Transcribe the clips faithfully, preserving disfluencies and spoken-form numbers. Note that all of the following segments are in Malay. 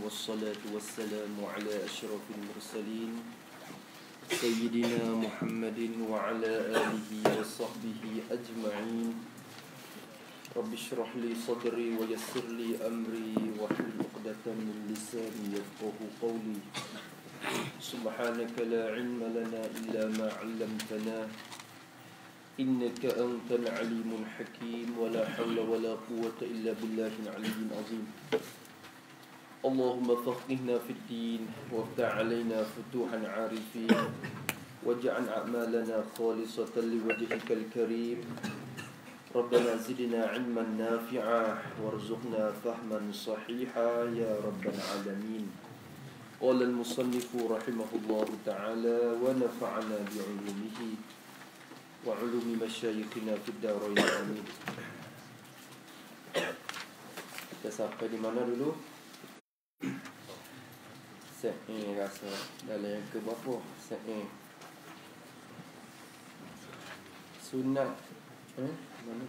والصلاة والسلام على أشرف المرسلين سيدنا محمد وعلى آله وصحبه أجمعين. رب اشرح لي صدري ويسر لي أمري واحلل عقدة من لساني يفقهوا قولي. سبحانك لا علم لنا إلا ما علمتنا إنك أنت العليم الحكيم ولا حول ولا قوة إلا بالله العلي العظيم. اللهم فقهنا في الدين وافتح علينا فتوحا عارفين واجعل أعمالنا خالصة لوجهك الكريم. ربنا زدنا علما نافعا وارزقنا فهما صحيحا يا رب العالمين. قال المصنف رحمه الله تعالى ونفعنا بعلومه وعلوم مشايخنا في الدارين آمين. Kita sampai di mana dulu? Set A rasa dalam yang ke berapa? Set A sunat eh? Mana?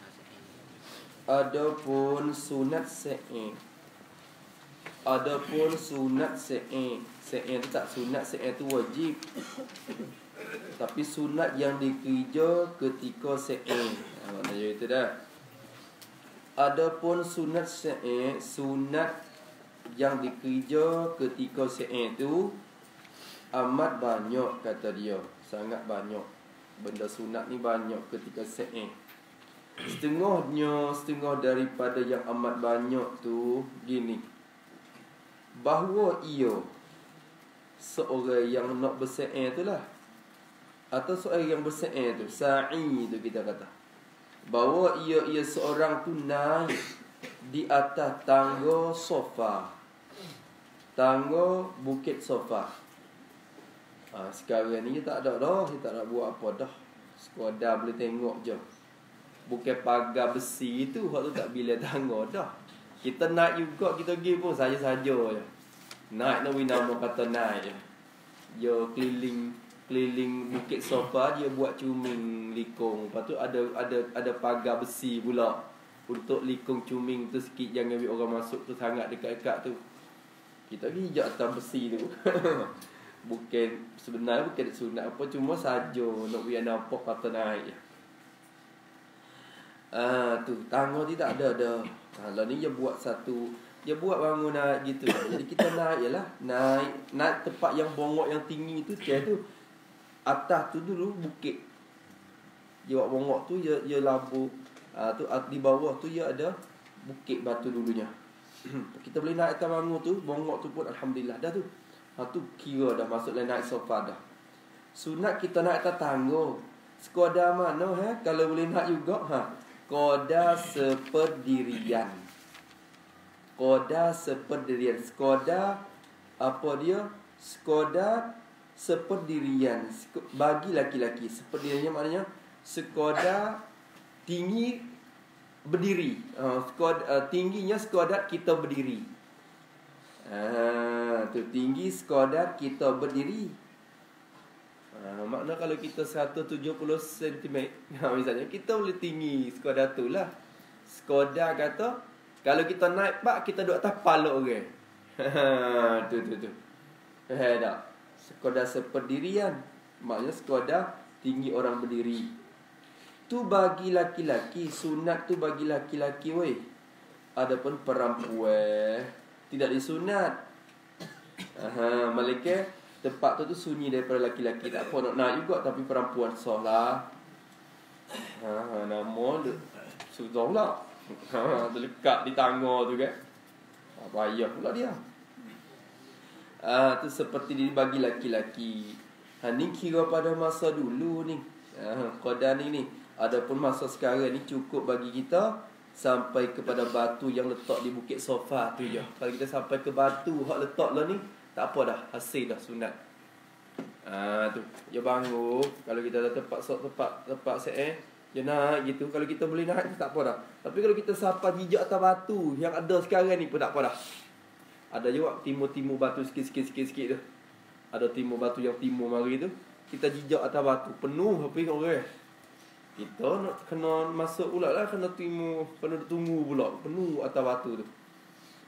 Adapun sunat set A Adapun sunat set A Set A tu tak sunat, set A tu wajib. Tapi sunat yang dikerja ketika set A, ha, maknanya itu dah. Adapun sunat set A, sunat yang dikerja ketika set A tu amat banyak, kata dia. Sangat banyak. Benda sunat ni banyak ketika set A. Setengahnya, setengah daripada yang amat banyak tu gini. Bahawa ia seorang yang nak berset A tu lah, atau seorang yang bersa'i tu, sa'i tu kita kata, bahawa ia ia seorang tu naik di atas tangga sofa, tangga bukit sofa. Ha, sekarang ni dia tak ada dah, dia tak nak buat apa dah, sekadar boleh tengok je. Bukan pagar besi tu, hak tu tak bila tangga dah. Kita naik juga, kita pergi pun saja-saja je. Naik nak nama kata naik je. Dia keliling keliling bukit sofa, dia buat cuming likung. Lepas tu ada ada ada pagar besi pula untuk likung cuming tu sikit, jangan ambil orang masuk tu sangat dekat-dekat tu. Kita pergi hijak atas besi tu. Bukan sebenarnya bukan sunat apa, cuma saja nak biar nampak kata naik je. Ah tu tangga tu tak ada dah. Ha, lah ni dia buat satu, dia buat bangun naik gitu. Jadi kita naik jelah, naik naik tempat yang bongok yang tinggi tu, chair tu. Atas tu dulu bukit. Dia buat bongok tu, dia, dia labu. Ha, tu di bawah tu dia ada bukit batu dulunya. Kita boleh naik atas bangun tu, bongok tu pun alhamdulillah dah tu. Ha, tu kira dah masuk dalam naik sofa dah. Sunat kita naik atas tangga. Sekadar mana ha? Kalau boleh naik juga ha. Sekadar seperdirian. Sekadar seperdirian. Sekadar apa dia? Sekadar seperdirian bagi laki-laki. Seperdiriannya maknanya sekadar tinggi berdiri. Uh, sekadar, uh, tingginya sekadar kita berdiri. Ah, tu tinggi sekadar kita berdiri. Ah, makna kalau kita seratus tujuh puluh sentimeter, nah, misalnya kita boleh tinggi sekadar tu lah. Sekadar kata kalau kita naik pak, kita duduk atas kepala orang. Okay. tu tu tu. Eh dah. Sekadar seperdirian, maknanya sekadar tinggi orang berdiri. Tu bagi laki-laki, sunat tu bagi laki-laki weh. Adapun perempuan tidak disunat. Aha, malaikat tempat tu tu sunyi daripada laki-laki, tak apa nak naik juga, tapi perempuan sah lah. Ha, nama dia susah pula. Ha, terlekat di tangga tu kan. Apa payah pula dia. Ah, tu seperti dibagi laki-laki. Ha, ni kira pada masa dulu ni. Ha, qadar ni ni. Adapun masa sekarang ni cukup bagi kita sampai kepada batu yang letak di bukit sofa tu je. Kalau kita sampai ke batu hak letak lah ni, tak apa dah, hasil dah sunat. Ah tu, dia bangun. Kalau kita dah tempat tempat tempat set eh, dia naik gitu. Kalau kita boleh naik tak apa dah. Tapi kalau kita sampai jijak atas batu yang ada sekarang ni pun tak apa dah. Ada juga timur-timur batu sikit-sikit-sikit tu. Ada timur batu yang timur mari tu. Kita jijak atas batu penuh apa yang orang. Kita nak kena masuk pula lah, kena timur, kena tunggu pula penuh atas batu tu.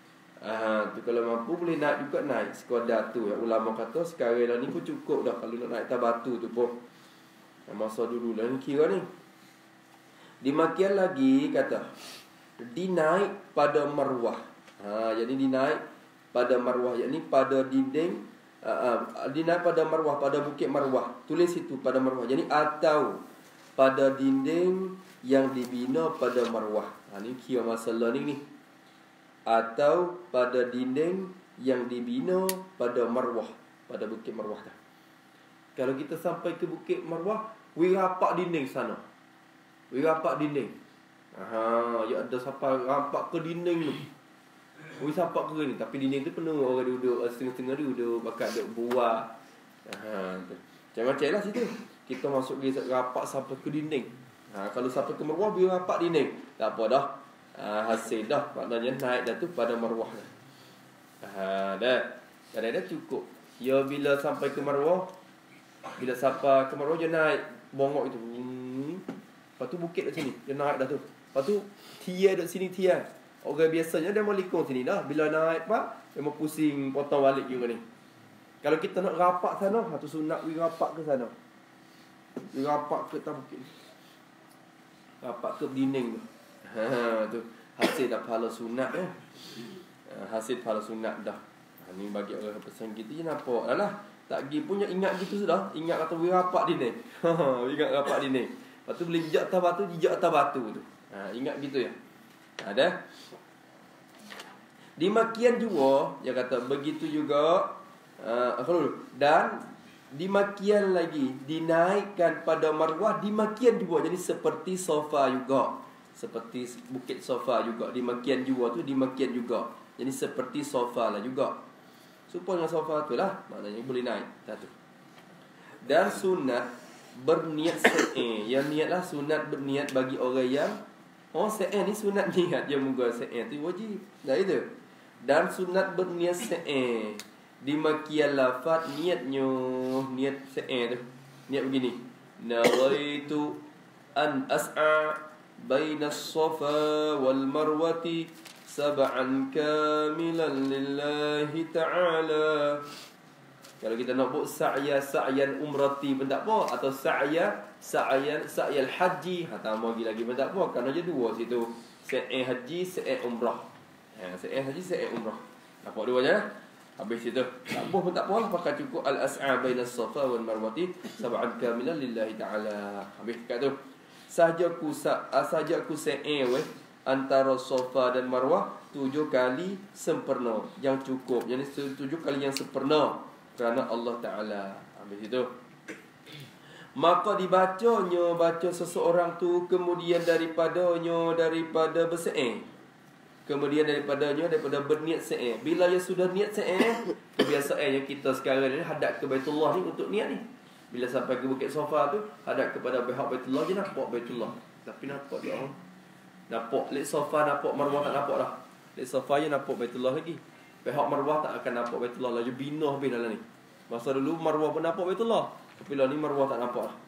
Ah, tu kalau mampu boleh naik juga naik sekadar tu. Yang ulama kata sekarang lah ni pun cukup dah kalau nak naik atas batu tu pun. Masa dulu lah ni kira ni. Dimakian lagi kata dinaik pada marwah. Ha, jadi dinaik pada marwah, yakni pada dinding, uh, uh, dinaik pada marwah, pada bukit marwah. Tulis itu pada marwah. Jadi atau pada dinding yang dibina pada marwah. Ha, ni kira masalah ni ni. Atau pada dinding yang dibina pada marwah, pada bukit marwah dah. Kalau kita sampai ke bukit marwah, we rapak dinding sana. We rapak dinding. Ha, ya ada siapa rapak ke dinding tu. We sapak ke ni, tapi dinding tu penuh orang duduk, setengah-setengah duduk, bakal duduk buah. Ha, tu. Macam-macam lah situ. Kita masuk dia rapak sampai ke dinding. Ha, kalau sampai ke marwah, we rapak dinding. Tak apa dah. Ha, hasil dah, maknanya naik dah tu pada marwah dah. Ha, dah. Dah dah cukup. Ya bila sampai ke marwah, bila sampai ke marwah dia naik bongok itu. Hmm. Lepas tu bukit kat sini, dia naik dah tu. Lepas tu tia duduk sini tia. Orang biasanya dia mau likung sini dah. Bila naik pak, dia mau pusing potong balik juga ni. Kalau kita nak rapak sana, satu sunat we rapak ke sana. We rapak ke atas bukit. Rapak ke dinding tu. Ha, tu hasil dah pahala sunat eh. Ha, hasil pahala sunat dah. Ha, ni bagi orang pesan kita je nampak dah lah. Tak pergi punya ingat gitu sudah. Ingat kata we rapak dinding. Ha, ingat rapak dinding. Lepas tu boleh jejak atas batu, jejak atas batu tu. Ha, ingat gitu ya. Ada. Di makian juga dia kata begitu juga. Uh, dan di makian lagi dinaikkan pada marwah, di makian juga. Jadi seperti sofa juga. Seperti bukit sofa juga. Di makian juga tu, di makian juga. Jadi seperti sofa lah juga. Serupa dengan sofa tu lah. Maknanya boleh naik. Satu. Dan sunat berniat se'eh. Yang niat lah sunat berniat bagi orang yang oh se'eh ni sunat niat. Yang muka se'eh tu wajib. Dah itu. Dan sunat berniat se'eh. Di makian lafaz niatnya. Niat se'eh tu. Niat begini. Nawaitu an as'a baina as-safa wal marwati sab'an kamilan lillahi ta'ala. Kalau kita nak buat sa'ya sa'yan umrati pun tak apa, atau sa'ya sa'yan sa'yal haji, ha tambah lagi lagi pun tak apa, kerana je dua situ. Sa'i haji, sa'i umrah. Ha, sa'i haji, sa'i umrah. Nampak dua je. Habis situ. Tak apa pun tak apa lah, pakai cukup al-as'a baina as-safa wal marwati sab'an kamilan lillahi ta'ala. Habis kat tu. Sahaja ku sahaja ku sa'i weh antara Safa dan Marwah tujuh kali sempurna yang cukup. Jadi tujuh kali yang sempurna kerana Allah Ta'ala. Habis itu maka dibacanya baca seseorang tu kemudian daripadanya daripada bersa'i, kemudian daripadanya daripada berniat sa'i. Bila dia sudah niat sa'i, kebiasaannya kita sekarang ni hadap ke Baitullah ni untuk niat ni. Bila sampai ke Bukit Safa tu, hadap kepada pihak Baitullah je nampak Baitullah. Tapi nampak dia orang. Nampak lek Safa, nampak Marwah tak nampak dah. Lek Safa je nampak Baitullah lagi. Pihak Marwah tak akan nampak Baitullah lagi, bina habis dalam ni. Masa dulu Marwah pun nampak Baitullah. Tapi lah ni Marwah tak nampak dah.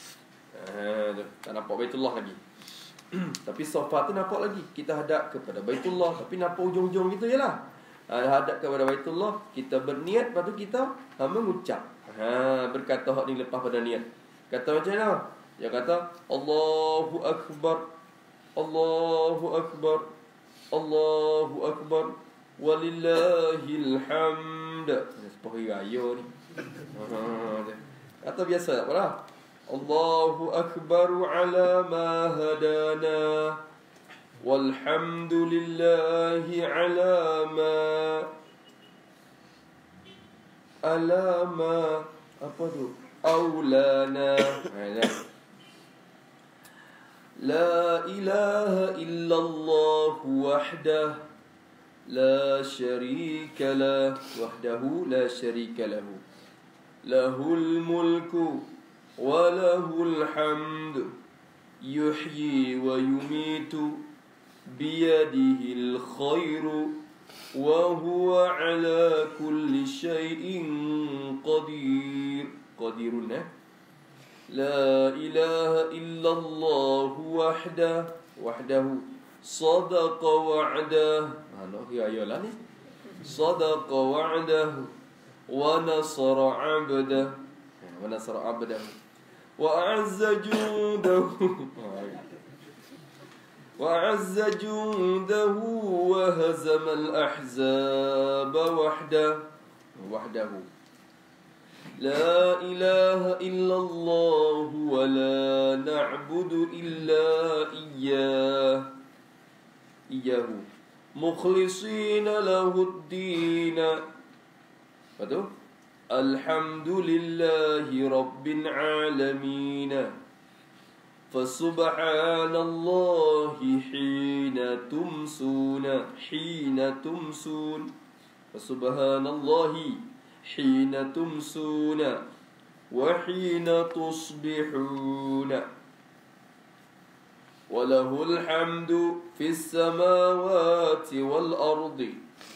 Ha, tu, tak nampak Baitullah lagi. Tapi Safa tu nampak lagi. Kita hadap kepada Baitullah, tapi nampak ujung-ujung gitu je lah. Ha, hadap kepada Baitullah, kita berniat, lepas tu kita ha, mengucap. Ha, berkata hak ni lepas pada niat. Kata macam mana? Dia kata Allahu Akbar, Allahu Akbar, Allahu Akbar, walillahil hamd. Seperti raya ni. Ha, kata biasa tak apalah. Allahu Akbar ala ma hadana, walhamdulillahi ala ma alama apa tu aulana. La ilaha illallah wahdah la syarika lah, wahdahu la syarika lahu, lahul mulku wa lahul hamdu yuhyi wa yumitu biyadihil khairu wa huwa ala kulli syai'in qadir. Qadirun eh? La ilaha illallah wahdah wahdahu sadaqa wa'dah. Ha, nak kira ayalah ni. صدق وعده ونصر عبده ونصر عبده وأعز جنده وأعز جنده وهزم الأحزاب وحده وحده لا إله إلا الله ولا نعبد إلا إياه إياه مخلصين له الدين. Betul? Alhamdulillahi Rabbil Alamin. Fasubhanallahi hina tumsuna hina tumsun. Fasubhanallahi hina tumsuna wa hina tusbihuna. Walahul hamdu fis samawati wal ardi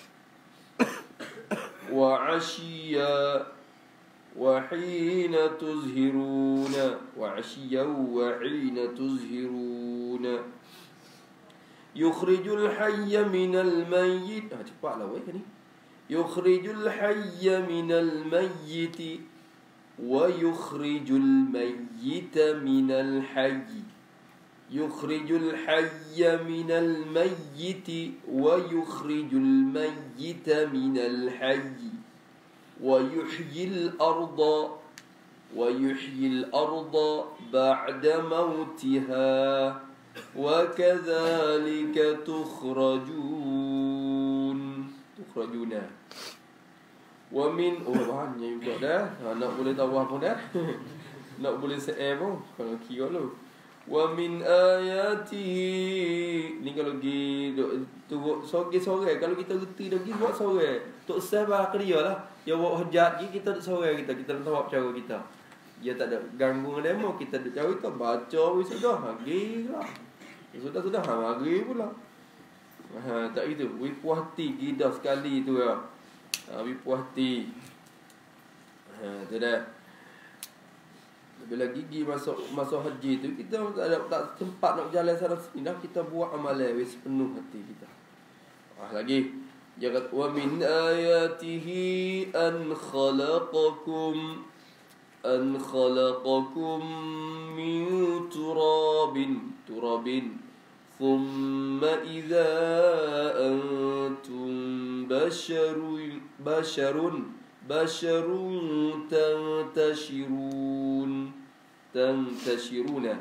wa 'ashiyya wa hina tuzhiruna wa 'ashiyya wa hina tuzhiruna. Yukhrijul hayya minal mayyit. Ah, cepatlah weh ni. Yukhrijul hayya minal mayyit wa yukhrijul mayyita minal hayy. Yukhrijul hayya minal mayyiti wa yukhrijul mayyita minal hayy wa yuhyil arda wa yuhyil arda ba'da mautiha wa kadzalika tukhrajun tukhrajuna. Wa min oh bahannya juga dah. Ha, nak boleh tahu apa dah. Nak boleh share pun kalau kira lu. Wa min ayatihi. Ni kalau pergi turut sore-sore, kalau kita reti dah pergi buat sore, tok sebab kerja lah. Ya buat hujat kita duk sore kita, kita nak tahu cara kita. Dia tak ada ganggu demo, kita duk cari kita baca wis sudah, hari lah. Sudah-sudah hari pula. Ha, tak gitu. Wi puas hati gida sekali tu ya. Ha, wi puas hati. Ha, tu dah. Bila gigi masuk masuk haji tu, kita tak ada tak sempat nak jalan sana sini dah, kita buat amalan wis penuh hati kita. Ah lagi dia kata wa min ayatihi an khalaqakum an khalaqakum min turabin turabin thumma idza antum basharun basharun basharun tantashirun tantashiruna.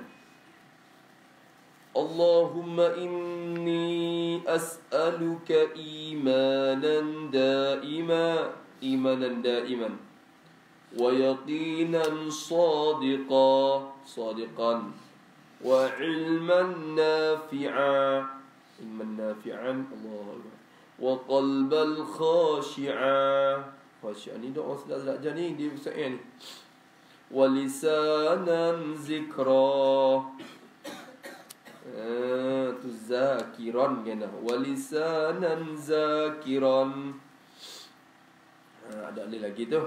Allahumma inni as'aluka imanan daima imanan daiman wa yaqinan sadiqan sadiqan wa ilman nafi'a ilman nafi'an Allah wa qalbal khashi'a. Khashi'a ni doa sedap-sedap je ni dia Ustaz ni. Walisanan zikra. Eh tu zakiran kena. Walisanan zakiran. Ha, ada lagi tu.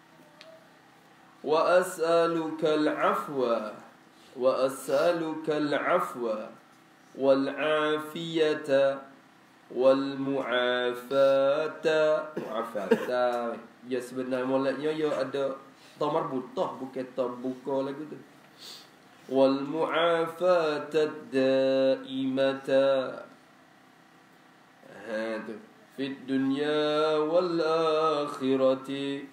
Wa as'aluka al-'afwa wa as'aluka al-'afwa wal 'afiyata wal mu'afata mu'afata. Ya sebenarnya mulanya ya ada ta marbutah, bukan ta buka lagu tu. Wal mu'afata daimata. Ha tu fid dunya wal akhirati.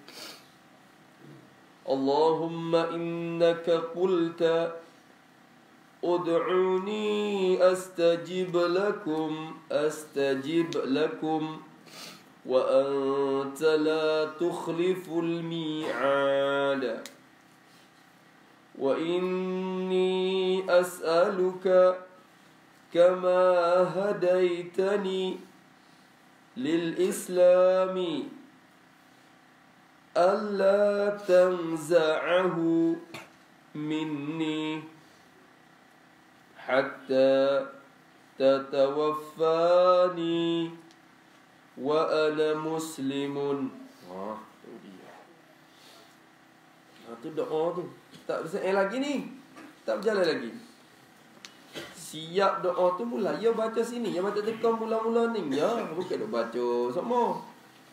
Allahumma innaka qulta ud'uni astajib lakum astajib lakum wa anta la tukhliful mi'ad wa inni as'aluka kama hadaitani lil islami alla tanza'ahu minni hatta tatawaffani wa ana muslimun. Wah, tu dia. Ha, tu doa tu. Tak bisa eh lagi ni. Tak berjalan lagi. Siap doa tu mula. Ya baca sini. Ya baca tekan mula-mula ni. Ya, bukan duk baca sama.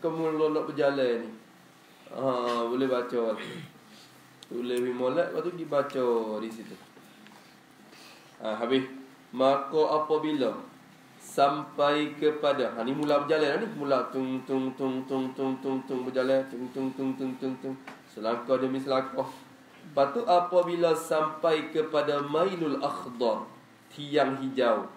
kamu nak berjalan ni. Ha, boleh baca. Tulis molek, lepas tu pergi baca di situ. Ha, habis. Maka apabila sampai kepada, ha, ni mula berjalan ni, mula tung tung tung tung tung tung tung berjalan, tung tung tung tung tung tung, selangkah demi selangkah. Lepas tu apabila sampai kepada mailul akhdar, tiang hijau.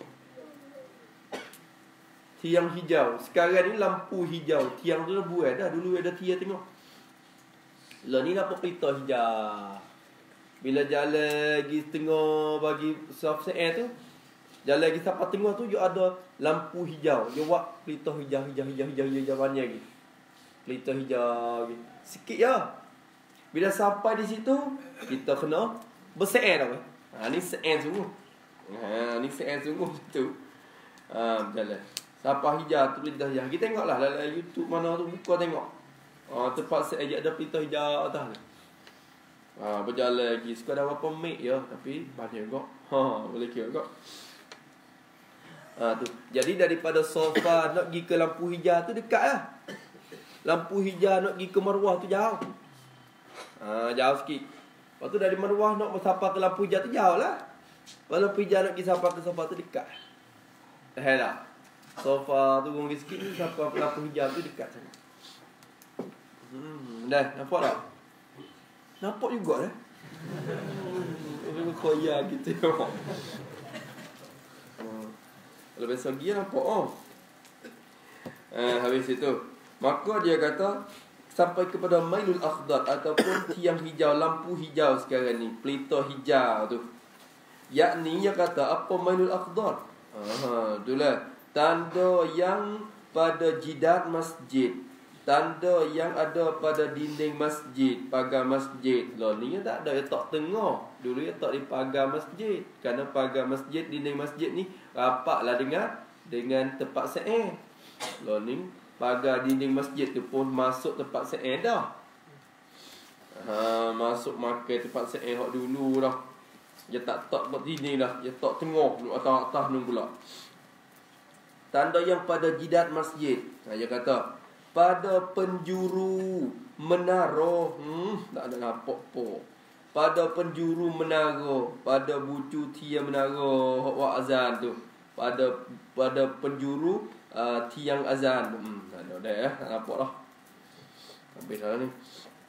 Tiang hijau. Sekarang ni lampu hijau. Tiang tu dah buat dah. Dulu ada tiang tengok. Lah ni nampak pelita hijau. Bila jalan lagi tengah bagi soft set tu, jalan lagi sampai tengah tu dia ada lampu hijau. Dia buat pelita hijau, hijau, hijau, hijau, hijau, hijau banyak lagi. Pelita hijau lagi. Sikit je. Bila sampai di situ, kita kena berse-en tau. Ha, ni se-en sungguh. Ha, ni se-en sungguh situ. Ha, berjalan. Sampai hijau tu pelita hijau. Kita tengoklah dalam YouTube mana tu, buka tengok. Ha, tempat se-en ada pelita hijau atas tu. Ha, berjalan lagi. Sekadar berapa mik je. Tapi banyak juga. Ha, boleh kira juga. Ha, tu. Jadi daripada sofa nak pergi ke lampu hijau tu dekat lah. Lampu hijau nak pergi ke Marwah tu jauh. Ha, jauh sikit. Lepas tu dari Marwah nak sampai ke lampu hijau tu jauh lah. Lepas lampu hijau nak pergi sampai ke sofa tu dekat. Eh lah. Sofa tu gong sikit ni sampai ke lampu hijau tu dekat sana. Hmm, dah nampak tak? Nampak juga dah. Hmm, koyak gitu. Hmm. Kalau besok dia nampak oh. Eh, habis itu, maka dia kata sampai kepada mailul akhdar ataupun tiang hijau, lampu hijau sekarang ni, pelita hijau tu. Yakni dia kata apa mailul akhdar? Aha, itulah tanda yang pada jidat masjid. Tanda yang ada pada dinding masjid, pagar masjid. Lah ni tak ada, dia tak tengah. Dulu dia tak di pagar masjid. Kerana pagar masjid, dinding masjid ni rapatlah dengan dengan tempat se-en. Lah ni pagar dinding masjid tu pun masuk tempat se-en dah. Ha, masuk makan tempat se-en hak dulu dah. Dia tak tak buat dinding dah, dia tak tengah atas atas ni pula. Tanda yang pada jidat masjid. Ha, dia kata pada penjuru menara, hmm, tak ada nampak po. Pada penjuru menara, pada bucu tiang menara hak azan tu. Pada pada penjuru uh, tiang azan. Hmm, tak ada dah ya, tak nampak dah. Habis dah ni.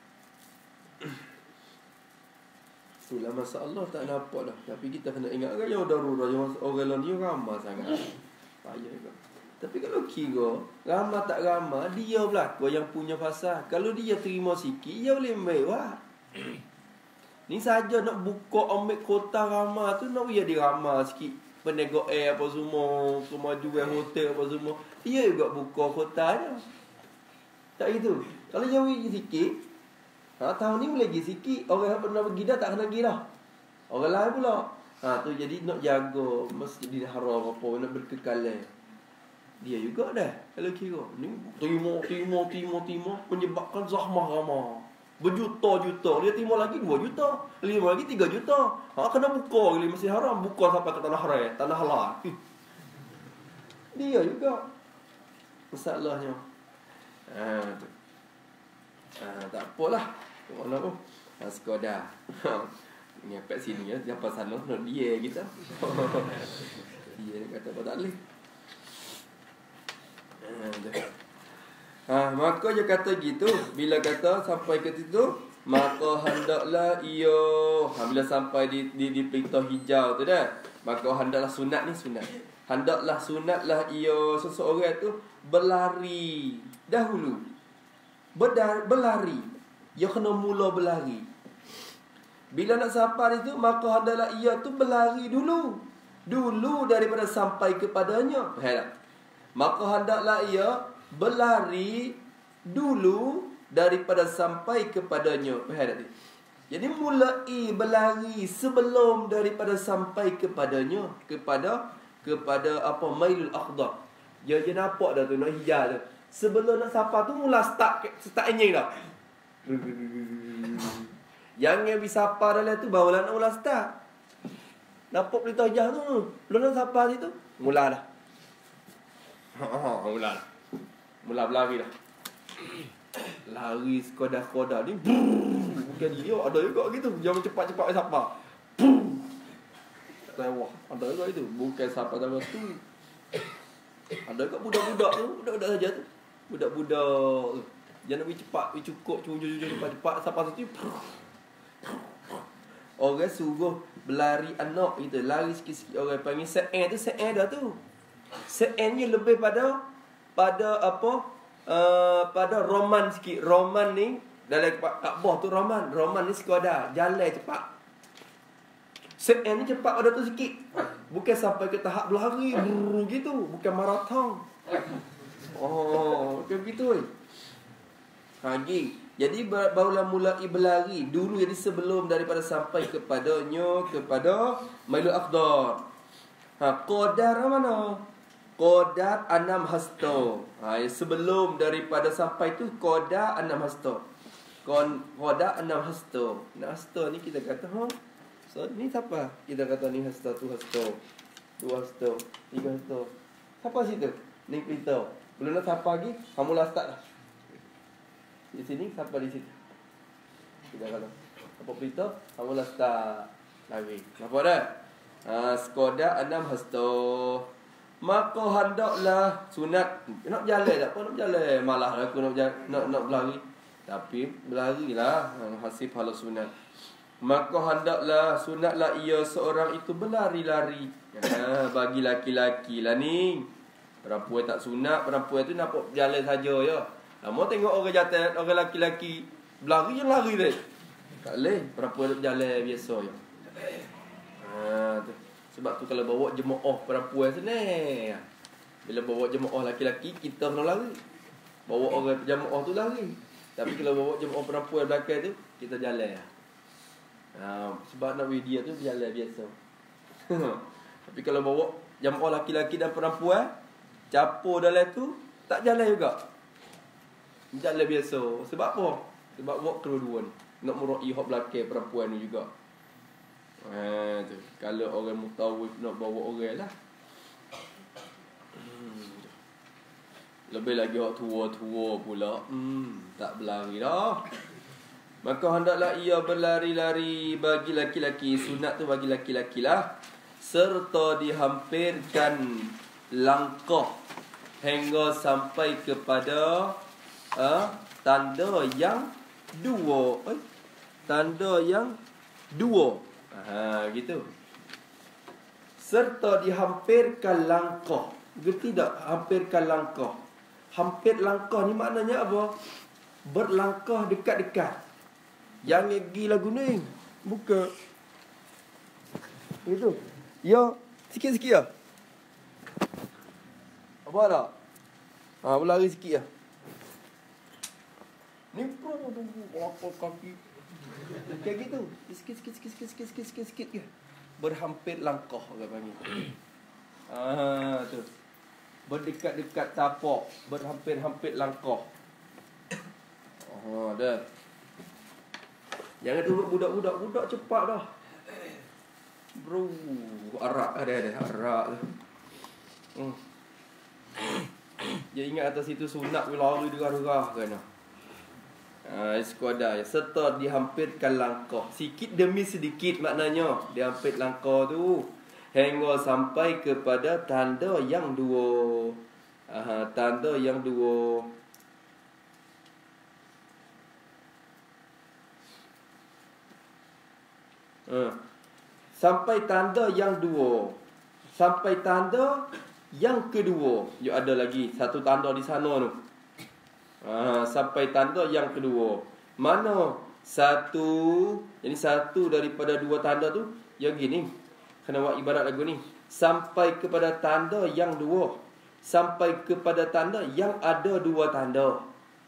Itulah masalah tak nampak dah. Tapi kita kena ingat kan yang darurah, yang orang lain ni ramai sangat. Payah juga. Tapi kalau kira ramah tak ramah, dia belakang yang punya fasa. Kalau dia terima sikit, dia boleh mewah. Ni saja nak buka ambil kota ramah tu, nak biar dia ramah sikit. Penego air apa semua, kemajuan hotel apa semua, dia juga buka kotanya. Tak gitu. Kalau dia pergi sikit, ha, tahun ni boleh pergi sikit. Orang yang pernah pergi dah tak kena pergi dah. Orang lain pula. Ha, tu jadi nak jaga Masjidil Haram apa, nak berkekalan. Dia juga dah kalau kira ni terima terima terima terima menyebabkan zahmah ramah berjuta-juta. Dia terima lagi dua juta, lima lagi tiga juta. Ha, kena buka lagi Masjid Haram, buka sampai ke tanah haram, tanah halal. Dia juga masalahnya. Ha, tu. Ha, tak apalah. Mana pun. Ha, sekadar. Ha, ngepek sini ya, sampai sana nak dia kita. Dia kata apa tak boleh. Ha, maka dia kata gitu. Bila kata sampai ke situ, maka hendaklah ia, ha, bila sampai di di, di pelita hijau tu dah, maka hendaklah sunat ni sunat. Hendaklah sunatlah ia seseorang tu berlari dahulu. Berdar, berlari. Ia kena mula berlari. Bila nak sampai itu, maka hendaklah ia tu berlari dulu. Dulu daripada sampai kepadanya. Faham? Maka hendaklah ia berlari dulu daripada sampai kepadanya. Faham tak? Jadi mulai berlari sebelum daripada sampai kepadanya, kepada kepada apa mailul akhdar. Dia je nampak dah tu nak hijau tu. Sebelum nak sampai tu mula start start anjing dah. Yang yang bisa apa dalam tu barulah nak mula start. Nampak pelita hijau tu, belum nak sampai situ, mula dah. Ha, mula dah. Mula berlari dah. Lari Skoda-Skoda ni. Bukan dia, ada juga gitu. Jangan cepat-cepat siapa. Tewah. Ada juga itu. Bukan siapa sama tu. Ada juga budak-budak tu. Budak-budak saja tu. Budak-budak tu. Jangan pergi cepat, pergi cukup, cukup-cukup cepat-cepat. Siapa satu. Orang suruh berlari anak gitu. Lari sikit-sikit. Orang panggil se-en tu. Se-en dah tu. Se-en ni lebih pada pada apa? Uh, pada roman sikit. Roman ni dalam Kaabah tu roman. Roman ni Skoda. Jalan cepat. Se-en ni cepat pada tu sikit. Bukan sampai ke tahap berlari brrr, gitu. Bukan marathon. Oh, macam gitu eh. Ha, jadi barulah mulai berlari. Dulu jadi sebelum daripada sampai kepadanya kepada Mailul Aqdar. Ha, Qadar mana? Qadar enam hasta. Ha, sebelum daripada sampai tu Qadar enam hasta. Qadar enam hasta. enam hasta ni kita kata ha. So ni siapa? Kita kata ni hasta, tu hasta. Dua hasta, tiga hasta. Siapa situ? Ni kita. Belum nak siapa lagi? Kamu lah start dah. Di sini siapa di situ? Kita kata apa berita? Kamu lah start. Lari. Nampak dah? Ha, Skoda enam hasta. Maka hendaklah sunat. Nak berjalan tak apa nak berjalan. Malah aku nak berjalan, nak nak berlari. Tapi berlarilah hasil pahala sunat. Maka hendaklah sunatlah ia seorang itu berlari-lari. Ha, bagi laki-laki lah ni. Perempuan tak sunat, perempuan tu nampak berjalan saja ya. Lama tengok orang jatuh, orang laki-laki berlari je lari dia. Tak boleh, perempuan berjalan biasa ya. Ha, tu. Sebab tu kalau bawa jemaah perempuan senang. Bila bawa jemaah laki-laki, kita kena lari. Bawa orang jemaah tu lari. Tapi kalau bawa jemaah perempuan belakang tu, kita jalan. Ha, sebab nak video tu jalan biasa. Tapi kalau bawa jemaah laki-laki dan perempuan, capur dalam tu, tak jalan juga. Jalan biasa. Sebab apa? Sebab bawa kedua-dua ni. Nak merai hak belakang perempuan ni juga. Ha, tu. Kalau orang mutawif nak bawa orang lah. Hmm. Lebih lagi orang tua-tua pula. Hmm, tak berlari dah. Maka hendaklah ia berlari-lari bagi laki-laki. Sunat tu bagi laki-laki lah. Serta dihampirkan langkah hingga sampai kepada uh, tanda yang dua. Eh? Tanda yang dua. Ha, gitu. Serta dihampirkan langkah. Gerti tak? Hampirkan langkah. Hampir langkah ni maknanya apa? Berlangkah dekat-dekat. Yang pergi lagu ni. Buka. Itu. Ya, sikit-sikit lah. Apa tak? Ha, berlari sikit lah. Ni pun berapa kaki. Kayak gitu. Sikit sikit sikit sikit sikit sikit sikit sikit je. Berhampir langkah orang panggil. Ah tu. Berdekat-dekat tapak, berhampir-hampir langkah. Oh, dah. Jangan tunggu budak-budak, budak cepat dah. Bro, arak ada ada arak tu. Hmm. Dia ingat atas itu sunat lari derah-derah kan. Uh, Skoda serta dihampirkan langkah sikit demi sedikit maknanya dihampir langkah tu hingga sampai kepada tanda yang dua. Aha, tanda yang dua. Uh. Sampai tanda yang dua. Sampai tanda yang kedua. You ada lagi satu tanda di sana tu. Ha, sampai tanda yang kedua. Mana satu? Jadi satu daripada dua tanda tu yang gini. Kena buat ibarat lagu ni. Sampai kepada tanda yang dua. Sampai kepada tanda yang ada dua tanda.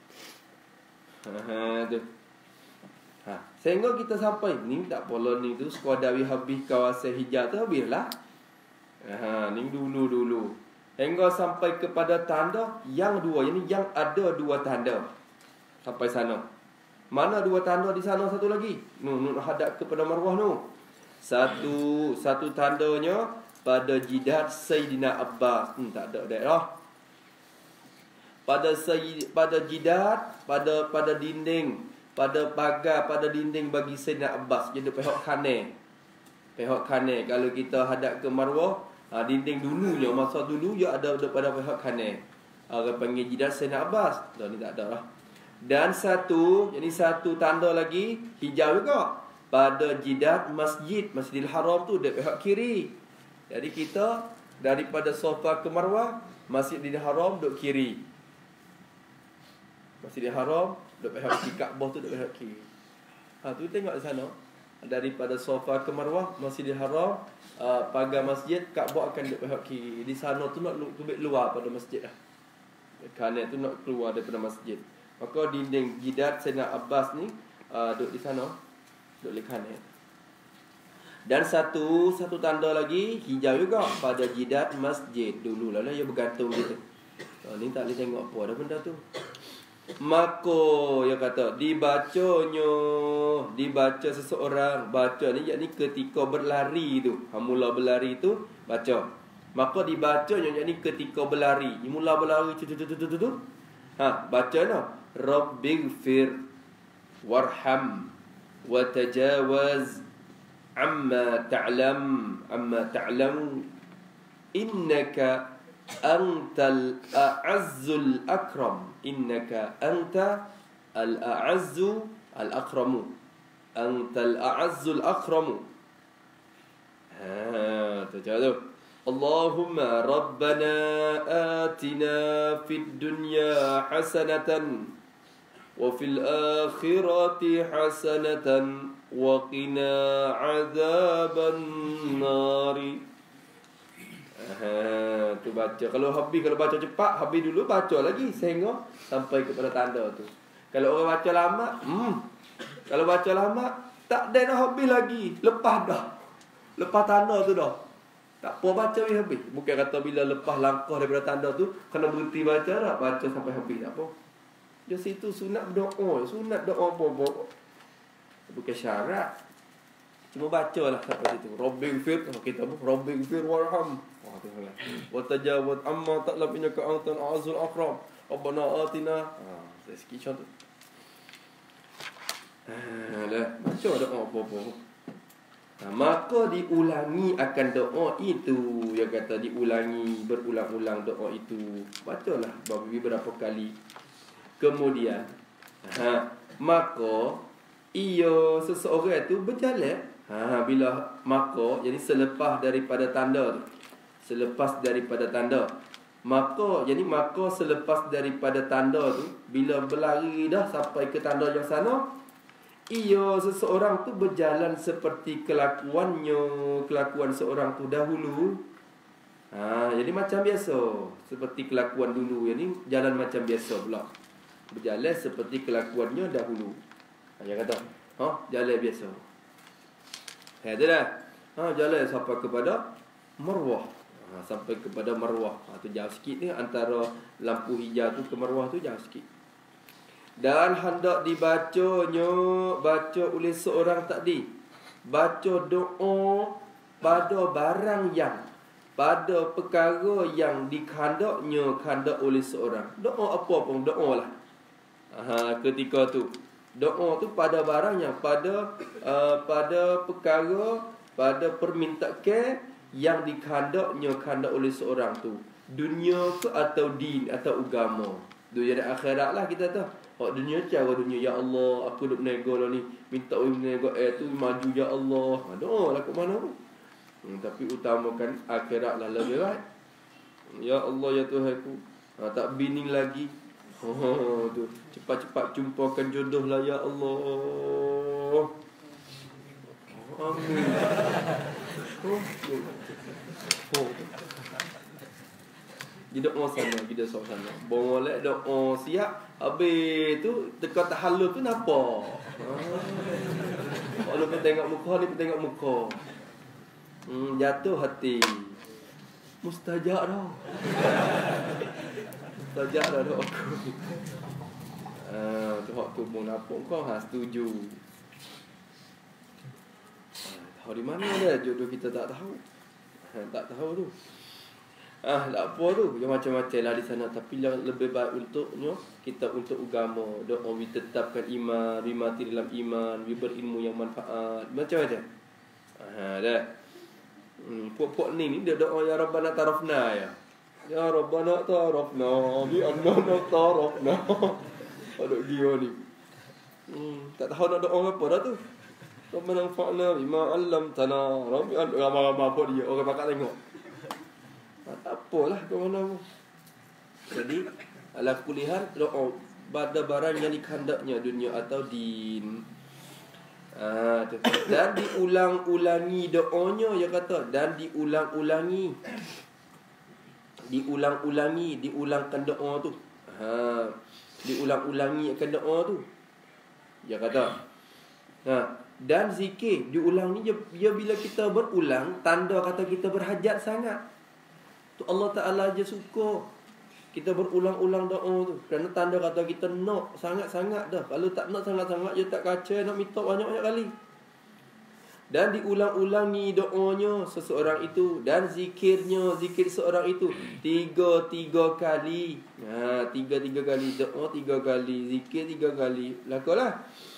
Ha, tu. Ha, sehingga kita sampai ni tak pola ni tu Skoda habis kawasan hijau tu habislah. Ha, ni dulu-dulu. Hingga sampai kepada tanda yang dua. Ini yang ada dua tanda. Sampai sana. Mana dua tanda di sana satu lagi? Nu, nu hadap kepada Marwah nu. Satu satu tandanya pada jidat Sayyidina Abbas. Hmm, tak ada dah. pada sayyid, pada jidat, pada pada dinding, pada pagar, pada dinding bagi Sayyidina Abbas. Jadi pihak kanan. Pihak kanan. Kalau kita hadap ke Marwah, ha, dinding dulunya, masa dulu ya ada pada pihak kanan. Orang panggil jidat Sayyidina Abbas. Dah ni tak ada lah. Dan satu, jadi satu tanda lagi hijau juga pada jidat masjid, Masjidil Haram tu di pihak kiri. Jadi kita daripada Safa ke Marwah, Masjidil Haram duk kiri. Masjidil Haram duk pihak kiri, Kaabah tu duk pihak kiri. Ha tu tengok di sana. Daripada Safa ke Marwah, Masjidil Haram, uh, pagar masjid, Kaabah akan duk pihak kiri. Di sana tu nak lebih luar pada masjid lah. Kanan tu nak keluar daripada masjid. Maka dinding jidat Sayyidina Abbas ni uh, duduk di sana, duduk di kanan. Dan satu satu tanda lagi hijau juga pada jidat masjid. Dulu lah dia bergantung gitu. Oh, ni tak boleh tengok apa dah benda tu. Maka dia kata dibacanya, dibaca seseorang, baca ni yakni ketika berlari tu. Ha, mula berlari tu baca. Maka dibacanya yakni ketika berlari. Mula berlari tu tu tu tu tu. Ha, baca no. Rabbighfir warham wa tajawaz amma ta'lam amma ta'lamu innaka antal a'azzul akram innaka anta al a'azzu al akramu antal a'azzul akramu. Ha tu tu. Allahumma rabbana atina fid dunya hasanatan wa fil akhirati hasanatan wa qina azaban nari. Ha, tu baca. Kalau habis, kalau baca cepat, habis dulu baca lagi sehingga sampai kepada tanda tu. Kalau orang baca lama, hmm. Kalau baca lama, tak ada nak habis lagi. Lepas dah. Lepas tanda tu dah. Tak apa baca habis. Bukan kata bila lepas langkah daripada tanda tu kena berhenti baca dah, baca sampai habis tak apa. Di situ sunat berdoa, sunat doa apa-apa. Bukan syarat. Cuma bacalah sampai situ. Rabbighfir, kita pun Rabbighfir warham. Wah tu lah. Wa tajawaz amma ta'lam innaka antal a'azzul akram. Rabbana atina. Ha, sikit contoh. Ha, lah, baca doa apa-apa. Ha, maka diulangi akan doa itu. Yang kata diulangi berulang-ulang doa itu. Bacalah beberapa kali. Kemudian ha, maka ia seseorang itu berjalan ha, bila maka jadi selepas daripada tanda tu. Selepas daripada tanda. Maka jadi maka selepas daripada tanda tu, bila berlari dah sampai ke tanda yang sana, ia seseorang tu berjalan seperti kelakuannya, kelakuan seorang tu dahulu. Ha, jadi macam biasa, seperti kelakuan dulu. Yang ni jalan macam biasa pula. Berjalan seperti kelakuannya dahulu. Ha, dia kata, ha, jalan biasa. Ha, tu dah. Ha, jalan sampai kepada Marwah. Ha, sampai kepada Marwah. Ha, tu jauh sikit ni antara lampu hijau tu ke Marwah tu jauh sikit. Dan hendak dibacanya, baca oleh seorang tadi, baca doa pada barang yang, pada perkara yang dikhandaknya khandak oleh seorang. Doa apa pun, doa lah. Ha, ketika tu doa tu pada barang yang, pada uh, pada perkara, pada permintaan yang dikhandaknya khandak oleh seorang tu. Dunia ke atau din atau agama. Dunia dan akhirat lah kita tahu. Oh, dunia cara dunia, ya Allah, aku duk menego lah ni, minta oi menego eh tu maju ya Allah. Ha, doa lah kat mana tu. Hmm, tapi utamakan akhirat lah lebih baik. Ya Allah ya Tuhanku. Ha, tak bining lagi. Oh, tu cepat-cepat jumpakan jodoh lah ya Allah. Amin. Oh. Oh. Dia doa sana, kita doa sana. Boleh doa siap. Habis tu dekat tahallul tu nampak. Kalau pun tengok muka ni, pun tengok muka. Hmm, jatuh hati. Mustajab dah. Mustajab dah doa aku. Ah, tu hak tu pun nampak kau ha setuju. Ah, tahu di mana dia jodoh kita tak tahu. Ha, tak tahu tu. Ah, tak apa tu. Yang macam-macam lah di sana. Tapi yang lebih baik untuknya, kita untuk agama. Doa, we tetapkan iman, we mati dalam iman, we berilmu yang manfaat. Macam-macam. Ah, dah. Hmm, puak-puak ni ni dia doa ya Rabbana tarafna ya. Ya Rabbana tarafna, bi annana tarafna. Aduh dia ni. Hmm, tak tahu nak doa apa dah tu. Rabbana fa'na bima 'allamtana. Rabbi an ramai-ramai apa dia orang pakak tengok. Tak apalah ke mana pun. Jadi ala kulihan doa pada barang yang dikehendaknya dunia atau din. Ah, tu. Dan diulang-ulangi doanya, dia kata, dan diulang-ulangi. Diulang-ulangi, diulangkan doa tu. Ha, diulang-ulangi akan doa tu. Dia kata. Ha, dan zikir diulang ni dia, dia bila kita berulang tanda kata kita berhajat sangat. Tu Allah Taala je suka kita berulang-ulang doa tu. Kerana tanda kata kita nak sangat-sangat dah. Kalau tak nak sangat-sangat, dia tak kaca nak minta banyak-banyak kali. Dan diulang-ulangi doanya seseorang itu. Dan zikirnya, zikir seorang itu Tiga-tiga kali. Ha, tiga-tiga kali. Doa tiga kali, zikir tiga kali. Lakulah.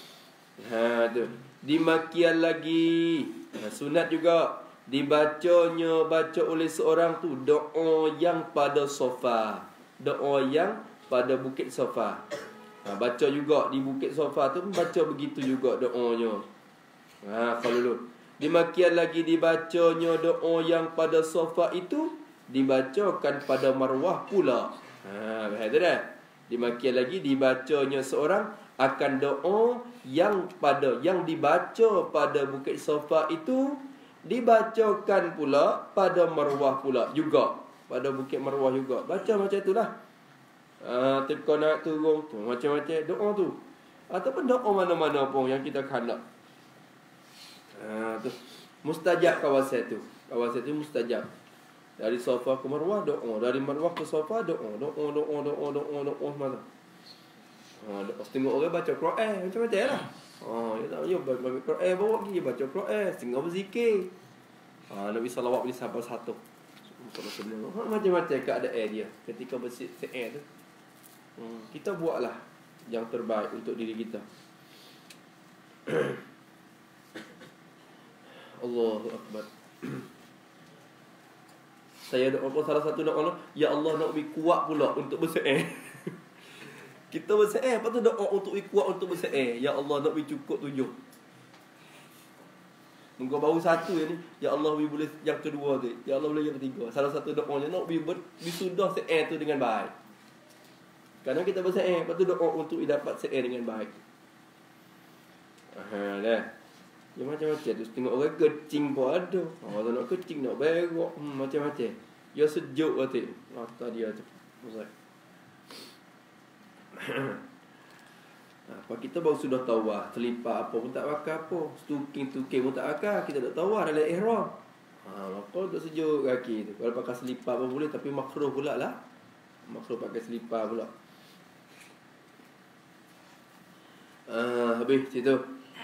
Ha, tu. Dimakian lagi. Ha, sunat juga. Dibacanya, baca oleh seorang tu doa yang pada sofa. Doa yang pada Bukit Sofa. Ha, baca juga di Bukit Sofa tu, baca begitu juga doanya. Ha, kalau dulu. Demikian lagi dibacanya doa yang pada sofa itu dibacakan pada marwah pula. Ha, betul tak? Demikian lagi dibacanya seorang akan doa yang pada yang dibaca pada Bukit Sofa itu dibacakan pula pada marwah pula juga. Pada Bukit Marwah juga. Baca macam itulah. Ah, ha, tepuk naik turun tu macam-macam doa tu. Ataupun doa mana-mana pun yang kita kena. Ah, ha, tu mustajab kawasan tu. Kawasan tu mustajab. Dari sofa ke marwah doa, dari marwah ke sofa doa, doa doa doa doa doa mana. Ha, doa setengah orang baca Quran macam-macam lah. Ha, dia tak yo baca Quran bawa pergi baca Quran, setengah berzikir. Ha, Nabi sallallahu alaihi wasallam satu. Macam-macam keadaan dia ketika bersiar tu. Hmm, kita buatlah yang terbaik untuk diri kita. Allahu Akbar. Saya doa salah satu doa, ya Allah nak lebih kuat pula untuk bersiar. Kita bersiar, lepas tu doa untuk lebih kuat untuk bersiar. Ya Allah nak lebih cukup tujuh. Engkau baru satu je ni. Ya Allah boleh yang kedua tu. Ya Allah boleh yang ketiga. Salah satu doanya nak bersudah se'er tu dengan baik. Kadang kita berse'er, lepas tu doa untuk dapat se'er dengan baik. Aha, dah. Ya macam-macam tu. Tengok orang kecing pun ada. Orang nak kecing, nak berok. Hmm, macam-macam. Ya sejuk kata. Mata dia tu. Ustaz. Apa kita baru sudah tawaf, terlipat apa pun tak pakai apa. Stuking-tuking pun tak pakai, kita tak tawaf dalam ihram. Ha, maka duk sejuk kaki tu. Kalau pakai selipar pun boleh, tapi makruh pula lah. Makruh pakai selipar pula. Ah, habis situ.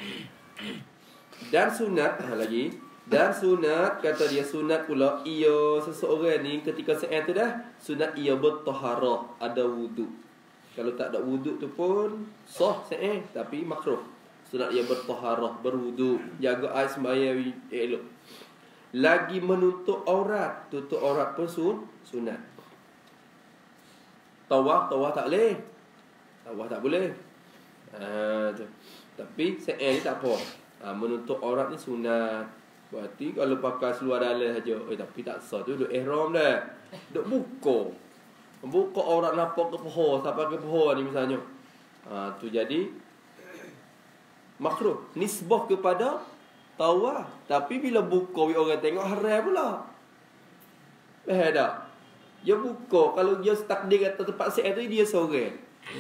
Dan sunat ha, lagi. Dan sunat, kata dia sunat pula, ia seseorang ni ketika se'er tu dah, sunat ia bertaharah, ada wuduk. Kalau tak ada wuduk tu pun sah se'er, tapi makruh. Sunat ia bertaharah, berwuduk, jaga air sembahyang elok. Lagi menutup aurat, tutup aurat pun sun, sunat. Tawaf, tawaf tak boleh. Tawaf tak boleh. Ha, tu. Tapi se'er ni tak apa. Ha, menutup aurat ni sunat. Berarti kalau pakai seluar dalam saja, eh tapi tak sah tu duk ihram dah. Duk buka. Buka aurat nampak ke paha, sampai ke paha ni misalnya. Ha, tu jadi makruh. Nisbah kepada tawaf. Tapi bila buka orang tengok haram pula. Eh tak? Dia buka, kalau dia takdir kata tempat se'er tu dia seorang.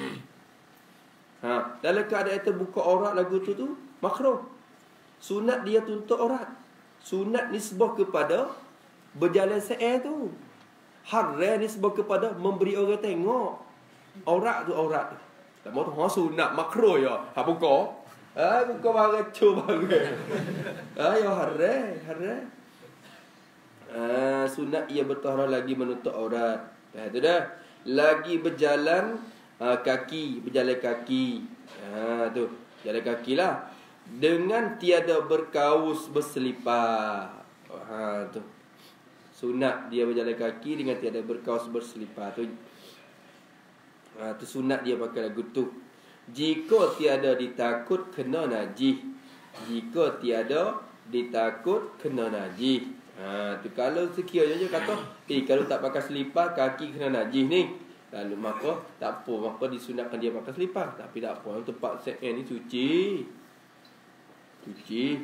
Ha, dalam keadaan terbuka aurat lagu tu tu makruh. Sunat dia tutup aurat. Sunat nisbah kepada berjalan se'er tu. Haram nisbah kepada memberi orang tengok. Aurat tu aurat tu. Tak mahu tu ha sunat makruh ya. Ha buka. Ha buka barang cu barang. Ha ya haram, haram. Ha, sunat ia bertaharah lagi menutup aurat. Ha, tu dah. Lagi berjalan ha, kaki, berjalan kaki. Ha, tu, jalan kaki lah. Dengan tiada berkaus berselipar. Ha, tu. Sunat dia berjalan kaki dengan tiada berkaus berselipar. Tu. Ha, tu sunat dia pakai lagu tu. Jika tiada ditakut kena najis. Jika tiada ditakut kena najis. Ha, tu kalau sekiranya je kata, eh kalau tak pakai selipar kaki kena najis ni. Lalu maka tak apa, maka disunatkan dia pakai selipar. Tapi tak apa, tempat set ni suci. Suci.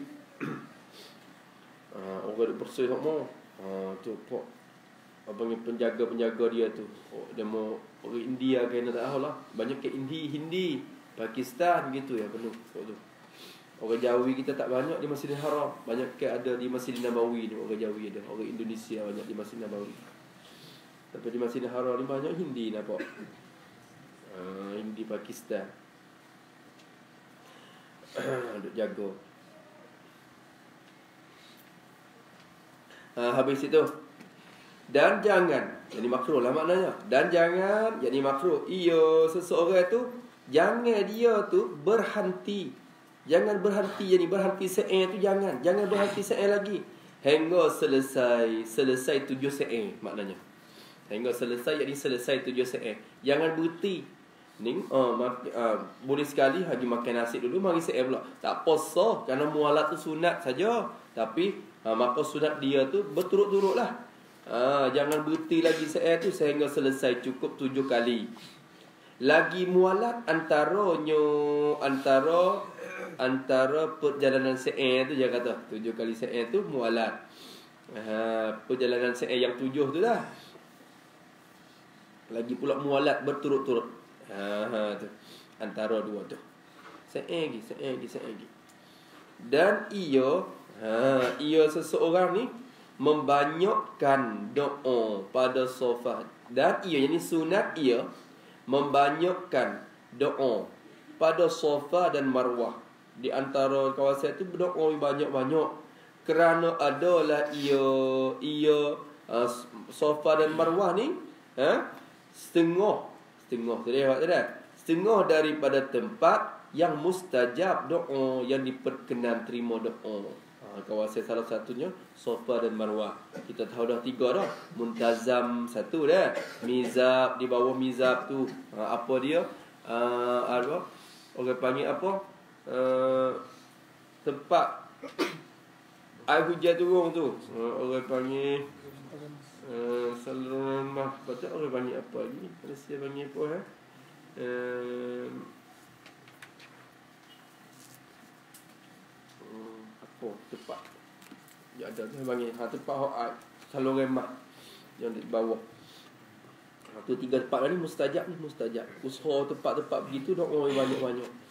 Ha, orang bersih semua. Ha, tu apa? Abang penjaga-penjaga dia tu. Oh, dia mau orang India ke tak tahu lah. Banyak ke Hindi, Hindi, Pakistan gitu ya penuh tu. Orang Jawi kita tak banyak di Masjidil Haram. Banyak ke ada di Masjidil Nabawi ni, orang Jawi ada. Orang Indonesia banyak di Masjidil Nabawi. Tapi di Masjidil Haram ni banyak Hindi nampak. Uh, Hindi Pakistan. Duk jaga. Uh, habis itu. Dan jangan, jadi makruh lah maknanya. Dan jangan, jadi makruh. Ia seseorang tu jangan dia tu berhenti. Jangan berhenti, jadi berhenti se'er tu jangan. Jangan berhenti se'er lagi. Hingga selesai, selesai tujuh se'er maknanya. Hingga selesai, jadi selesai tujuh se'er. Jangan berhenti. Ni, uh, mak, uh, boleh sekali lagi makan nasi dulu, mari se'er pula. Tak poso, kerana mualat tu sunat saja. Tapi, uh, maka sunat dia tu berturut-turut lah. Uh, jangan berhenti lagi se'er tu sehingga selesai cukup tujuh kali. Lagi mualat antaranya, antara antara perjalanan se'er tu dia kata tujuh kali se'er tu mualat. Ha, perjalanan se'er yang tujuh tu dah. Lagi pula mualat berturut-turut. Ha, ha tu. Antara dua tu. Se'er lagi, se'er lagi, se'er lagi. Dan ia ha, ia seseorang ni membanyakkan doa pada sofa. Dan ia, yang ni sunat ia membanyakkan doa pada sofa dan marwah. Di antara kawasan itu berdoa banyak-banyak. Kerana adalah ia ia uh, sofa dan marwah ni ha, setengah setengah tadi awak tahu setengah daripada tempat yang mustajab doa, yang diperkenan terima doa. Ha, kawasan salah satunya sofa dan marwah. Kita tahu dah tiga dah. Muntazam satu dah. Mizab, di bawah mizab tu ha, apa dia? Uh, apa? Orang panggil apa? Uh, tempat air hujan turun tu. Uh, orang panggil uh, saluran mah. Betul orang panggil apa lagi? Malaysia panggil apa eh? Uh, apa tempat? Ya ada tu panggil ha, tempat air saluran mah yang di bawah. Ha, tu tiga tempat ni mustajab ni, mustajab. Usaha tempat-tempat begitu doa banyak-banyak.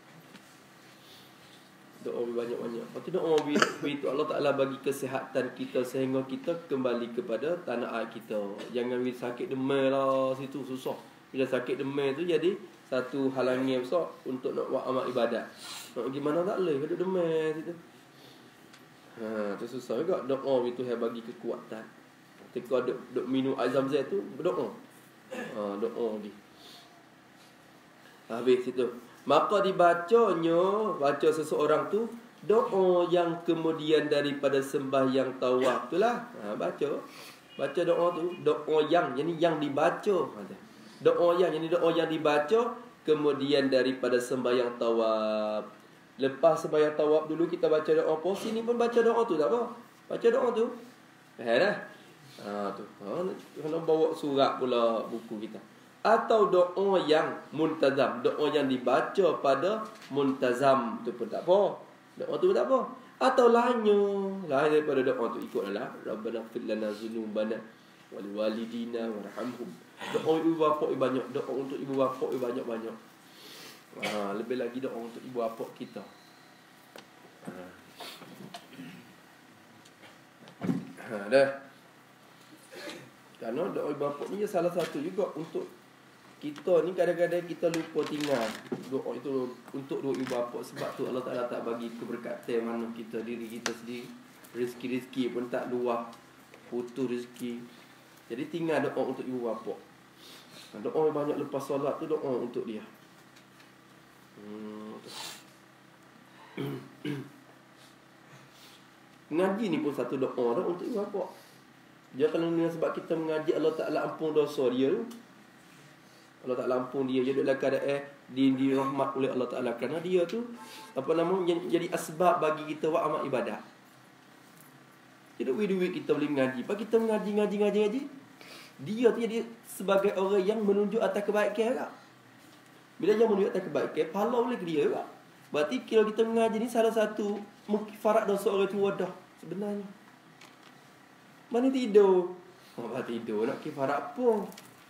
Doa banyak-banyak. Lepas tu doa begitu Allah Ta'ala bagi kesihatan kita sehingga kita kembali kepada tanah air kita. Jangan bila sakit demam lah situ susah. Bila sakit demam tu jadi satu halangan besar untuk nak buat amal ibadat. Nak gimana tak boleh kalau demam situ. Ha, tu susah juga doa itu yang bagi kekuatan. Ketika duk, duk minum air Zam-Zam tu berdoa. Ha, doa lagi. Habis itu. Maka dibacanya, baca seseorang tu doa yang kemudian daripada sembahyang tawaf tu lah. Ha, baca. Baca doa tu, doa yang, jadi yang dibaca. Doa yang, jadi doa yang dibaca kemudian daripada sembahyang tawaf. Lepas sembahyang tawaf dulu kita baca doa apa? Sini pun baca doa tu tak apa. Baca doa tu. Faham dah? Ha tu. Ha, kena bawa surat pula buku kita. Atau doa yang muntazam, doa yang dibaca pada muntazam tu pun tak apa. Doa tu pun tak apa. Atau lainnya, lain daripada doa tu ikutlah Rabbana ighfir lana dzunubana wal walidina warhamhum. Doa ibu bapa banyak, doa untuk ibu bapa banyak-banyak. Ha, lebih lagi doa untuk ibu bapa kita. Ha. Ha, dah. Kerana doa ibu bapa ni salah satu juga untuk kita ni kadang-kadang kita lupa tinggal doa itu untuk doa ibu bapa. Sebab tu Allah Ta'ala tak bagi keberkatan mana kita diri kita sendiri. Rezeki-rezeki pun tak luah. putus rezeki. Jadi tinggal doa untuk ibu bapa. Doa yang banyak lepas solat tu doa untuk dia. Hmm. Ngaji ni pun satu doa dah untuk ibu bapa. Dia kalau ni sebab kita mengaji Allah Taala ampun dosa dia tu. Allah Taala ampun dia, dia dalam keadaan di dirahmat oleh Allah Taala kerana dia tu apa nama jadi asbab bagi kita buat amal ibadat. Jadi duit-duit kita boleh mengaji. Pak kita mengaji ngaji ngaji ngaji. Dia tu jadi sebagai orang yang menunjuk atas kebaikan juga. Bila dia menunjuk atas kebaikan, pahala boleh ke dia juga. Berarti kalau kita mengaji ni salah satu mukfarat dosa orang tua dah sebenarnya. Mana tidur? Oh, tidur nak kifarat apa?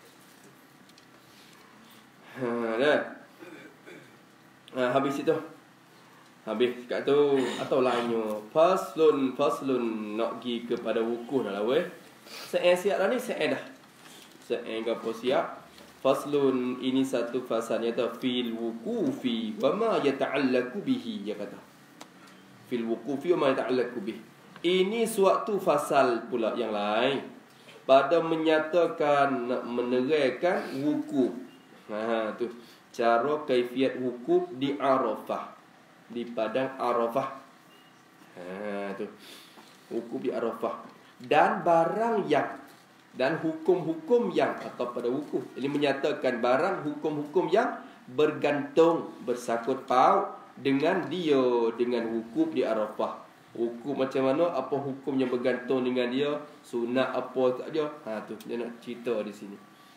Ha dah. Ha, habis itu. Habis kat tu atau lainnya. Faslun faslun nak pergi kepada wukuh dah lah weh. Saya siap dah ni, saya dah. Saya gapo siap. Faslun ini satu fasal iaitu fil wuqufi wa ma yata'allaqu bihi dia kata. Fil wuqufi wa ma yata'allaqu bihi. Ini suatu fasal pula yang lain pada menyatakan nak menerangkan wukuf. Ha tu cara kaifiat wukuf di Arafah, di padang Arafah. Ha tu wukuf di Arafah dan barang yang dan hukum-hukum yang atau pada wukuf. Ini menyatakan barang hukum-hukum yang bergantung bersangkut paut dengan dia dengan wukuf di Arafah. Hukum macam mana, apa hukum yang bergantung dengan dia, sunat apa tak dia. Ha tu dia nak cerita di sini.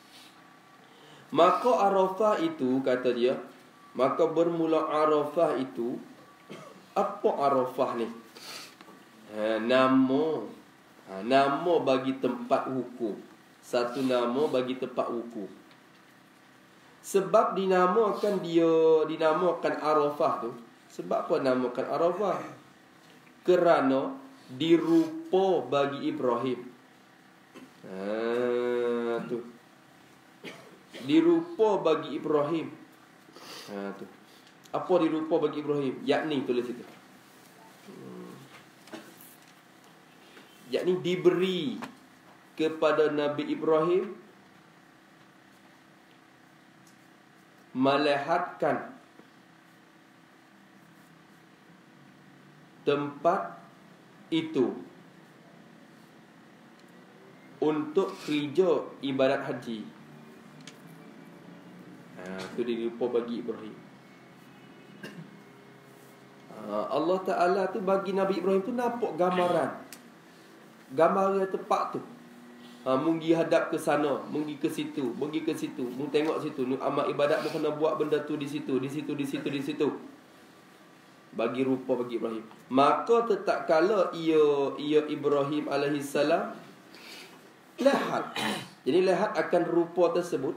Maka Arafah itu kata dia, maka bermula Arafah itu. Apa Arafah ni? Ha, nama ha, nama bagi tempat wukuf. Satu nama bagi tempat wukuf. Sebab dinamakan dia dinamakan Arafah tu. Sebab apa namakan Arafah? Kerana dirupa bagi Ibrahim. Ha tu. Dirupa bagi Ibrahim. Ha tu. Apa dirupa bagi Ibrahim? Yakni tulis itu. Hmm. Yakni diberi kepada Nabi Ibrahim melihatkan tempat itu untuk kerja ibadat haji. Ha, itu dirupa bagi Ibrahim. Ha, Allah Ta'ala tu bagi Nabi Ibrahim tu nampak gambaran. Gambaran tempat tu. Ha, munggi hadap ke sana, munggi ke situ, pergi ke situ, mung tengok situ. Amal ibadat mu kena buat benda tu di situ, di situ, di situ, di situ. Bagi rupa bagi Ibrahim. Maka tetap kala ia ia Ibrahim alaihissalam lihat. Jadi lihat akan rupa tersebut.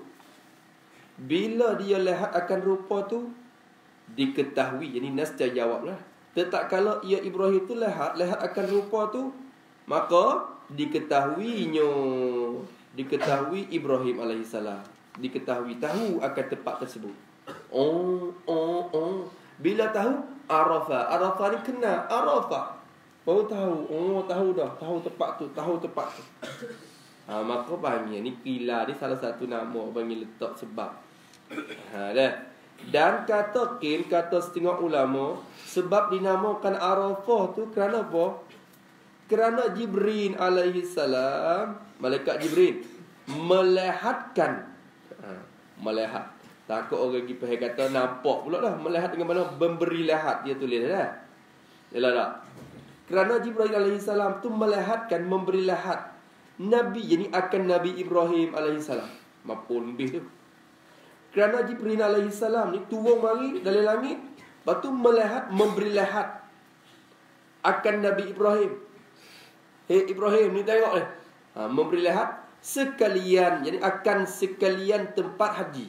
Bila dia lihat akan rupa tu diketahui. Jadi nas jawablah. Tetap kala ia Ibrahim tu lihat lihat akan rupa tu, maka diketahuinya diketahui Ibrahim alaihissalam. Diketahui tahu akan tempat tersebut. Oh oh oh. Bila tahu Arafah, Arafah ni kenal Arafah. Baru tahu, oh tahu dah, tahu tempat tu, tahu tempat tu. Ha, maka panggil ni kila ni salah satu nama panggil letak sebab. Ha dah. Dan kata kin kata setengah ulama sebab dinamakan Arafah tu kerana apa? Kerana Jibril alaihi salam, malaikat Jibril melihatkan ha, melihat. Takut orang pergi pergi kata nampak pula dah. Melihat dengan mana memberi lihat dia tulis dah. Yalah tak? Kerana Jibril alaihissalam tu melihatkan memberi lihat Nabi, jadi akan Nabi Ibrahim alaihissalam. Mapun lebih tu. Kerana Jibril alaihissalam ni turun mari dari langit, lepas tu melihat memberi lihat akan Nabi Ibrahim. Hei Ibrahim ni tengok ni. Ha, memberi lihat sekalian, jadi akan sekalian tempat haji.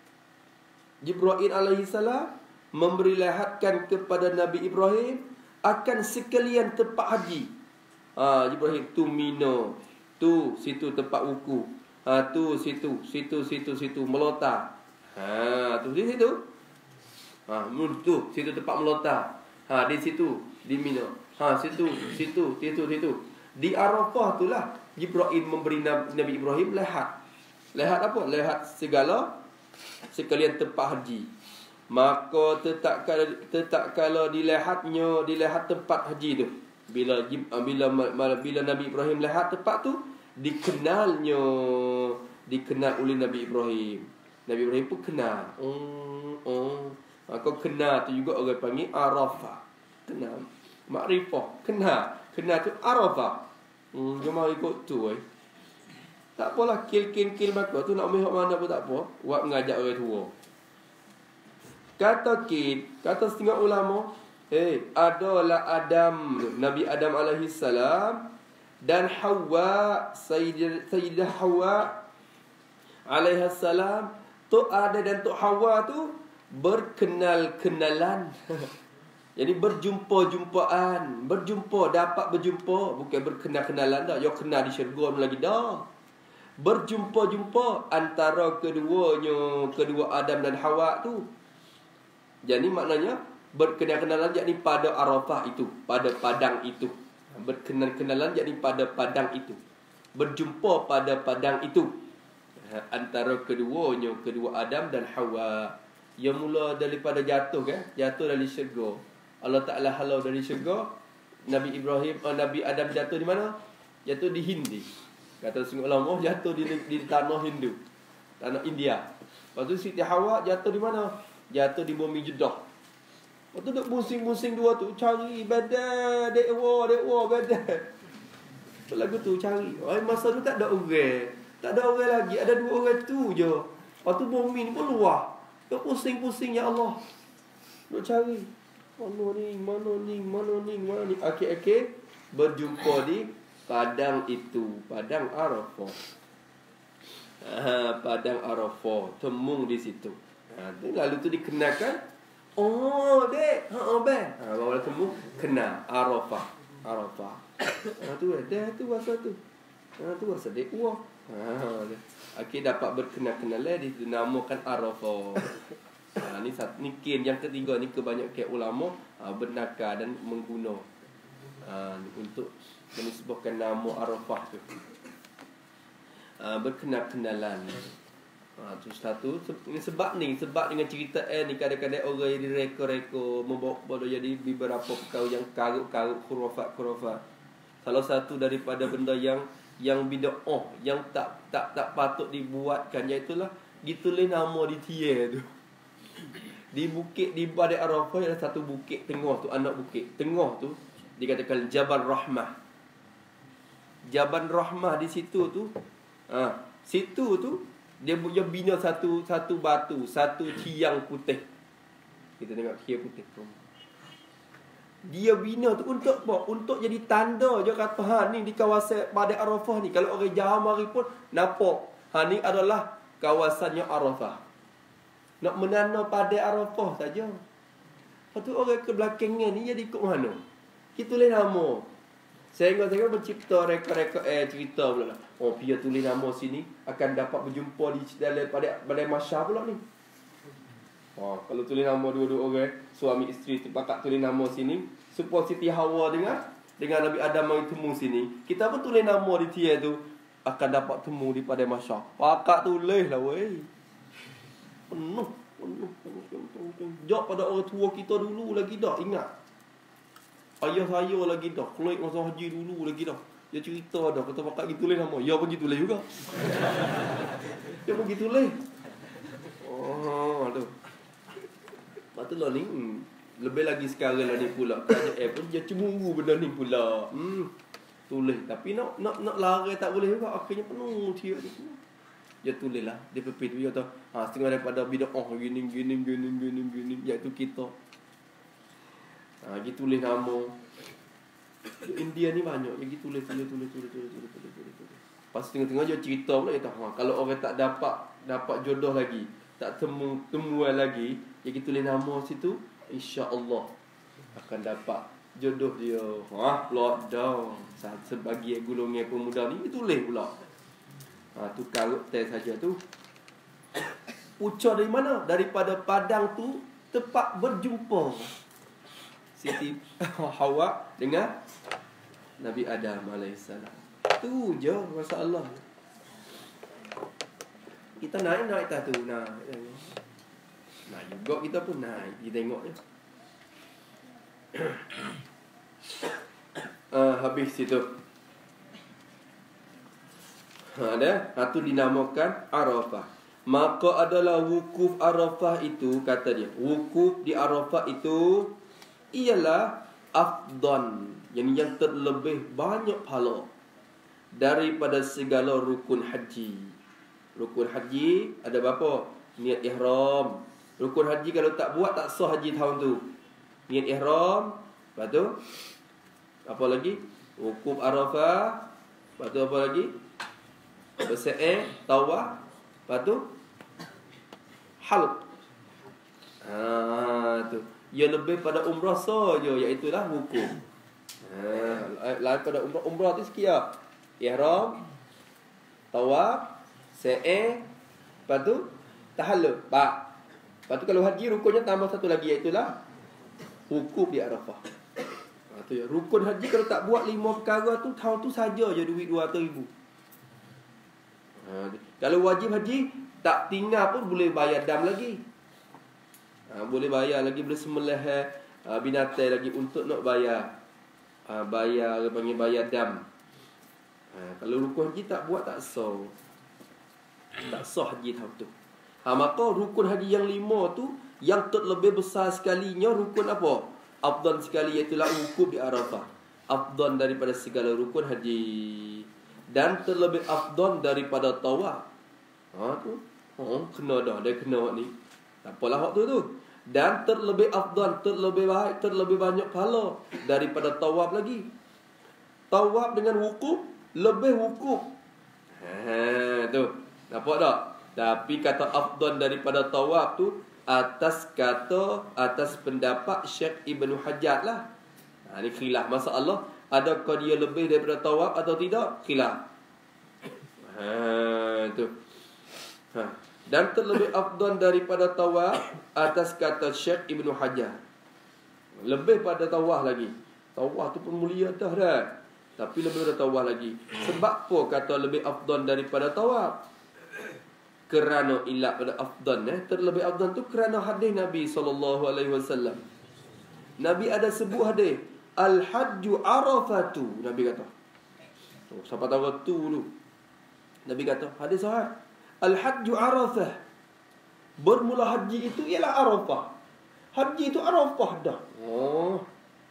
Jibril alaihissalam memberi lihatkan kepada Nabi Ibrahim akan sekalian tempat haji. Ha, Ibrahim tu Mina, tu situ tempat wukuf. Ha, tu situ, situ, situ, situ melontar. Ha, tu di situ. Ha, tu situ tempat melontar. Ha, di situ, di Mina. Ha, situ, situ, situ, situ. Di Arafah itulah Jibril memberi Nabi Ibrahim lihat. Lihat apa? Lihat segala sekalian tempat haji. Maka tetap kalau tetap kalau dilihatnya dilihat tempat haji tu. Bila bila bila Nabi Ibrahim lihat tempat tu, dikenalnya dikenal oleh Nabi Ibrahim. Nabi Ibrahim pun kenal. Oh, oh. Maka kenal tu juga orang panggil Arafah. Kenal. Makrifah. Kenal. Kenal tu Arafah. Hmm, jom mari ikut tu eh. Tak apalah, kil-kil-kil maka tu nak ambil mana pun tak apa. Buat mengajak orang tua. Kata kil, kata setengah ulama, eh, adalah Adam, Nabi Adam alaihi salam dan Hawa, Sayyidah, Sayyidah Hawa alaihi salam, tu ada dan tu Hawa tu berkenal-kenalan. Jadi berjumpa-jumpaan, berjumpa, dapat berjumpa, bukan berkenal-kenalan dah. Yo kenal di syurga lagi dah. Berjumpa-jumpa antara keduanya, kedua Adam dan Hawa tu. Jadi maknanya berkenal-kenalan yakni pada Arafah itu, pada padang itu. Berkenal-kenalan yakni pada padang itu. Berjumpa pada padang itu. Antara keduanya, kedua Adam dan Hawa. Yang mula daripada jatuh kan? Jatuh dari syurga. Allah Ta'ala halau dari syurga. Nabi Ibrahim, oh, Nabi Adam jatuh di mana? Jatuh di Hindi. Kata semua ulama, jatuh di, di tanah Hindu, tanah India. Lepas tu Siti Hawa jatuh di mana? Jatuh di bumi Jeddah. Lepas tu duk pusing-pusing dua tu, cari badan, dekwa, dekwa, badan. Lagu tu cari. Oh, masa tu tak ada orang. Tak ada orang lagi, ada dua orang tu je. Lepas tu bumi ni pun luar. Duk pusing-pusing, ya Allah. Duk cari. Mana ni, mana ni, mana ni, mana ni. Akhir-akhir berjumpa di padang itu, padang Arafah. Ha, padang Arafah, temung di situ. Ha, lalu tu dikenalkan. Oh, dek, ha, oh, ben. Ha, bawa temung kenal Arafah, Arafah. Ha, tu dah tu masa tu. Ha, tu masa dek wah. Ha, akhir dapat berkenal-kenalan dinamakan Arafah. Ha, ni satu ni kin yang ketiga ni kebanyakan ulama ha, bernakal dan mengguna ha, untuk menisbahkan nama Arafah tu. Ha, berkenal-kenalan. Ha, tu satu ini sebab ni sebab dengan cerita eh ni kadang-kadang orang yang direka-reka membawa kepada jadi beberapa perkara yang karut-karut khurafat-khurafat. Salah satu daripada benda yang yang bid'ah yang tak tak tak patut dibuatkan iaitu lah gitulah nama di tiar tu. Di bukit di Padang Arafah ada satu bukit tengah tu, anak bukit tengah tu dikatakan Jabal Rahmah. Jabal Rahmah di situ tu, ha, situ tu dia dia bina satu satu batu, satu tiang putih. Kita tengok tiang putih tu. Dia bina tu untuk apa? Untuk jadi tanda je kata ha ni di kawasan Padang Arafah ni. Kalau orang jauh mari pun nampak ha ni adalah kawasannya Arafah. Nak menana pada Arafah saja. Lepas tu orang ke belakangnya ni jadi ikut mana? Kita tulis nama. Sehingga saya mencipta reka-reka eh cerita pula lah. Oh, dia tulis nama sini akan dapat berjumpa di dalam pada pada masyar pula ni. Oh, kalau tulis nama dua-dua orang, suami isteri sepakat tulis nama sini, supaya Siti Hawa dengan dengan Nabi Adam mari temu sini. Kita pun tulis nama di tiar tu akan dapat temu di pada masyar. Pakat tulis lah weh. Penuh, penuh, penuh, penuh, penuh. Jawab pada orang tua kita dulu lagi dah, ingat. Ayah saya lagi dah, keluar masa haji dulu lagi dah. Dia cerita dah, kata pakat pergi tulis nama. Ya pergi tulis juga. Dia pergi tulis. Oh, aduh. Lepas tu lah ni, lebih lagi sekarang lah ni pula. Kerajaan pun dia cemburu benda ni pula. Hmm, tulis. Tapi nak nak nak lari tak boleh juga. Akhirnya penuh dia tu. Dia tulis lah. Dia pepit tu. Dia kata, ha, setengah daripada bid'ah gini, gini, gini, gini, gini. Iaitu kita. Ha, dia tulis nama. India ni banyak. Dia tulis, tulis, tulis, tulis, tulis, tulis, tulis, tulis, tulis. Pas tengah-tengah dia cerita pula. Dia kata, ha, kalau orang tak dapat dapat jodoh lagi, tak temu temuan lagi, dia tulis nama situ, insya-Allah akan dapat jodoh dia. Ha, plot dah. Sebagai golongan pemuda ni, dia tulis pula. Ha, tu karut teh saja tu. Ucap dari mana? Daripada padang tu tempat berjumpa Siti Hawa dengan Nabi Adam alaihissalam. Tu je masalah. Kita naik naik tak tu nah. Nah juga kita pun naik. Kita tengok je. uh, habis situ. Ada, satu dinamakan Arafah. Maka adalah wukuf Arafah itu, kata dia, wukuf di Arafah itu ialah afdan, yang yang terlebih banyak pahala daripada segala rukun haji. Rukun haji ada berapa? Niat ihram. Rukun haji kalau tak buat tak sah haji tahun tu. Niat ihram, lepas tu apa lagi? Wukuf Arafah. Lepas tu apa lagi? Bersa'i, tawaf. Lepas tu halq. Ha tu. Yang lebih pada umrah saja, iaitu lah wukuf. Ha, lain pada umrah. Umrah tu sekian. Ihram, tawaf, sa'i, lepas tu tahallul. Ba. Lepas tu kalau haji rukunnya tambah satu lagi, iaitu lah wukuf di Arafah. Ha tu ya. Rukun haji kalau tak buat lima perkara tu, tahun tu saja je duit dua ratus ribu. Ha, kalau wajib haji tak tinggal pun boleh bayar dam lagi. Ha, boleh bayar lagi, boleh sembelih ha, binatang lagi untuk nak bayar. Ha, bayar, dia panggil bayar dam. Ha, kalau rukun haji tak buat tak sah. Tak sah haji tahun tu. Ha, maka rukun haji yang lima tu yang terlebih besar sekalinya rukun apa? Afdan sekali, iaitu lah wukuf di Arafah. Afdan daripada segala rukun haji. Dan terlebih afdan daripada tawaf. Ha tu. Ha kena dah, dia kena ni. Tak apalah hak tu tu. Dan terlebih afdan, terlebih baik, terlebih banyak pahala daripada tawaf lagi. Tawaf dengan wukuf lebih wukuf. Ha tu. Nampak tak? Tapi kata afdan daripada tawaf tu atas kata, atas pendapat Syekh Ibnu Hajar lah. Ha ni khilaf masalah. Adakah dia lebih daripada tawaf atau tidak? Khilaf. Ha tu. Ha. Dan terlebih afdan daripada tawaf atas kata Syekh Ibnu Hajar. Lebih pada tawaf lagi. Tawaf tu pun mulia dah dah. Tapi lebih daripada tawaf lagi. Sebab apa kata lebih afdan daripada tawaf? Kerana ilat pada afdan eh terlebih afdan tu kerana hadis Nabi sallallahu alaihi wasallam. Nabi ada sebut hadis Al-Hajju Arafatu. Nabi kata. Oh, siapa tahu tu dulu. Nabi kata, hadis sahih. Al-Hajju Arafah. Bermula haji itu ialah Arafah. Haji itu Arafah dah. Oh.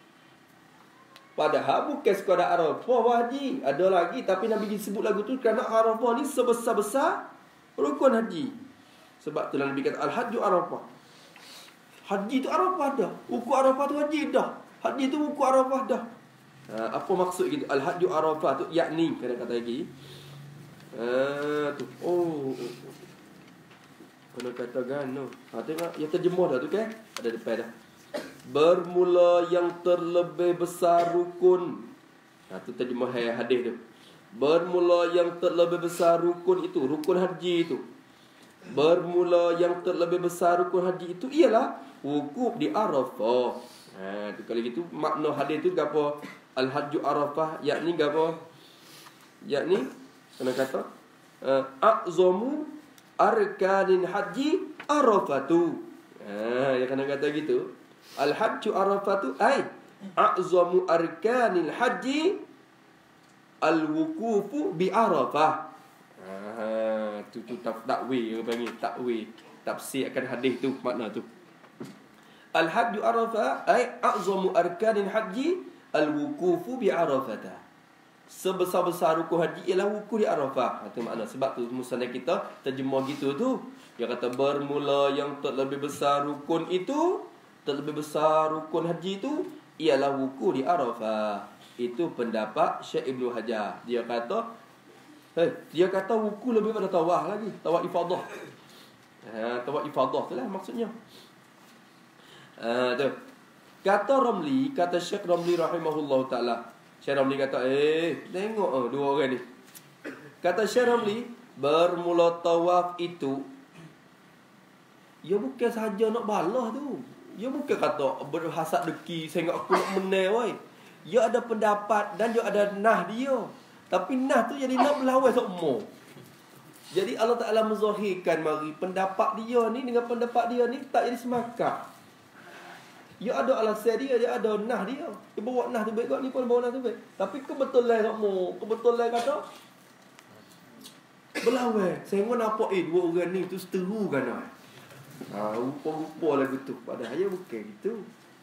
Padahal bukan sekadar Arafah haji. Ada lagi, tapi Nabi sebut lagu tu kerana Arafah ni sebesar-besar rukun haji. Sebab tu Nabi kata Al-Hajju Arafah. Haji itu Arafah dah. Ukur Arafah tu haji dah. Haji tu ukur Arafah dah. Ha, apa maksud gitu? Al-Hajju Arafah tu yakni kata-kata lagi. Ha tu. Oh. Kena kata gano. Ha tengok yang terjemah dah tu kan? Ada depan dah. Bermula yang terlebih besar rukun. Ha tu terjemah hadis tu. Bermula yang terlebih besar rukun itu, rukun haji itu. Bermula yang terlebih besar rukun haji itu ialah wukuf di Arafah. Ha tu kalau gitu makna hadis tu gapo? Al-Hajju Arafah yakni gapo? Yakni kena kata uh, a'zamu arkanin haji Arafatu. Ha dia kena kata gitu. Al-Hajju Arafatu ai a'zamu arkanil haji al-wukufu bi Arafah. Ha tu tu takwil panggil takwil. Tafsir akan hadis tu makna tu. Al-Hajju Arafah ay a'zamu arkanil haji al-wukufu bi Arafata. Sebesar-besar rukun haji ialah wukuf di Arafah. Itu makna. Sebab tu musannaf kita terjemah gitu tu. Dia kata bermula yang terlebih besar rukun itu, terlebih besar rukun haji itu ialah wukuf di Arafah. Itu pendapat Syekh Ibnu Hajar. Dia kata eh, dia kata wukuf lebih pada tawaf lagi, tawaf ifadah. Ha tawaf ifadah tu lah maksudnya. Ha tu. Kata Ramli, kata Syekh Ramli rahimahullah taala. Syekh Ramli kata, "Eh, tengok oh, dua orang ni." Kata Syekh Ramli, bermula tawaf itu ya bukan sahaja nak balah tu. Ya bukan kata berhasad deki sehingga aku nak menang woi. dia ada pendapat dan dia ada nah dia. Tapi nah tu jadi nak berlawan semua. Jadi Allah Ta'ala menzahirkan mari pendapat dia ni dengan pendapat dia ni tak jadi semakar. Dia ada alasan dia, dia ada nah dia. Dia bawa nah tu baik kat ni pun bawa nah tu baik. Tapi kebetulan semua, kebetulan kata berlawan. Saya pun nampak eh dua orang ni tu seteru kan. Ha, rupa-rupa lagu tu. Padahal dia bukan gitu.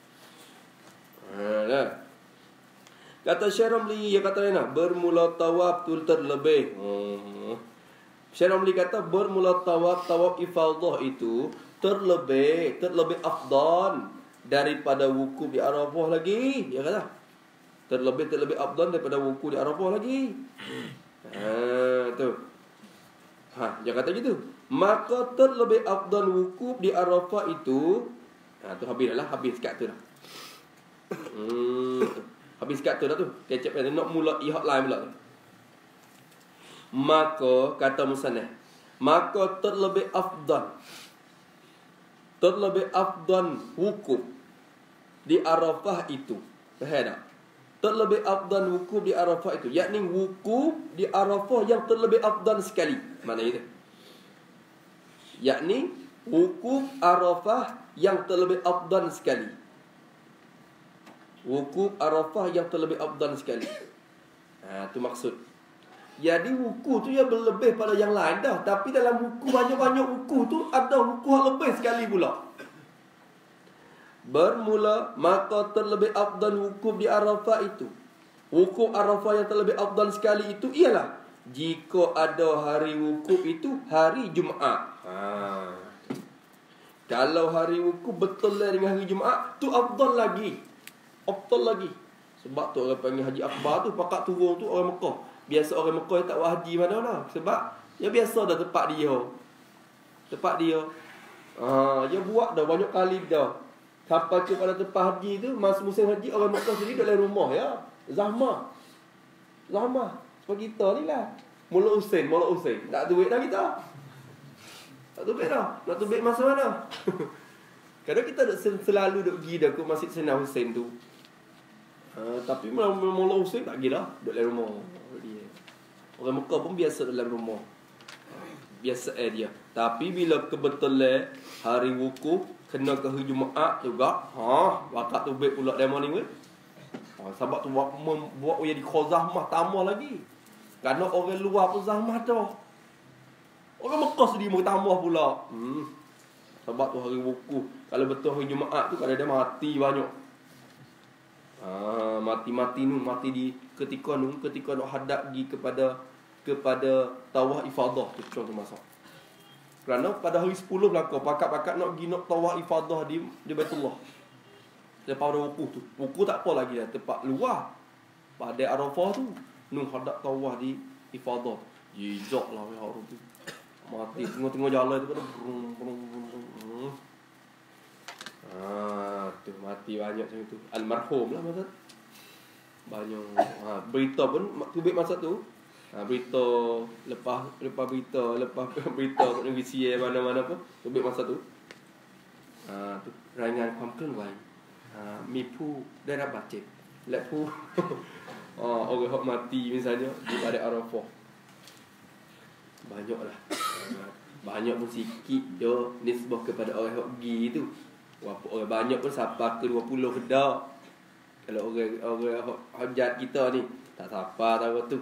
Ha dah. Kata Syekh Ramli, dia kata nak bermula tawaf tu terlebih. Hmm. Syekh Ramli kata bermula tawaf tawaf ifadah itu terlebih terlebih afdal daripada wukuf di Arafah lagi. Dia kata terlebih terlebih afdal daripada wukuf di Arafah lagi. Ha tu. Ha dia kata gitu. Maka terlebih afdal wukuf di Arafah itu. Ha tu habis dah lah, habis kat tu dah. Hmm habis kat tu dah tu. Kecap dah nak mula ihak lain pula tu. Maka kata musannaf, maka terlebih afdal terlebih afdal wukuf di Arafah itu. Faham tak? Terlebih afdal wukuf di Arafah itu, yakni wukuf di Arafah yang terlebih afdal sekali. Mana itu? Yakni wukuf Arafah yang terlebih afdal sekali. Wukuf Arafah yang terlebih afdal sekali. Ha, tu maksud. Jadi wukuf tu yang berlebih pada yang lain dah. Tapi dalam wukuf banyak-banyak wukuf tu ada wukuf yang lebih sekali pula. Bermula maka terlebih afdal wukuf di Arafah itu. Wukuf Arafah yang terlebih afdal sekali itu ialah jika ada hari wukuf itu hari Jumaat. Ha. Kalau hari wukuf betul lah dengan hari Jumaat, tu afdal lagi. Afdal lagi. Sebab tu orang panggil Haji Akbar tu, pakat turun tu orang Mekah. Biasa orang Mekah tak buat haji mana-mana. Sebab dia biasa dah tempat dia. Tempat dia. Ha, dia buat dah banyak kali dah. Sampai kepada tempat haji tu, masa musim haji orang Mekah sendiri kat dalam rumah ya. Zahmah. Zahmah. Seperti kita ni lah. Mula Husain, mula Husain. Tak duit dah kita. Tak duit dah. Nak duit masa mana? Kadang kita tak selalu duk pergi dah ke Masjid Sayyidina Husain tu. Uh, tapi mula Husain tak pergi dah. Duduk dalam rumah. Orang Mekah pun biasa dalam rumah. Biasa eh dia. Tapi bila kebetulan hari wukuf kena ke hari Jumaat juga, ha, wakat tu baik pula demo ni weh. Ha, sebab tu buat buat dia di khazamah tambah lagi. Kerana orang luar pun zahmah dah. Orang Mekah sendiri mau tambah pula. Hmm. Sebab tu hari wukuf, kalau betul hari Jumaat tu kalau dia mati banyak. Ha, mati-mati nu mati di ketika nu ketika nak hadap pergi kepada kepada tawaf ifadah tu contoh masa. Kerana pada hari sepuluh belaka pakat-pakat nak pergi nak tawaf ifadah di di Baitullah. Lepas pada wukuf tu. Wukuf tak apa lagi dah tempat luar. Pada Arafah tu nu hadap tawaf di ifadah. Jijak lah ya orang tu. Mati tengah-tengah jalan tu pada brum brum brum. Ah, tu mati banyak macam tu. Almarhum lah masa. Banyak. Ha, berita pun tubik masa tu. Ha, berita lepas lepas berita, lepas berita kat negeri Sia mana-mana pun tubik masa tu. Ha, tu rainanความเคลื่อนไหว Ha, mipu dan nak baca. Lepu. Ah, orang hok mati misalnya di pada Arafah. Banyaklah. Banyak pun sikit je nisbah kepada orang hok pergi tu. Walaupun orang banyak pun sampai ke dua puluh dah. Kalau orang orang hajat kita ni tak siapa tahu tu.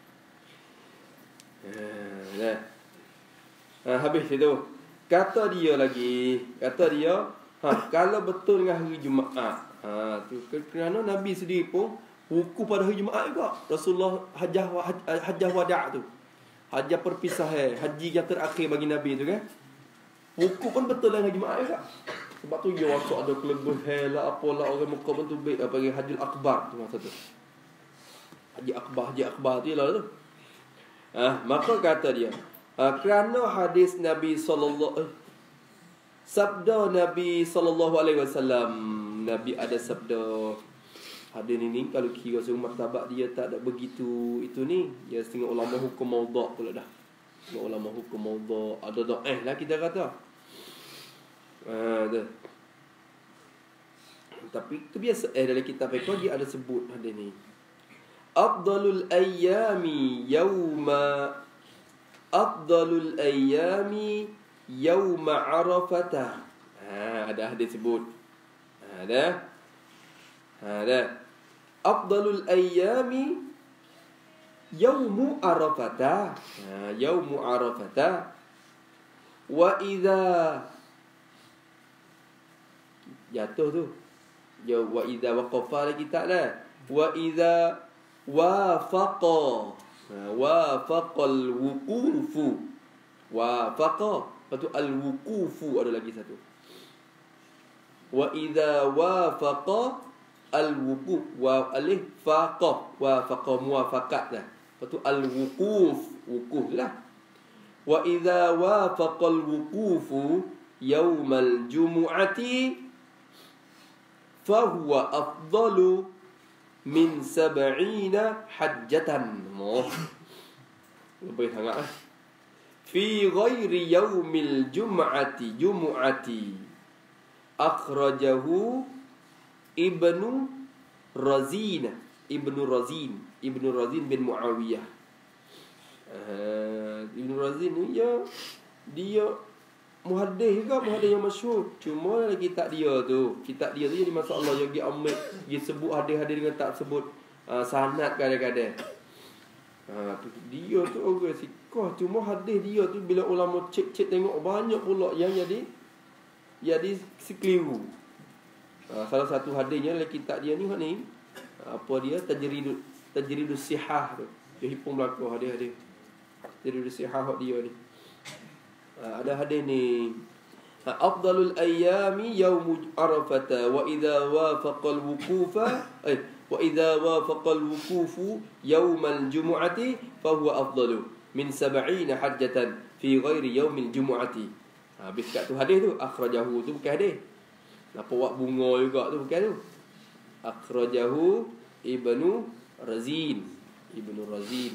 Ha, ha, habis itu. Kata dia lagi, kata dia, ha, kalau betul dengan hari Jumaat, ha, tu kerana Nabi sendiri pun wukuf pada hari Jumaat juga. Rasulullah hajjah hajjah wada' tu. Hajjah perpisahan, haji yang terakhir bagi Nabi tu kan. Wukuf pun betul dengan hari Jumaat juga. Sebab tu dia waktu ada kelebihan lah apalah orang Mekah pun tu baik apa panggil Hajjul Akbar tu masa tu. Haji Akbar, Haji Akbar tu ialah tu. Ah, maka kata dia, ah, kerana hadis Nabi sallallahu eh, sabda Nabi sallallahu alaihi wasallam, Nabi ada sabda hadis ini kalau kira semua martabat dia tak ada begitu itu ni, dia setengah ulama hukum maudha' pula dah. Setengah ulama hukum maudha' ada dah eh lah kita kata. Ha, tu. Tapi itu biasa. Eh, dalam kitab fiqh dia ada sebut hadis ni. Afdalul ayyami yawma Afdalul ayyami yawma Arafah. Ha, ada hadis sebut. Ha, ada. Ha, ada. Afdalul ayyami yawmu Arafah. Ha, yawmu Arafah. Wa idza jatuh tu. Ya, wa idza waqafa lagi tak lah. Wa idza wafaqa. Ha, wafaqal wuqufu. Wafaqa. Lepas tu al-wuqufu ada lagi satu. Wa idza wafaqa al-wuquf. Wa alif faqa. Wafaqa muwafaqat dah. Lepas tu al-wuquf. Wuquf lah. Wa idza wafaqal wuqufu yaumal jumu'ati fahuwa afdalu min sab'ina hajjatan. Oh. Lebih sangat lah. Fi ghairi yaumil jum'ati jumu'ati. Akhrajahu Ibnu Razin. Ibnu Razin. Ibnu Razin bin Muawiyah. Uh, Ibnu Razin ni ya, dia muhaddis juga, muhaddis yang masyhur. Cuma dalam kitab dia tu, kitab dia tu jadi masalah, yang dia ambil, dia sebut hadis-hadis dengan tak sebut uh, sanad kadang-kadang. Ha, tu dia tu orang sikah. Cuma hadis dia tu bila ulama cek-cek tengok banyak pula yang jadi jadi sekeliru. Ha, salah satu hadisnya dalam kitab dia ni ni apa dia tajridus tajridus sihah tu. Dia hipung belakang hadis-hadis. Tajridus sihah dia ni. Ha, ada hadis ni. Ha, afdalul ayyami yaum arafah wa idza wafaqal wuqufa eh wa idza wafaqal wuqufu yaumal jumu'ati fa huwa afdalu min sab'ina hajjatan fi ghairi yaumil jumu'ati. Ha, habis kat tu hadis tu akhrajahu tu bukan hadis. Napa buat bunga juga tu bukan tu. Akhrajahu Ibnu Razin. Ibnu Razin.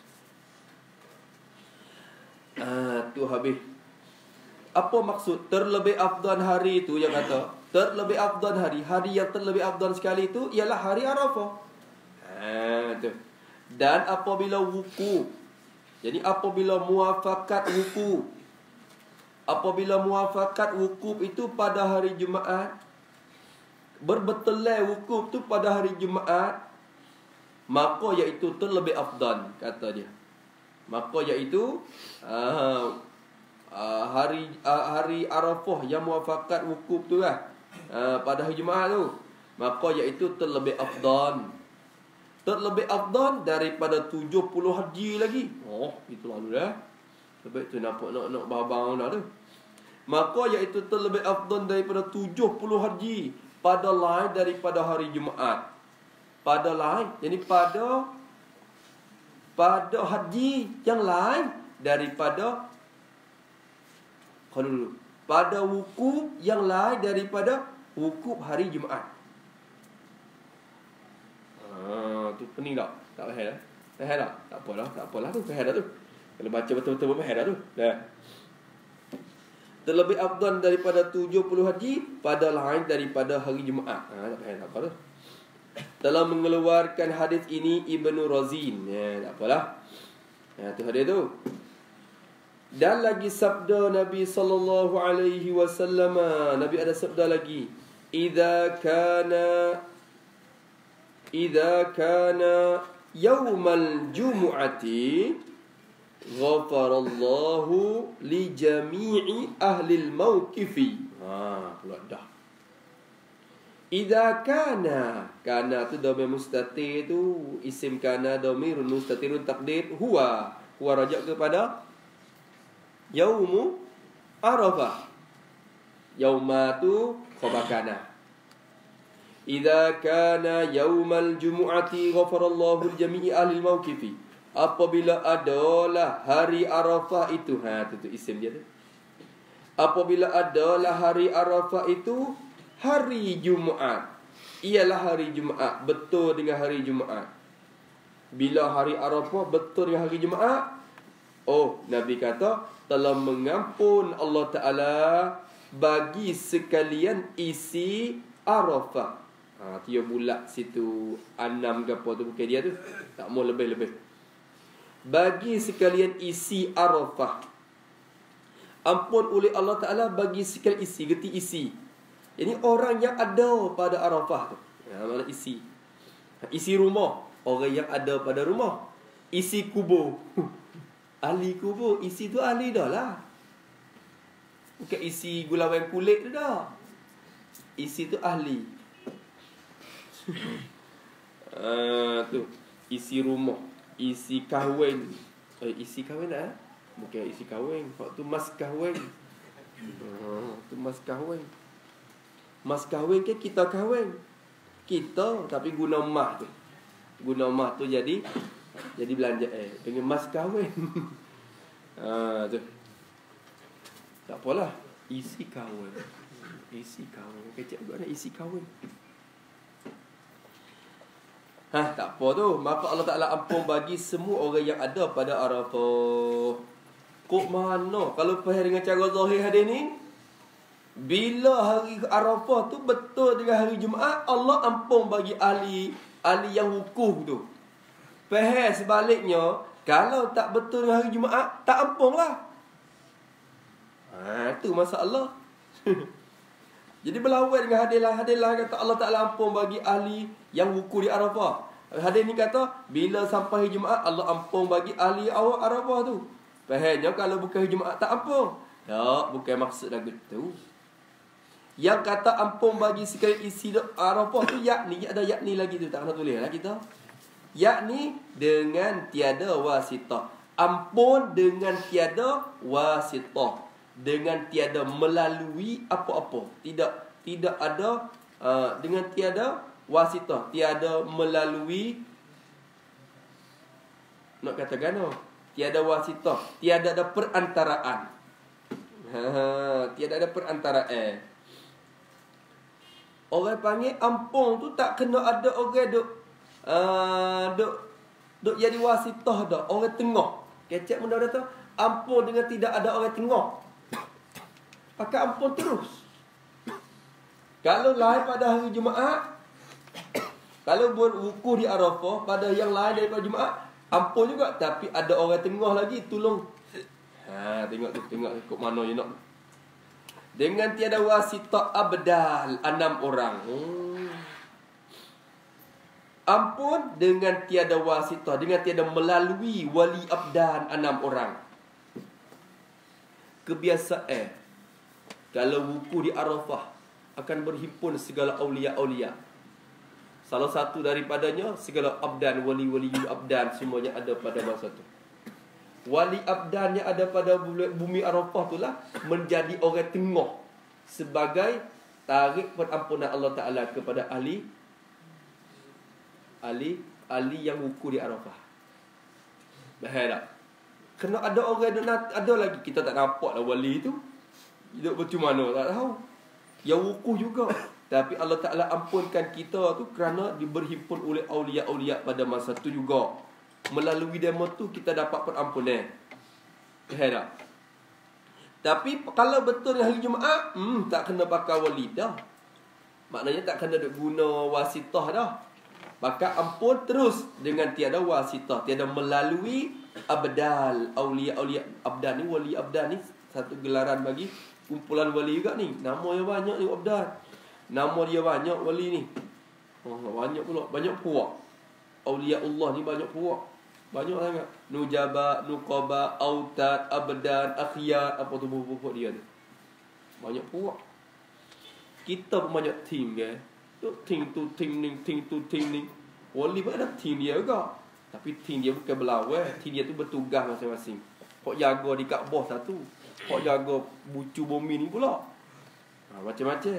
Ah, tu habis. Apa maksud terlebih afdal hari tu yang kata? Terlebih afdal hari, hari yang terlebih afdal sekali itu ialah hari Arafah. Ha, tu. Dan apabila wukuf. Jadi apabila muafakat wukuf. Apabila muafakat wukuf itu pada hari Jumaat. Berbetulan wukuf tu pada hari Jumaat. Maka iaitu terlebih afdal, kata dia. Maka iaitu uh, uh, hari uh, hari Arafah yang muafakat wukuf tu lah. Uh, pada hari Jumaat tu, maka iaitu terlebih afdal. Terlebih afdal daripada tujuh puluh haji lagi. Oh, itu lalu dah. Lebih tu nampak nak nak babang dah tu. Maka iaitu terlebih afdal daripada tujuh puluh haji pada lain daripada hari Jumaat. Pada lain, jadi pada pada haji yang lain daripada kalau dulu pada wukuf yang lain daripada wukuf hari Jumaat. Ha, tu pening tak? Tak faham dah. Faham tak? Tak apalah, tak apalah tu, faham dah tu. Kalau baca betul-betul pun faham dah tu. Dah. Terlebih afdal daripada tujuh puluh haji pada lain daripada hari Jumaat. Ha, tak faham tak apa tu. Telah mengeluarkan hadis ini Ibnu Razin. Ya, tak apalah. Ya, tu hadis tu. Dan lagi sabda Nabi sallallahu alaihi wasallam, Nabi ada sabda lagi, idza kana idza kana yaumal jumu'ati ghafarallahu li jami'i ahli al-mawqifi. Ha, pula dah. Idza kana, kana tu dhamir mustatir tu, isim kana dhamirun mustatirun taqdir huwa. Huwa rajak kepada Yaumu Arafah. Yauma tu khabar kana. Idza kana yaumal jumu'ati ghafarallahu jami'i ahli al-mawqifi. Apabila adalah hari Arafah itu, ha tu, tu isim dia tu. Apabila adalah hari Arafah itu hari Jumaat. Ialah hari Jumaat, betul dengan hari Jumaat. Bila hari Arafah betul dengan hari Jumaat, oh, Nabi kata telah mengampun Allah Ta'ala bagi sekalian isi Arafah. Ha, dia bulat situ enam ke apa tu bukan dia tu. Tak mau lebih-lebih. Bagi sekalian isi Arafah. Ampun oleh Allah Ta'ala bagi sekalian isi, geti isi. Ini orang yang ada pada Arafah tu. Ya, mana isi. Isi rumah, orang yang ada pada rumah. Isi kubur. Ahli kubur, isi tu ahli dah lah. Bukan isi gulauan kulit tu dah. Isi tu ahli. uh, tu isi rumah, isi kahwin. Eh, isi kahwin ah? Bukan isi kahwin. Waktu mas kahwin. Uh, tu mas kahwin. Mas kahwin ke kita kahwin. Kita tapi guna mah tu. Guna mah tu jadi jadi belanja eh dengan mas kahwin. Ha tu. Tak apalah, isi kahwin. Isi kahwin. Kecik juga nak isi kahwin. Ha, tak apa tu. Maka Allah Ta'ala ampun bagi semua orang yang ada pada Arafah. Kok mana? Kalau faham dengan cara zahir hadis ni, bila hari Arafah tu betul dengan hari Jumaat, Allah ampun bagi ahli ahli yang wukuf tu. Faham sebaliknya, kalau tak betul dengan hari Jumaat, tak ampun lah. Ha, tu masalah. Jadi berlawan dengan hadis lah. Hadis lah kata Allah Ta'ala ampun bagi ahli yang wukuf di Arafah. Hadis ni kata, bila sampai hari Jumaat, Allah ampun bagi ahli awal Arafah tu. Fahamnya kalau bukan hari Jumaat, tak ampun. Tak, bukan maksud lagu tu. Yang kata ampun bagi sekali isi Arafah tu yakni, ada yakni lagi tu, tak kena tulis lah kita. Yakni dengan tiada wasitah. Ampun dengan tiada wasitah. Dengan tiada melalui apa-apa. Tidak tidak ada uh, dengan tiada wasitah, tiada melalui, nak kata gano, tiada wasitah, tiada ada perantaraan. Ha, tiada ada perantaraan. Orang panggil ampun tu tak kena ada orang duk uh, duk duk jadi wasitah dah, orang tengah. Kecek benda tu, ampun dengan tidak ada orang tengah. Pakai ampun terus. Kalau lain pada hari Jumaat, kalau buat wukuf di Arafah pada yang lain daripada Jumaat, ampun juga. Tapi ada orang tengah lagi, tolong. Ha, tengok tu, tengok ikut mana you nak. Dengan tiada wasitah abdal, enam orang. Hmm. Ampun dengan tiada wasitah, dengan tiada melalui wali abdan, enam orang. Kebiasaan kalau wukuf di Arafah akan berhimpun segala awliya-awliya. Salah satu daripadanya segala abdan, wali-wali abdan semuanya ada pada masa tu. Wali abdan yang ada pada bumi Arafah itulah menjadi orang tengah sebagai tarik pengampunan Allah Ta'ala kepada ahli ahli ahli yang wukuf di Arafah. Bahaya tak? Kena ada orang ada, ada lagi kita tak nampak lah wali tu. Hidup macam mana tak tahu. Yang wukuf juga. Tapi Allah Ta'ala ampunkan kita tu kerana diberhimpun oleh awliya-awliya pada masa tu juga. Melalui demo tu kita dapat perampunan. Faham tak? Tapi kalau betul hari Jumaat, hmm, tak kena pakai wali dah. Maknanya tak kena guna wasitah dah. Maka ampun terus dengan tiada wasitah, tiada melalui abdal. Awliya-awliya abdan ni, wali abdan ni satu gelaran bagi kumpulan wali juga ni. Nama yang banyak ni abdan. Nama dia banyak wali ni. Oh, banyak pula, banyak puak. Aulia Allah ni banyak puak. Banyak sangat. Nujaba, nuqaba, autad, abdan, akhyar, apa tu buku-buku dia tu. Banyak puak. Kita pun banyak tim kan. Tu tim tu tim ni, tim tu tim ni. Wali pun ada tim dia juga. Tapi tim dia bukan berlawan. Tim dia tu bertugas masing-masing. Hok jaga di Kaabah satu. Hok jaga bucu bumi ni pula. Ha, macam-macam.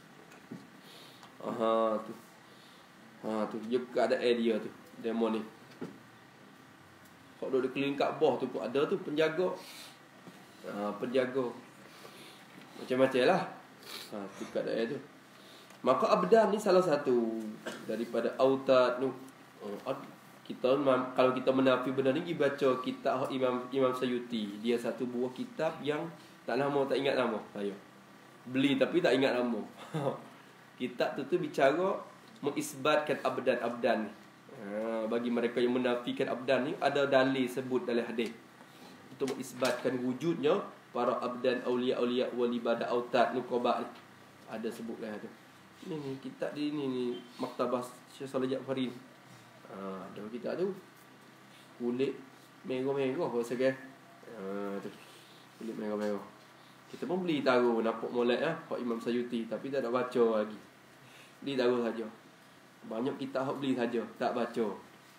Aha tu. Ha tu dia keadaan dia tu. Demo ni. Hok duduk keliling Kaabah tu pun ada tu penjaga. Ha, penjaga. Macam-macam lah. Ha tu keadaan tu. Maka abdan ni salah satu daripada autad nu. Uh, kita kalau kita menafi benda ni pergi baca kitab Imam Imam Sayuti. Dia satu buah kitab yang tak lama tak ingat nama saya. Beli tapi tak ingat nama. Kitab tu tu bicara mengisbatkan abdan-abdan ni. Ha, bagi mereka yang menafikan abdan ni, ada dalil sebut dalam hadis untuk mengisbatkan wujudnya para abdan, aulia-aulia, wali bada, autad, nuqaba ni. Ada sebut lah tu. Ni, ni kitab di ni ni Maktabah Syekh Saleh Ja'fari. Ha, ada kitab tu. Kulit merah-merah rasa kan. Ha, tu. Kulit merah-merah. Kita pun beli taruh nampak molek ah, Pak Imam Sayuti, tapi tak nak baca lagi. Beli taruh saja. Banyak kitab hak beli saja, tak baca.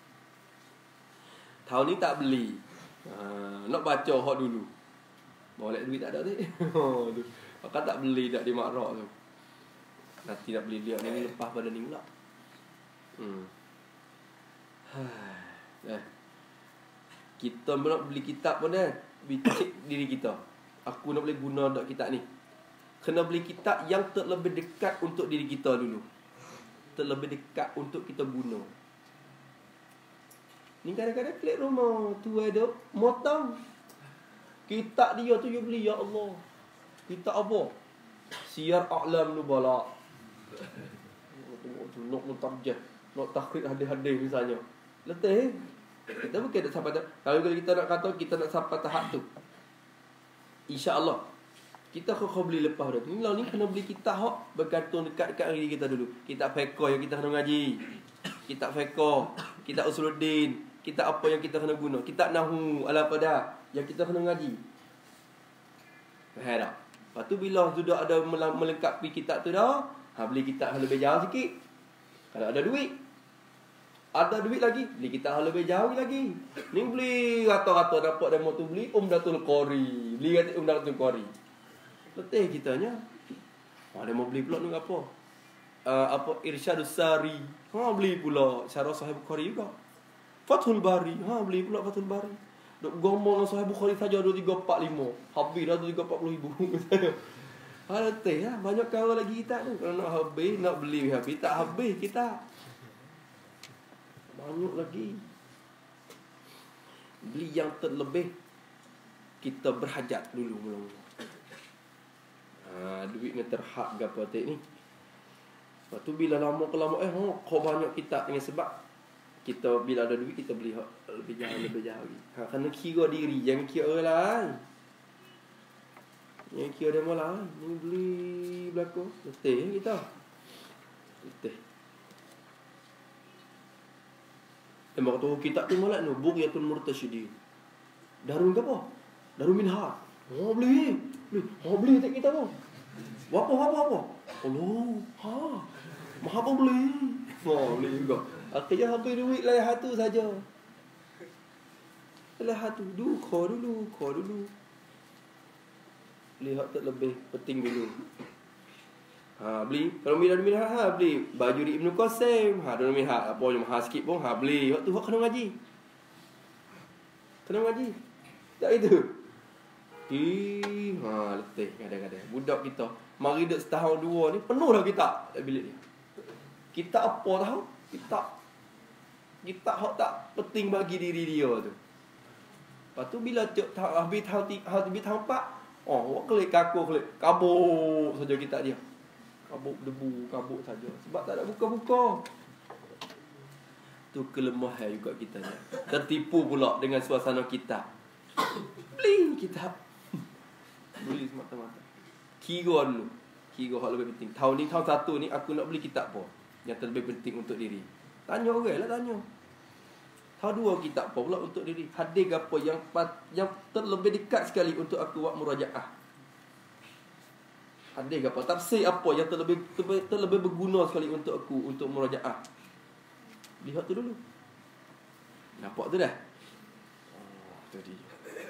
Tahun ni tak beli. Ha, nak baca hak dulu. Molek duit tak ada ni. Oh tu. Maka tak beli dak di Makrak tu. Nanti nak beli dia ni lepas pada ni pula. Hmm. Eh. Kita nak beli kitab pun dah, cek diri kita. Aku nak boleh guna tak kitab ni. Kena beli kitab yang terlebih dekat untuk diri kita dulu. Terlebih dekat untuk kita guna. Ni kadang-kadang klik rumah tu ada motong. Kitab dia tu you beli, ya Allah. Kitab apa? Siyar A'lam Nubala. Tengok tu nak mentarjah, nak takhrid hadis-hadis misalnya. Letih. Kita bukan nak sampai tahap. Kalau kita nak kata kita nak sampai tahap tu, InsyaAllah kita kau beli lepas dah. Ni lah ni kena beli kitab hak bergantung dekat-dekat diri kita dulu. Kitab fiqh yang kita kena ngaji. Kitab fiqh, kitab usuluddin, kitab apa yang kita kena guna. Kitab nahwu, al-fadah yang kita kena ngaji. Faham tak? Lepas tu bila sudah ada melengkapi kitab tu dah, ha, beli kitab yang lebih jauh sikit. Kalau ada duit, ada duit lagi, beli kitab yang lebih jauh lagi. Ni beli rata-rata dapat demo tu beli Umdatul Qari. Beli kat Umdatul Qari. Letih kitanya. Ha, dia mau beli pula ni apa? Uh, apa Irsyadus Sari. Ha, beli pula Syarah Sahih Bukhari juga. Fathul Bari. Ha, beli pula Fathul Bari. Duk gomong Sahih Bukhari saja dua tiga empat lima. Habis dah dua tiga empat puluh ribu. Ha, letih lah. Banyak kau lagi kitab tu. Kalau nak habis, nak beli habis, tak habis kita. Banyak lagi. Beli yang terlebih. Kita berhajat dulu mula-mula. Ha, duit ni terhad gapo tek ni. Lepas tu bila lama ke lama eh oh, kau banyak kitab dengan sebab kita bila ada duit kita beli lebih jauh lebih jauh lagi. Ha, kena kira diri, jangan kira orang lain. Jangan kira dia malah ni beli belako. Letih kita. Letih. Emang tu kitab tu malah no Bughyatul Murtasyidin. Darul apa? Darul Minhaj. Oh beli. Beli. Oh beli tak kita tu. Apa apa apa? Allah. Ha. Mahal pun beli. Oh beli juga. Akhirnya habis duit lah satu saja. Lah satu dulu, kau dulu, kau dulu. Lihat tak lebih penting dulu. Ha beli. Kalau bila minat ha beli baju di Ibnu Qasim. Ha ada minat apa yang mahal sikit pun ha beli. Waktu hak kena ngaji. Kena ngaji. Tak itu. Ih, ha letih kadang-kadang. Budak kita mari dak setahun dua ni penuh dah kitab bilik ni. Kitab apa tahu? Kitab kitab hak tak penting bagi diri dia tu. Lepas tu bila habis tahun habis tahun empat, oh, wak klik kaku klik kabuk saja kitab dia. Kabuk debu, kabuk saja sebab tak ada buka-buka. Tu kelemahan juga kita ni. Tertipu pula dengan suasana kitab. Beli kitab. Beli semata-mata. Kira dulu. Kira hak lebih penting. Tahun ni, tahun satu ni aku nak beli kitab apa yang terlebih penting untuk diri. Tanya orang lah tanya. Tahun dua kitab apa pula untuk diri. Hadis apa yang yang terlebih dekat sekali untuk aku buat murajaah. Hadis apa, tafsir apa yang terlebih terlebih, terlebih berguna sekali untuk aku untuk murajaah. Lihat tu dulu. Nampak tu dah. Oh, tu dia.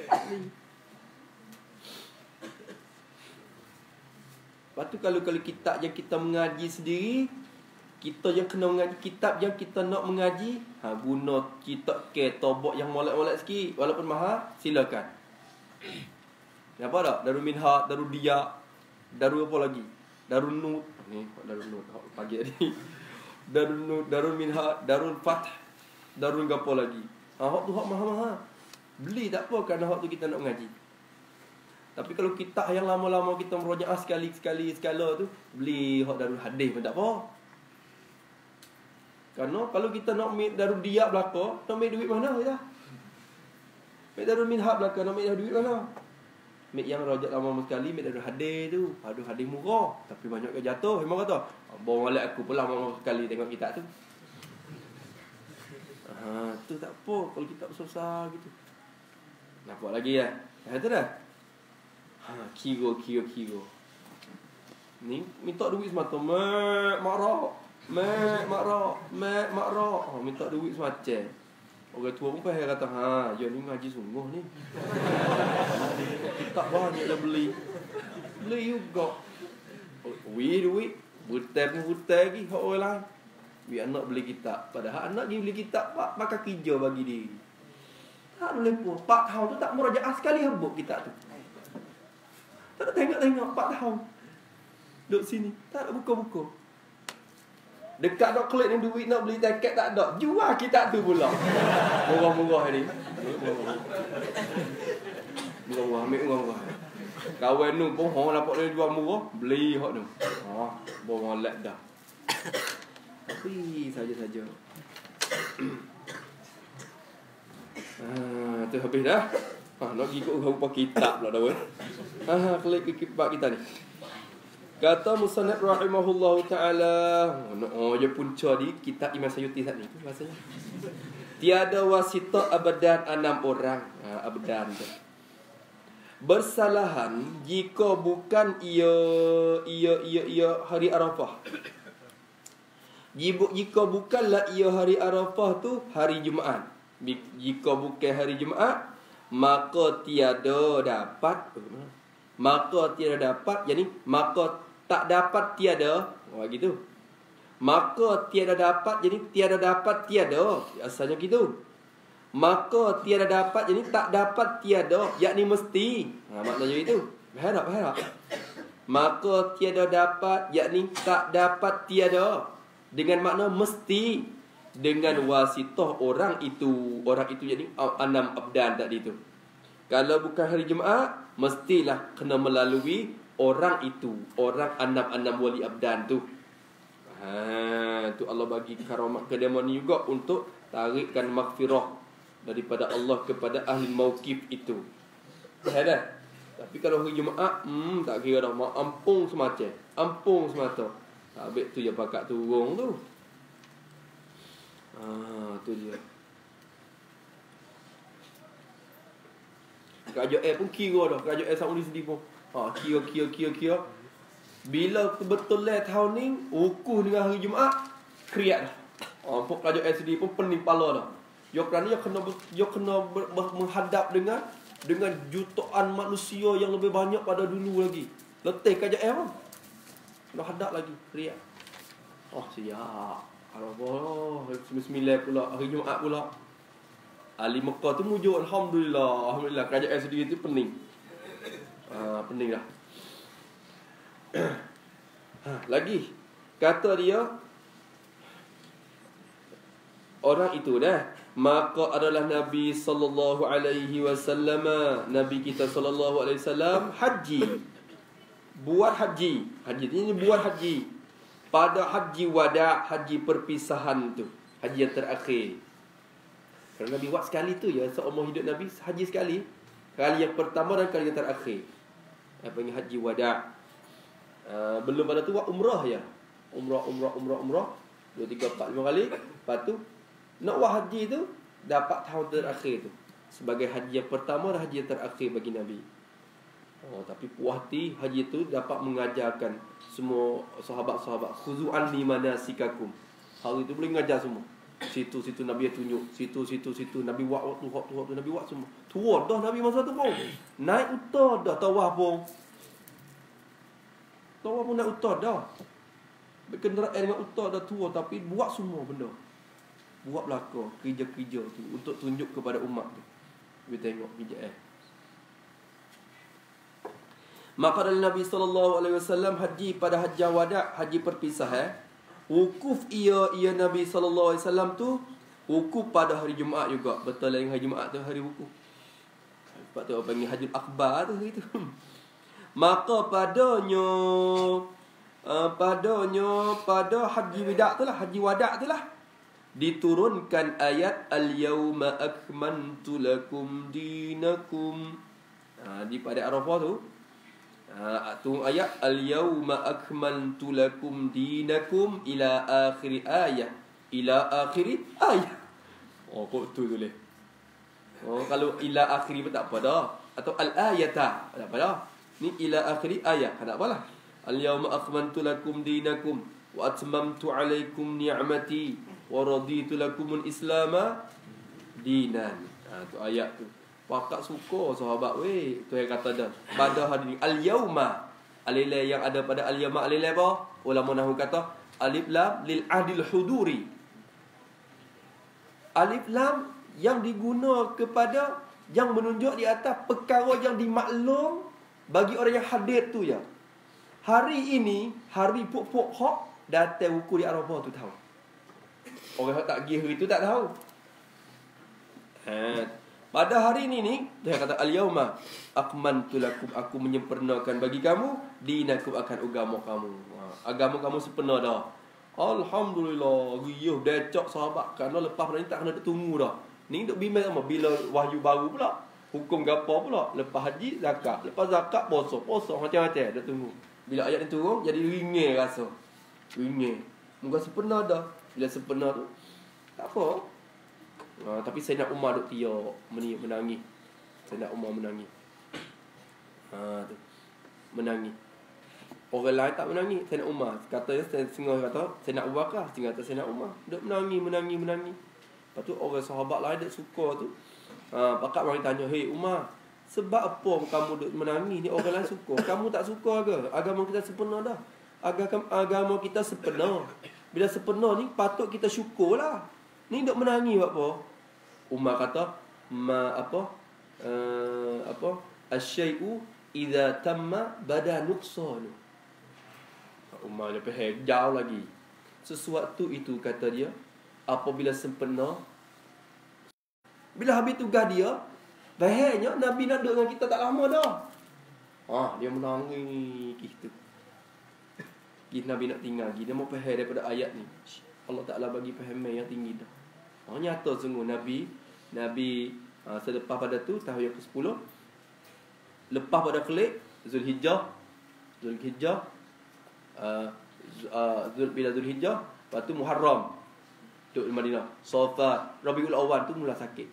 Lepas tu kalau kalau kitab yang kita mengaji sendiri, kita yang kena mengaji kitab yang kita nak mengaji, ha guna kitab ke tobok yang molek-molek sikit walaupun mahal, silakan. Nampak tak? Darul Minhaj, Darul Diya, Darul apa lagi? Darul Nur. Ni Darul Nur pagi tadi. Darul Nur, Darul Minhaj, Darul Fath, Darul gapo lagi? Ha hak tu hak mahal-mahal. Beli tak apa kerana hak tu kita nak mengaji. Tapi kalau kitab yang lama-lama kita merojaah sekali-sekali sekala tu, beli hak Darul Hadis pun tak apa. Kerana kalau kita nak ambil Darul Diab belaka, nak ambil duit mana kita? Ambil Darul Minhab belaka, nak ambil duit mana? Ambil yang rojak lama sekali, ambil Darul Hadis tu. Darul Hadis murah, tapi banyak ke jatuh. Memang kata, bawa malak aku pula lama sekali tengok kitab tu. Ha, tu tak apa kalau kitab besar gitu. Nampak lagi ya? Ha, tu dah. Ha, kira, kira, kira. Ni minta duit semata. Mek, marah. Mek, marah. Mek, marah. Ha, minta duit semacam. Orang tua pun payah kata, ha, ya ni ngaji sungguh ni. Tak banyak dah beli. Beli juga. Wih, duit. Butai pun butai lagi. Hak orang lain. Biar anak beli kitab. Padahal anak dia beli kitab, pak, pakai kerja bagi diri. Tak boleh pun. Pak tahun tu tak merajaah sekali habuk kitab tu. Tak nak tengok-tengok empat tahun. Duduk sini. Tak nak buka-buka. Dekat nak klik ni duit nak beli tiket tak ada. Jual kitab tu pula. Murah-murah ni. Murah-murah. Ambil murah-murah. Kawan tu pun orang dapat dia jual murah. Beli hak tu. Ha, borang lek dah. Tapi saja-saja. Ah, tu habis dah. Ah, nak pergi ikut rupa kitab pula dah weh. Ah, klik kitab kita ni. Kata musannaf rahimahullahu taala, oh je punca di kitab Imam Sayuti tadi tu bahasanya. Tiada wasita abadan enam orang. Ha, abadan tu. Bersalahan jika bukan ia ia ia ia hari Arafah. Jika bukanlah ia hari Arafah tu hari Jumaat. Jika bukan hari Jumaat, maka tiada dapat, maka tiada dapat, yakni maka tak dapat tiada, oh gitu. Maka tiada dapat, jadi tiada dapat tiada, asalnya gitu. Maka tiada dapat, jadi tak dapat tiada, yakni mesti. Ha, maknanya itu. Faham tak? Faham tak? Maka tiada dapat, yakni tak dapat tiada, dengan makna mesti. Dengan wasitah orang itu. Orang itu yakni enam abdan tadi tu. Kalau bukan hari Jumaat, mestilah kena melalui orang itu. Orang enam-enam wali abdan tu. Ha, tu Allah bagi karamat kedeman ni juga untuk tarikkan maghfirah daripada Allah kepada ahli mauqif itu. Ada. Tapi kalau hari Jumaat, hmm, tak kira dah. Ampung semacam. Ampung semata. Habis tu je pakat turun tu. Ah, tu dia. Kerajaan pun kira dah. Kerajaan Saudi sendiri pun. Ha, kira, kira, kira, kira. Bila betul lah tahun ni, ukuh dengan hari Jumaat, kriat dah. Ha, pun kerajaan sendiri pun pening pala dah. Ya kerana dia kena, dia kena ber, ber, menghadap dengan dengan jutaan manusia yang lebih banyak pada dulu lagi. Letih kerajaan pun. Kena hadap lagi, kriat. Oh, siap. Allah, hari sembilan pula, hari Jumaat pula. Ahli Mekah tu mujuk, Alhamdulillah. Alhamdulillah, kerajaan sendiri tu pening. Ha, pening dah. Ha, lagi, kata dia, orang itu dah, maka adalah Nabi sallallahu alaihi wasallam, Nabi kita sallallahu alaihi wasallam haji. Buat haji. Haji ini buat haji. Pada haji wada', haji perpisahan tu, haji yang terakhir. Kerana Nabi buat sekali tu ya, seumur hidup Nabi haji sekali. Kali yang pertama dan kali yang terakhir. Apa panggil haji wada'. uh, Belum pada tu buat umrah ya. Umrah, umrah, umrah, umrah dua, tiga, empat, lima kali. Lepas tu nak buat haji tu, dapat tahun terakhir tu sebagai haji yang pertama dan haji yang terakhir bagi Nabi. Oh, tapi puas hati haji tu dapat mengajarkan semua sahabat-sahabat, khuzu anni manasikakum. Hari tu boleh mengajar semua. Situ-situ Nabi tunjuk, situ-situ situ Nabi buat waktu waktu waktu Nabi buat semua. Tua dah Nabi masa tu pun. Naik utar dah tawaf pun. Tawaf pun naik utar dah. Berkenderaan dengan utar dah tua, tapi buat semua benda. Buat belaka kerja-kerja tu untuk tunjuk kepada umat tu. Kita tengok kerja eh. Maka dari Nabi sallallahu alaihi wasallam haji pada hajjah wada', haji perpisah eh. Wukuf ia ia Nabi sallallahu alaihi wasallam tu wukuf pada hari Jumaat juga. Betul lah hari Jumaat tu hari wukuf. Sebab tu orang panggil hajjul akbar tu itu. Maka padanya uh, padanya pada haji wada' tu lah, haji wada' tu lah, diturunkan ayat al-yauma akmantu lakum dinakum. Ha, di pada Arafah tu, ha, tu ayat al-yauma akmaltu lakum dinakum ila akhir ayat, ila akhir ayat. Oh, kok tu tulis. Oh, kalau ila akhir pun tak apa dah. Atau al-ayata, tak apa dah. Ni ila akhir ayat, tak apalah. Al-yauma akmaltu lakum dinakum wa atmamtu alaikum ni'mati wa raditu lakumul islama dinan. Ha, tu ayat tu. Pakak suka sahabat weh. Tu yang kata dah. Pada hari ni al-yauma, alilai yang ada pada al-yauma, alilai apa? Ulama nahwu kata alif lam lil adil huduri. Alif lam yang diguna kepada, yang menunjuk di atas perkara yang dimaklum bagi orang yang hadir tu ya. Hari ini hari pok-pok hak datang ukur di Arafah tu tahu. Orang yang tak pergi hari tu tak tahu. Ha. Pada hari ini ni, dia kata al-yauma akmantu lakum, aku menyempurnakan bagi kamu dinakum, akan agama kamu. Ha. Agama kamu sempurna dah. Alhamdulillah. Riyuh decok sahabat, kerana lepas pada ni tak kena duk tunggu dah. Ni duk bimbang sama bila wahyu baru pula. Hukum gapo pula? Lepas haji zakat, lepas zakat puasa, puasa macam-macam duk tunggu. Bila ayat ni turun jadi ringin rasa. Ringin. Moga sempurna dah. Bila sempurna tu tak apa. Ha, tapi Sayyidina Umar duk tiak menangis. Sayyidina Umar menangis. Ha tu. Menangis. Orang lain tak menangis. Sayyidina Umar katanya, setengah kata Sayyidina Abu Bakar, setengah kata Sayyidina Umar. Duk menangis, menangis, menangis. Lepas tu orang sahabat lain duk suka tu. Ha, pakak mari tanya, "Hei Umar, sebab apa kamu duk menangis ni? Orang lain suka, kamu tak suka ke? Agama kita sempurna dah. Agama agama kita sempurna. Bila sempurna ni patut kita syukurlah. Ni duk menangis buat apa?" Umar kata, "Ma apa? Uh, apa? Asy-syai'u idza tamma bada nuqsanu." Umar dia faham jauh lagi. Sesuatu itu kata dia, apabila sempurna, bila habis tugas dia, baiknya Nabi nak duduk dengan kita tak lama dah. Ha, dia menangis gitu. Kita Nabi nak tinggal, dia mau faham daripada ayat ni. Allah Taala bagi fahaman yang tinggi dah. Ha, nyata sungguh Nabi Nabi ha, selepas pada tu tahun yang kesepuluh, lepas pada Khalid, Zulhijjah, Zulhijjah, uh, uh, Zul bila Zulhijjah, lepas tu Muharram duduk di Madinah. Safar, Rabiul Awal tu mula sakit.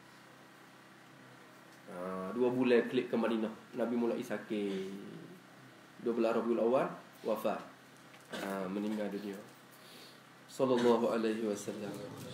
Ha, dua bulan klik ke Madinah, Nabi mulai sakit. dua belas Rabiul Awal wafat. Ha, meninggal dunia. Sallallahu alaihi wasallam.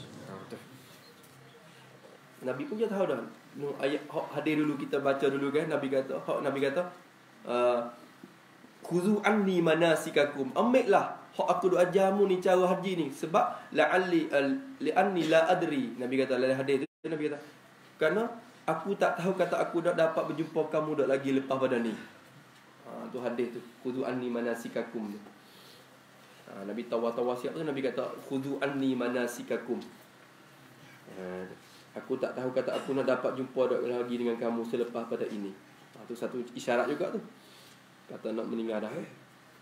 Nabi pun dia tahu dah. Ayat hak hadir dulu kita baca dulu kan. Nabi kata, hak Nabi kata, uh, khuzu anni manasikakum. Ambillah hak aku duk ajarmu ni cara haji ni, sebab la'alli li anni la adri. Nabi kata dalam hadis tu, Nabi kata, kerana aku tak tahu, kata aku dak dapat berjumpa kamu dak lagi lepas pada ni. Ha, tu hadis tu, khuzu anni manasikakum tu. Ha, Nabi tawa-tawa siap tu, Nabi kata khuzu anni manasikakum. Ha, aku tak tahu, kata aku nak dapat jumpa lagi dengan kamu selepas pada ini. Ha, tu satu isyarat juga tu. Kata nak meninggal dah. Eh?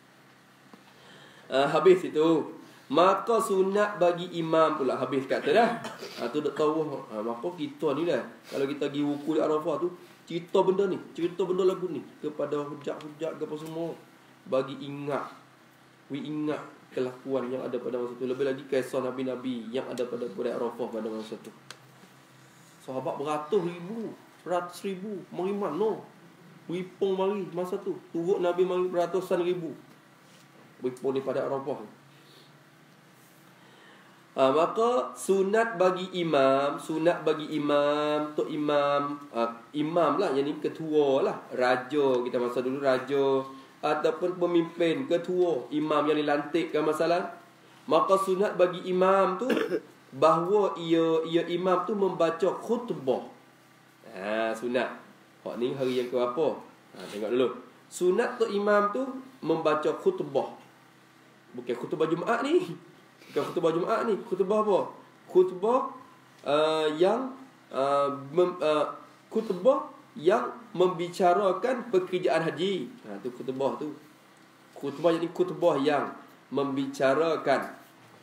Ha, habis itu, maka sunat bagi imam pula. Habis kata dah. Ha, tu dah tahu. Ha, maka kita ni dah, kalau kita pergi wuku di Arafah tu, cerita benda ni, cerita benda lagu ni kepada hujat-hujat ke apa semua, bagi ingat, we ingat kelakuan yang ada pada masa tu. Lebih lagi kisah Nabi-Nabi yang ada pada Padang Arafah pada masa tu. Sahabat beratus ribu, beratus ribu, mari mana? Beripung mari masa tu. Turut Nabi mari beratusan ribu. Beripung di Padang Arafah. Ha, maka sunat bagi imam, sunat bagi imam, tok imam, ha, imam lah, yang ni ketua lah, raja, kita masa dulu raja, ataupun pemimpin, ketua, imam yang dilantikkan masalah. Maka sunat bagi imam tu bahawa ia ia imam tu membaca khutbah. Ha, sunat. Hak ni hari yang ke berapa? Ha, tengok dulu. Sunat tu imam tu membaca khutbah. Bukan khutbah Jumaat ni. Bukan khutbah Jumaat ni. Khutbah apa? Khutbah uh, yang uh, mem, uh, khutbah yang membicarakan pekerjaan haji. Ha, tu khutbah tu. Khutbah jadi khutbah yang membicarakan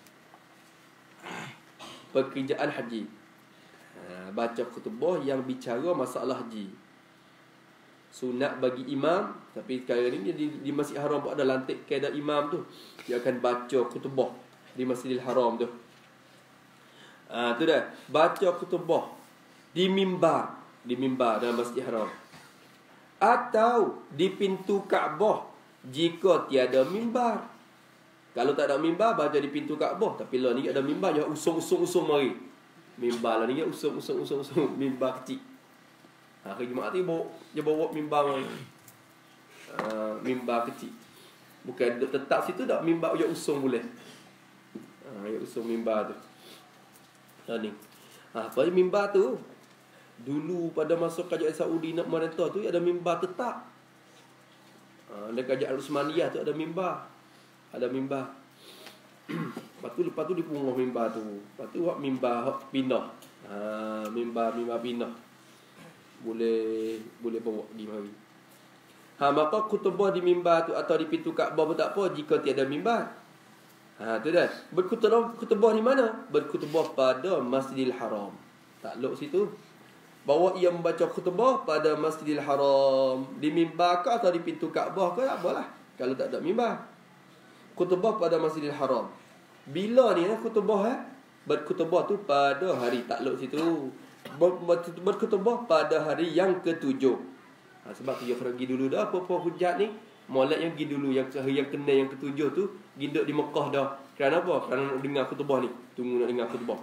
pekerjaan haji. Ha, baca khutbah yang bicara masalah haji. Sunat bagi imam, tapi sekarang ni di, di Masjid Haram pun ada lantik kaedah imam tu. Dia akan baca khutbah di Masjidil Haram tu. Ah, tu dah. Baca khutbah di mimbar, di mimbar dalam Masjid Haram. Atau di pintu Kaabah jika tiada mimbar. Kalau tak ada mimbar, baca di pintu Kaabah. Tapi lah ni ada mimbar, jangan usung-usung-usung mari. Mimbar lah ni ya usung-usung-usung-usung mimbar kecil. Ha, hari Jumaat ni bawa, dia bawa mimbar mari. Ha, mimbar kecil. Bukan tetap situ tak, mimbar dia usung boleh. Ha, dia usung mimbar tu. Ha ni. Ha, apa dia mimbar tu? Dulu pada masa kerajaan Saudi nak merentah tu ada mimbar tetap. Ha, ada kerajaan Utsmaniyah tu ada mimbar. Ada mimbar. Lepas tu lepas tu dipunguh mimbar tu. Lepas tu buat mimbar pindah. Ha, mimbar mimbar pindah. Boleh boleh bawa pergi mari. Ha, maka khutbah di mimbar tu atau di pintu Kaabah pun tak apa jika tiada mimbar. Ha, tu dah. Berkhutbah khutbah di mana? Berkhutbah pada Masjidil Haram. Takluk situ. Bawa ia membaca khutbah pada Masjidil Haram, di mimbar ke atau di pintu Kaabah ke, tak apalah. Kalau tak ada mimbar. Khutbah pada Masjidil Haram. Bila ni eh khutbah eh? Berkhutbah tu pada hari takluk situ. Berkhutbah pada hari yang ketujuh. Ha, sebab tu dia pergi dulu dah apa-apa hujat ni. Molek yang pergi dulu yang hari yang kena yang ketujuh tu ginduk di Mekah dah. Kerana apa? Kerana nak dengar khutbah ni. Tunggu nak dengar khutbah.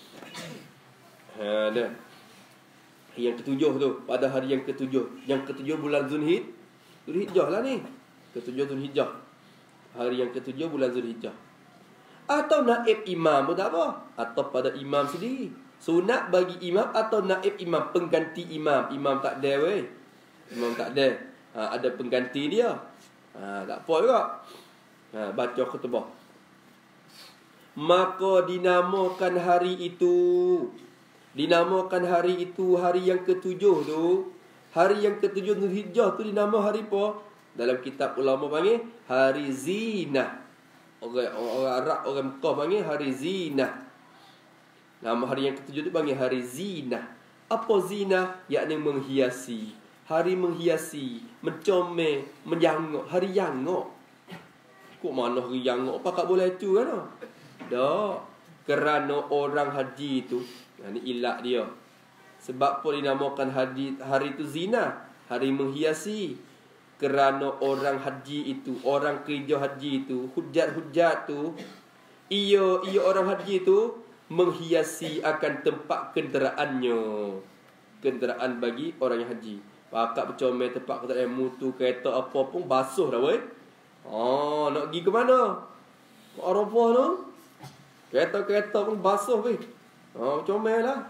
Ha dah. Yang ketujuh tu, pada hari yang ketujuh. Yang ketujuh bulan Zulhijjah. Zulhijjah lah ni. Ketujuh Zulhijjah. Hari yang ketujuh bulan Zulhijjah. Atau naib imam pun tak apa. Atau pada imam sendiri. Sunat bagi imam atau naib imam, pengganti imam. Imam tak ada weh. Imam tak ada. Ha, ada pengganti dia. Ha, tak apa juga. Ha, baca khutbah. Maka dinamakan hari itu. Dinamakan hari itu hari yang ketujuh tu. Hari yang ketujuh Zulhijjah tu dinama hari apa? Dalam kitab ulama panggil hari zinah. Orang, orang Arab, orang Mekah panggil hari zinah. Nama hari yang ketujuh tu panggil hari zinah. Apa zinah? Yakni menghiasi. Hari menghiasi, mencomel, menyangok. Hari yangok. Kok mana hari yangok? Apa kat boleh itu kan? Tak. Kerana orang haji itu, ini ilat dia. Sebab apa dinamakan hari, hari itu zina? Hari menghiasi. Kerana orang haji itu, orang kerja haji itu, hujat-hujat tu, ia, ia orang haji itu menghiasi akan tempat kenderaannya. Kenderaan bagi orang yang haji. Pakak bercomel tempat kenderaan mutu, kereta apa pun basuh dah weh. Oh, nak pergi ke mana? Ke Arafah tu? Kereta-kereta pun basuh weh. Ha, comel lah.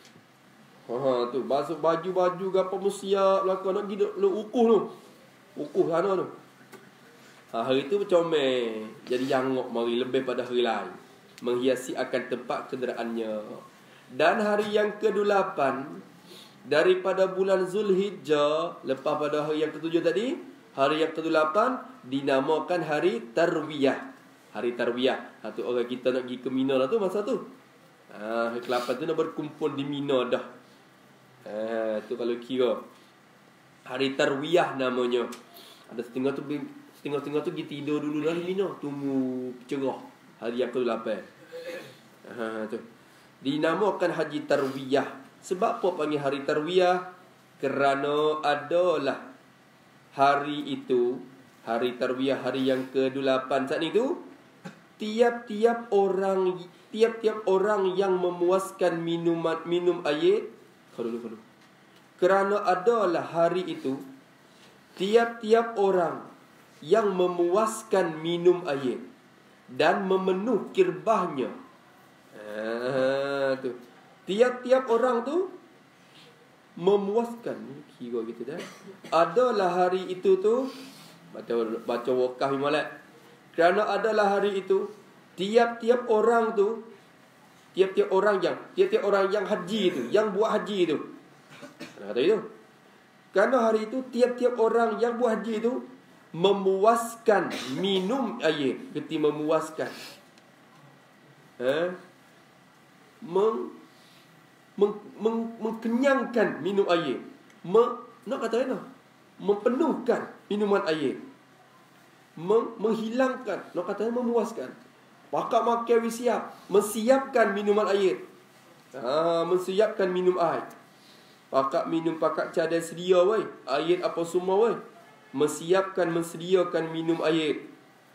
Ha, tu basuh baju-baju gapo mesti siap belaka nak pergi lu ukuh tu. Ukuh sana tu. Ha, hari tu bercomel. Jadi yangok mari lebih pada hari lain. Menghiasi akan tempat kenderaannya. Dan hari yang kedelapan daripada bulan Zulhijjah, lepas pada hari yang ketujuh tadi, hari yang kedelapan dinamakan hari Tarwiyah. Hari Tarwiyah. Ha, tu orang kita nak pergi ke Mina lah tu masa tu. Ha, hari kedelapan tu nak berkumpul di Mina dah. Ha, tu kalau kira hari Tarwiyah namanya. Ada setengah tu setengah-setengah tu pergi tidur dulu lah di Mina, tunggu cerah hari yang kedelapan. Ha, tu dinamakan Haji Tarwiyah. Sebab apa panggil hari Tarwiyah? Kerana adalah hari itu, hari Tarwiyah, hari yang kedelapan saat itu, tiap-tiap orang tiap-tiap orang yang memuaskan minuman minum air, kalau dulu kerana adalah hari itu, tiap-tiap orang yang memuaskan minum air dan memenuh kirbahnya. Ah, tu. Tiap-tiap orang tu memuaskan, kira kita dah. Adalah hari itu tu, baca baca wakaf Himalat. Kerana adalah hari itu, tiap-tiap orang tu, tiap-tiap orang yang tiap-tiap orang yang haji itu, yang buat haji itu. Kata itu. Kerana hari itu tiap-tiap orang yang buat haji itu memuaskan minum air. Kerti memuaskan. Eh? Meng, meng, meng, mengkenyangkan minum air. Me, nak kata apa? Mempenuhkan minuman air. Meng, menghilangkan. Nak kata memuaskan. Pakak makan siap. Mensiapkan minuman air. Ha, mensiapkan minum air. Pakak minum, pakak cadai sedia woi. Air apa semua woi. Mensiapkan, mensediakan minum air.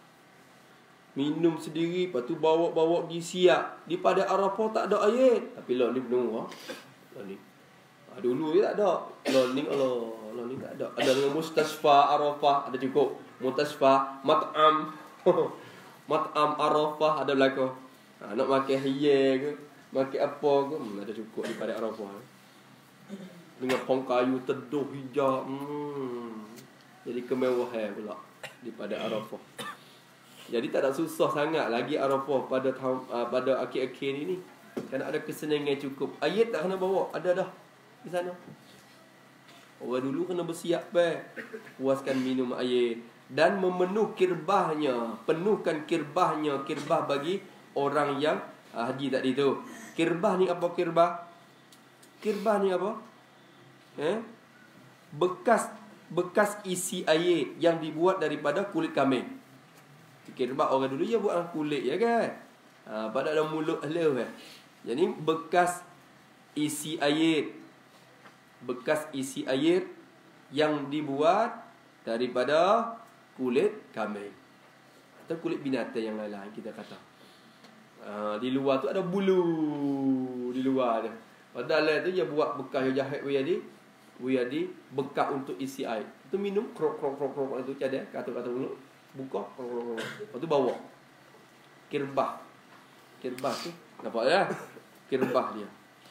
Minum sendiri, lepas tu bawa-bawa pergi siap. Di pada Arafah tak ada air. Tapi lah ni penuh lah. Lah ni. Ha, dulu je tak ada. Lah ni, Allah. Lah ni tak ada. Ada dengan Mustasfa Arafah. Ada cukup. Mustasfa, Mat'am. Mat'am Arafah ada belakang. Ha, nak makan hiye ke. Makan apa ke. Hmm, ada cukup di pada Arafah. Dengan pong kayu teduh hijau. Hmm. Jadi kemewahan pula daripada Arafah. Jadi tak ada susah sangat lagi Arafah pada tahun, uh, pada akhir-akhir ni ni. Kerana ada kesenangan cukup. Ayat tak kena bawa, ada dah di sana. Orang dulu kena bersiap baik. Puaskan minum air dan memenuh kirbahnya, penuhkan kirbahnya, kirbah bagi orang yang uh, haji tadi tu. Kirbah ni apa kirbah? Kirbah ni apa? Eh? Bekas bekas isi air yang dibuat daripada kulit kambing. Kirbah orang dulu dia buat kulit ya kan. Ha, pada dalam mulut hello kan. Jadi bekas isi air. Bekas isi air yang dibuat daripada kulit kambing. Atau kulit binatang yang lain-lain kita kata. Ha, di luar tu ada bulu di luar dia. Pada dalam tu dia buat bekas yang jahat Wiyadi. Wiyadi bekas untuk isi air. Itu minum krok krok krok krok itu cadai kata-kata mulut. Buka krok krok krok. Lepas tu bawa. Kirbah. Kirbah tu nampak ya? Kirbah dia.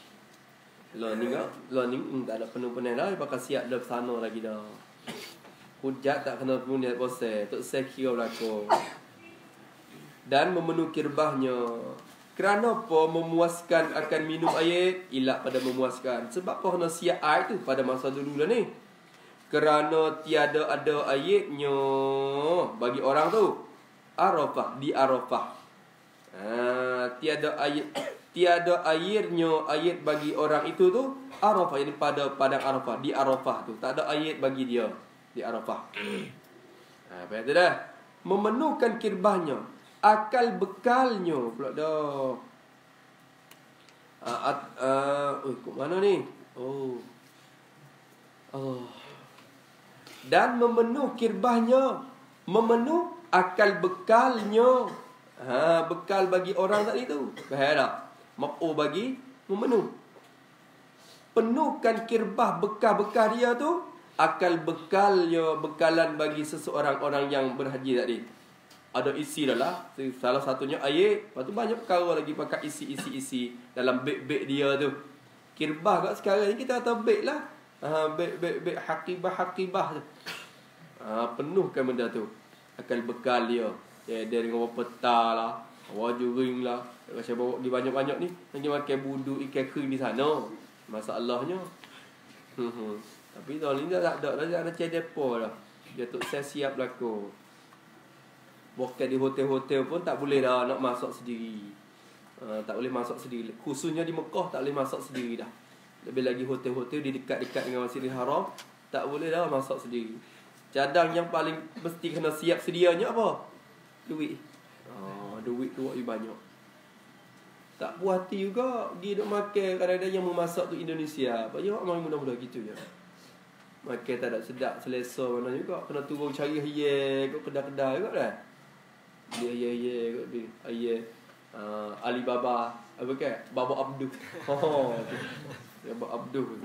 Lo ni kan, lo ni tak ada penuh-penuh dah, pakai siap dah sana lagi dah. Hujat tak kena punya bose, tok sekira belako. Dan memenuhi kirbahnya. Kerana apa memuaskan akan minum air? Ilah pada memuaskan. Sebab apa kena siap air tu pada masa dulu lah ni? Kerana tiada ada airnya bagi orang tu. Arafah, di Arafah. Ha, tiada air, tiada airnya air bagi orang itu tu. Arafah, ini pada padang Arafah, di Arafah tu. Tak ada air bagi dia di Arafah. Ha, apa itu dah? Memenuhkan kirbahnya. Akal bekalnya pula dah. Ah, uh, uh, uh, kat mana ni? Oh. Oh. Dan memenuh kirbahnya, memenuh akal bekalnya. Ha, bekal bagi orang tadi tu. Faham tak? Maf'ul bagi memenuh. Penuhkan kirbah bekal-bekal dia tu, akal bekalnya, bekalan bagi seseorang orang yang berhaji tadi. Ada isi dah lah. Salah satunya air. Lepas tu banyak perkara lagi pakai isi-isi-isi dalam beg-beg dia tu. Kirbah kat sekarang ni kita kata beg lah. Ha, beg-beg hakibah-hakibah tu. Ha, penuhkan benda tu. Akal bekal dia. Ya, dia dengan peta lah. Wajur ring lah. Macam bawa di banyak-banyak ni. Nanti makan budu ikan kering di sana. Masalahnya. Hmm, tapi tahun ni dah tak ada. Dah ada cedek depo dah. Dia tu saya siap belakang. Bukan di hotel-hotel pun tak boleh dah nak masak sendiri. Uh, tak boleh masak sendiri. Khususnya di Mekah tak boleh masak sendiri dah. Lebih lagi hotel-hotel di dekat-dekat dengan Masjidil Haram, tak boleh dah masak sendiri. Cadang yang paling mesti kena siap sedianya apa? Duit. Oh, duit tu lebih banyak. Tak puas hati juga pergi duk makan kadang-kadang yang memasak tu Indonesia. Apa je orang mudah-mudah gitu je. Makan tak ada sedap selesa mana juga. Kena turun cari hiye kat kedai-kedai juga dah. Dia ya ya kot dia. Ayah uh, Alibaba apa kan? Baba Abdul. Oh. Baba Abdul.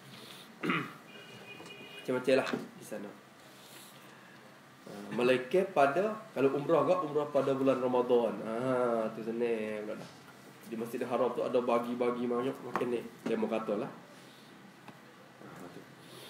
Macam-macam lah di sana. Uh, Malaikat pada kalau umrah ke umrah pada bulan Ramadan. Ah, tu senang pula dah. Di Masjidil Haram tu ada bagi-bagi banyak makan ni. Dia mau katalah. Ah, tu.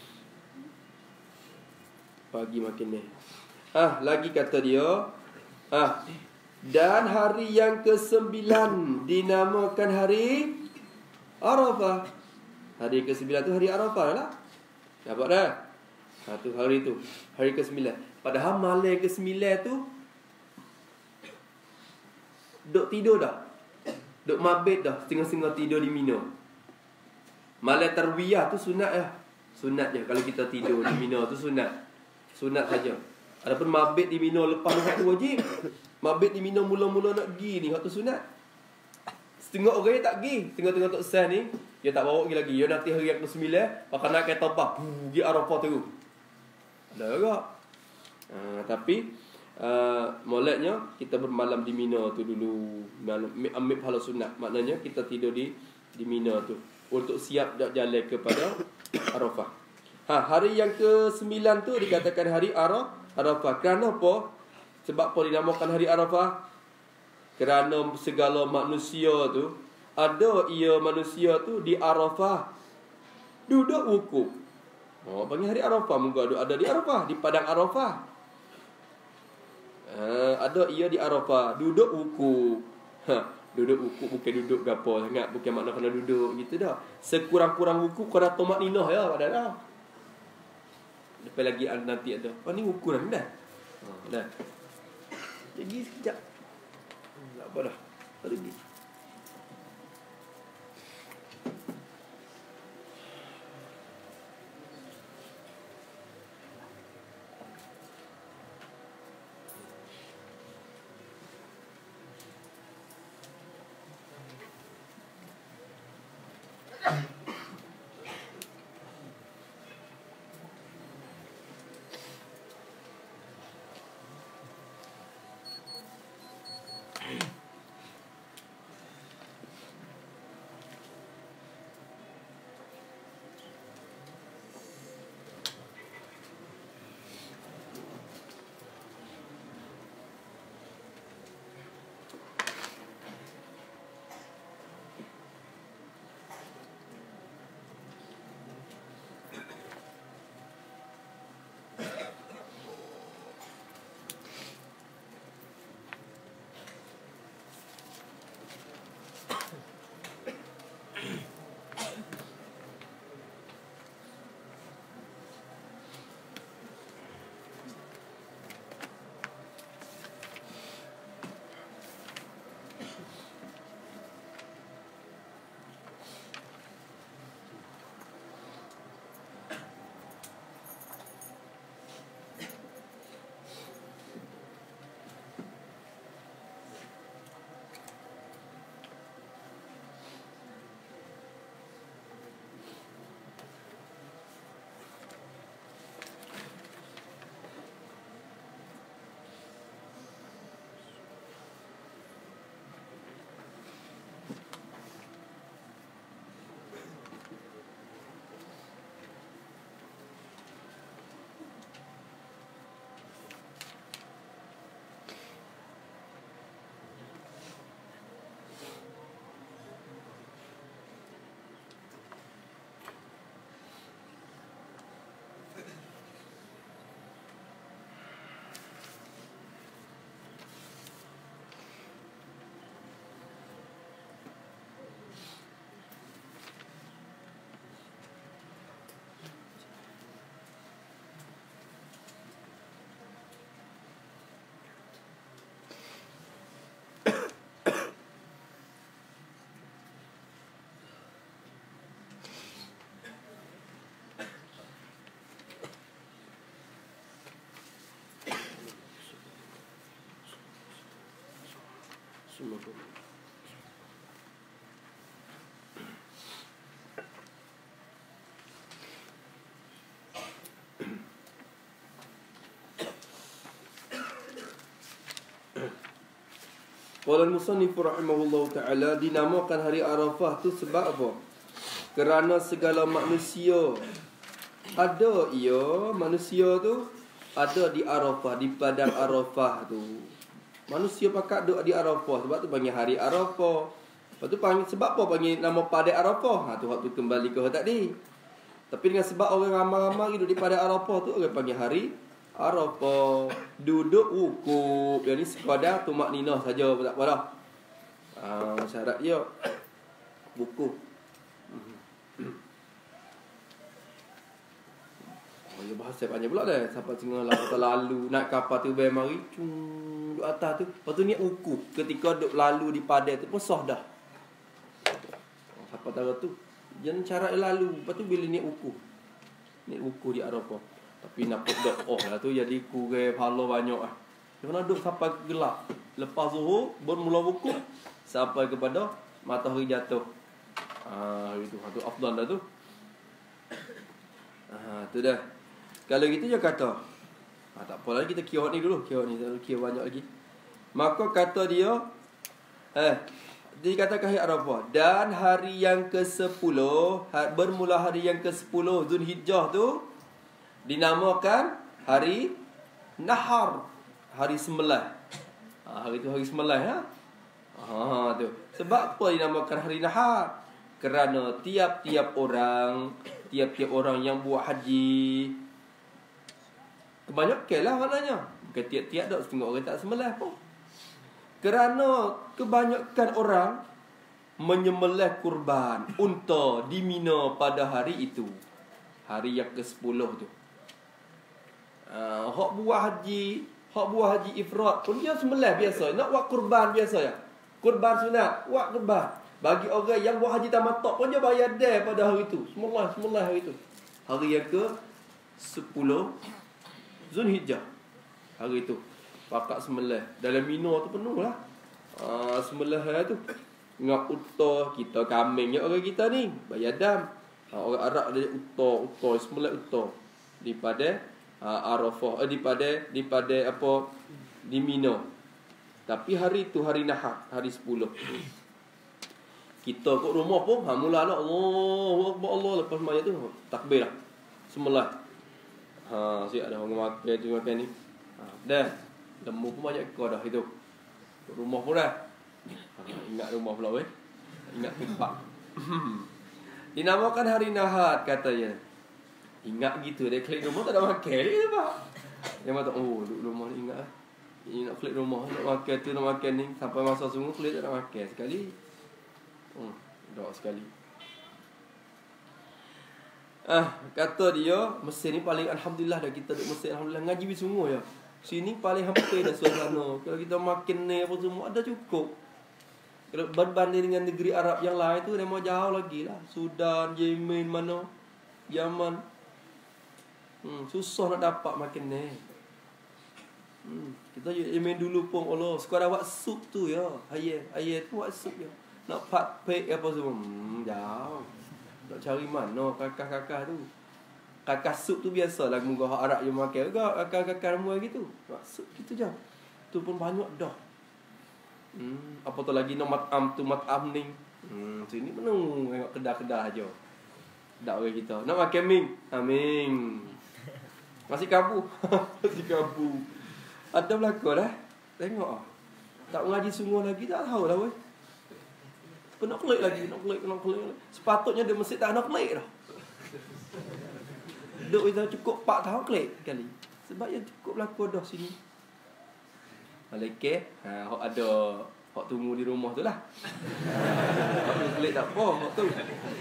Bagi makan ni. Ah, lagi kata dia Ah, dan hari yang kesembilan dinamakan hari Arafah. Hari kesembilan tu hari Arafah lah. Dapat dah? Ha tu hari tu, hari ke sembilan. Padahal malam ke sembilan tu duk tidur dah. Duk mabit dah, setengah-setengah tidur di Mina. Malam tarwiyah tu sunat ya. Sunat je kalau kita tidur di Mina tu sunat. Sunat saja. Adapun mabit di Mina lepas waktu wajib. Mabit di Mina mula-mula nak pergi ni waktu sunat. Setengah orang tak pergi, tengah-tengah Tok San ni dia tak bawa pergi lagi. Dia nanti hari yang ke sembilan pakai nak kereta bah, pergi Arafah terus. Ada juga. Uh, tapi uh, moleknya kita bermalam di Mina tu dulu, ambil pahala sunat. Maknanya kita tidur di di Mina tu untuk siap nak jalan kepada Arafah. Ha, hari yang ke sembilan tu dikatakan hari Arafah. Kerana apa? Sebab apa dinamakan hari Arafah? Kerana segala manusia tu, ada ia manusia tu di Arafah duduk wukuf. Oh, panggil hari Arafah. Moga ada di Arafah, di padang Arafah. Uh, ada ia di Arafah duduk wukuf. Ha, duduk wukuf bukan duduk gapo sangat, bukan makna kena duduk gitu dah. Sekurang-kurang wukuf kena tomak ninah ya pada dah. Lepas lagi nanti ada. Oh ni wukuf dah dah. Ha, dah. Jadi sekejap. Tak apa dah. Pergi. Semua tu. Qala al-musannif rahimahullahu ta'ala, dinamakan hari Arafah tu sebab apa? Kerana segala manusia ada ia manusia tu ada di Arafah, di padang Arafah tu. Manusia pakat duduk di Arafah, sebab tu panggil hari Arafah. Lepas tu panggil, sebab apa panggil nama padang Arafah? Ha tu waktu kembali ke tadi. Tapi dengan sebab orang ramai-ramai duduk di padang Arafah tu, orang panggil hari Arafah. Duduk wukuf. Yang ni sekadar tumak ninah saja, tak apa dah. Ha, syarat dia wukuf. Oh, ya bahasa panjang pula dah. Sampai tengah lapar lalu. Nak kapal tu bayar mari. Cung, duduk atas tu. Lepas tu niat wukuf. Ketika duduk lalu di padai tu pun sah dah. Oh, sampai tahu tu. Jangan cara lalu. Lepas tu bila niat wukuf. Niat wukuf di Arafah. Tapi nak duduk. Oh lah tu jadi kurang pahala banyak lah. Dia nak duduk sampai gelap. Lepas zuhur. Bermula wukuf. Sampai kepada matahari jatuh. Ah, itu. Itu afdal dah tu. Ah, tu dah. Kalau gitu je kata. Ah, tak apa lagi kita kira ni dulu. Kira ni kira banyak lagi. Maka kata dia eh dikatakan hari Arafah dan hari yang kesepuluh, bermula hari yang kesepuluh Zulhijjah tu dinamakan hari Nahar, hari sembelih. Ah, hari tu hari sembelih ha. Ah, tu. Sebab apa dinamakan hari Nahar? Kerana tiap-tiap orang, tiap-tiap orang yang buat haji, kebanyakan lah maknanya. Bukan tiap-tiap tak, setengah orang tak sembelih pun. Kerana kebanyakan orang menyembelih kurban unta di Mina pada hari itu. Hari yang kesepuluh tu. Uh, hak buat haji, hak buat haji ifrat pun dia sembelih biasa. Nak buat kurban biasa ya. Kurban sunat, buat kurban. Bagi orang yang buat haji tamattu pun dia bayar dah pada hari itu. Semula semula hari itu. Hari yang ke sepuluh Zulhijjah. Hari itu pakat sembelih. Dalam Mina tu penuh lah. Ah, sembelih tu. Ngak unta, kita kambing je orang kita ni. Bayar dam. Ha, orang Arab dia unta, unta, sembelih unta. Daripada ha, Arafah, eh, daripada daripada apa di Mina. Tapi hari tu hari Nahar, hari sepuluh. Kita kat rumah pun ha mula nak Allahu Akbar Allah lepas sembahyang tu takbir lah. Sembelih. Ha siap dah orang makan tu makan ni. Ha dah. Lembu pun banyak ekor dah itu. Kat rumah pun dah. Ha, ingat rumah pula weh. Ingat tempat. Dinamakan hari Nahar katanya. Ingat gitu dia klik rumah tak ada makan dia pak. Yang mata oh duduk rumah ni ingat lah. Ini nak klik rumah nak makan tu nak makan ni sampai masa sungguh klik tak nak makan sekali. Hmm, doa sekali. Ah, kata dia, Mesir ni paling alhamdulillah dah kita duduk Mesir alhamdulillah ngaji bi sungguh ya. Sini paling hampir dah suasana. Kalau kita makan ni apa semua ada cukup. Kalau berbanding dengan negeri Arab yang lain tu memang jauh lagi lah. Sudan, Yemen mana, Yaman. Hmm, susah nak dapat makan ni. Hmm, kita Yemen dulu pun Allah, sekadar buat sup tu ya. Ayah, ayah tu buat sup ya. Nak pat pek apa semua. Hmm, jauh. Nak cari mana kakak-kakak tu. Kakak sup tu biasa lah muka Arab yang makan. Kakak-kakak semua gitu. Nak sup gitu je. Tu pun banyak dah. Hmm, apa tu lagi nak mat'am tu mat'am ni. Hmm, sini penuh tengok kedah-kedah aja. Dak orang kita. Nak makan ming. Amin. Masih kabu. Masih kabu. Ada belakang dah. Tengok ah. Tak mengaji sungguh lagi tak tahu lah weh. Nak klik lagi, nak klik, nak klik. Sepatutnya dia mesti tak nak klik dah. Duk itu cukup empat tahun klik kali. Sebab yang cukup berlaku dah sini. Malaikat, ha, hok ada, hok tunggu di rumah tu lah. Hok ha, klik tak apa, hok tu.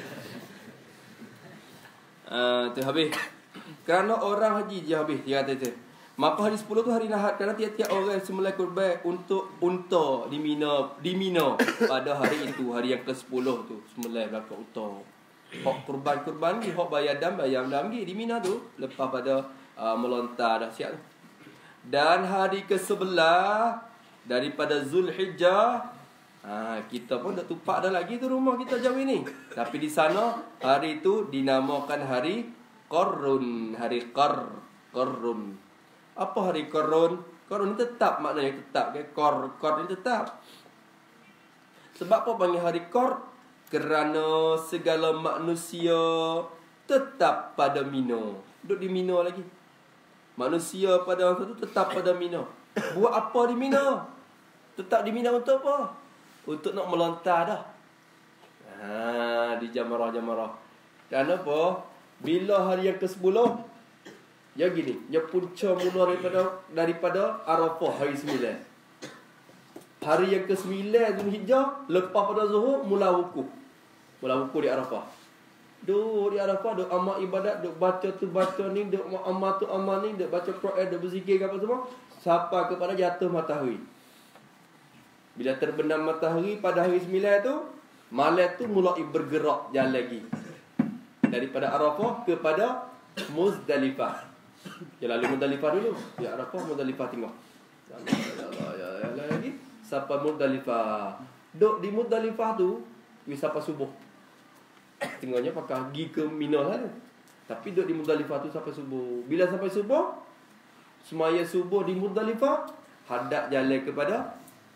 Ah, uh, tu habis. Kerana orang haji je habis, dia kata tu. Maka hari sepuluh tu hari Nahar kerana tiap-tiap orang sembelih kurban untuk unta di Mina, di Mina pada hari itu, hari yang kesepuluh tu sembelih belakang unta. Hak kurban-kurban ni hak bayar dam bayar dam gi di Mina tu lepas pada uh, melontar dah siap tu. Dan hari kesebelah daripada Zulhijjah, ha, kita pun dah tupak dah lagi tu rumah kita jauh ini. Tapi di sana hari itu dinamakan hari Qarrun, hari Qar, Qarrun. Apa hari Qarrun? Qarrun ni tetap maknanya tetap ke Qar, Qar ni tetap. Sebab apa panggil hari Qar? Kerana segala manusia tetap pada Mina. Duduk di Mina lagi. Manusia pada masa tu tetap pada Mina. Buat apa di Mina? Tetap di Mina untuk apa? Untuk nak melontar dah. Ha, di jamarah-jamarah. Kerana apa? Bila hari yang kesepuluh, ya gini, ya punca mula daripada daripada Arafah hari sembilan. Hari yang kesembilan Zulhijjah lepas pada Zuhur mula wukuf. Mula wukuf di Arafah. Duk di Arafah, duk amal ibadat, duk baca tu baca ni, duk amal tu amal ni, duk baca Quran, duk berzikir apa semua, sampai kepada jatuh matahari. Bila terbenam matahari pada hari sembilan tu, malam tu mulai bergerak jalan lagi. Daripada Arafah kepada Muzdalifah. Ya, lalu Muzdalifah dulu. Ya, Arafah, Muzdalifah tengok. Ya, lagi sampai Muzdalifah. Duk di Muzdalifah tu, wis sampai subuh. Tengoknya pakai pergi ke Mina sana. Tapi duduk di Muzdalifah tu sampai subuh. Bila sampai subuh, semaya subuh di Muzdalifah, hadap jalan kepada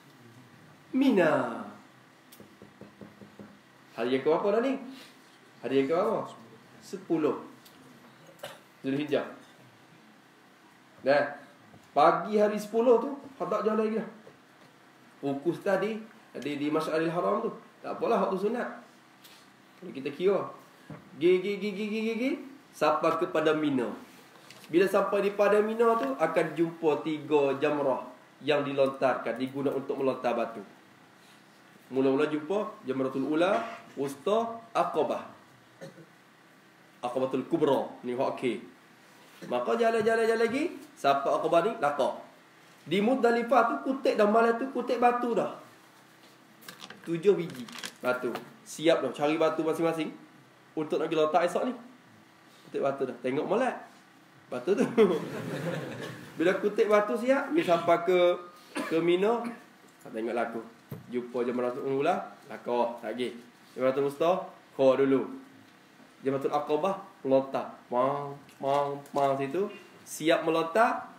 Mina. Hari yang ke berapa dah ni? Hari yang ke berapa? Sepuluh Zulhijjah. Dan pagi hari sepuluh tu hadap jalan lagi dah. Fokus tadi di, di Masy'aril Haram tu. Tak apalah, waktu sunat. Kalau kita kira Gigi gigi gigi gigi sampai kepada Mina. Bila sampai di pada Mina tu, akan jumpa tiga jamrah yang dilontarkan, digunakan untuk melontar batu. Mula-mula jumpa Jamratul Ula, Wusta, Aqabah. Aqabatul Kubra. Ni hak okey. Maka jalan-jalan-jalan lagi sampai Aqabah ni laqah. Di Muzdalifah tu kutik dah, malam tu kutik batu dah. Tujuh biji batu. Siap dah cari batu masing-masing untuk nak pergi letak esok ni. Kutik batu dah. Tengok molek batu tu. Bila kutik batu siap, bila sampai ke ke Mina, tengok laku. Jumpa Jamratul Ula, lakoh lagi. Jamratul Wusta, kau dulu. Jamratul Aqabah, melontar. Pang, pang, pang situ. Siap melontar.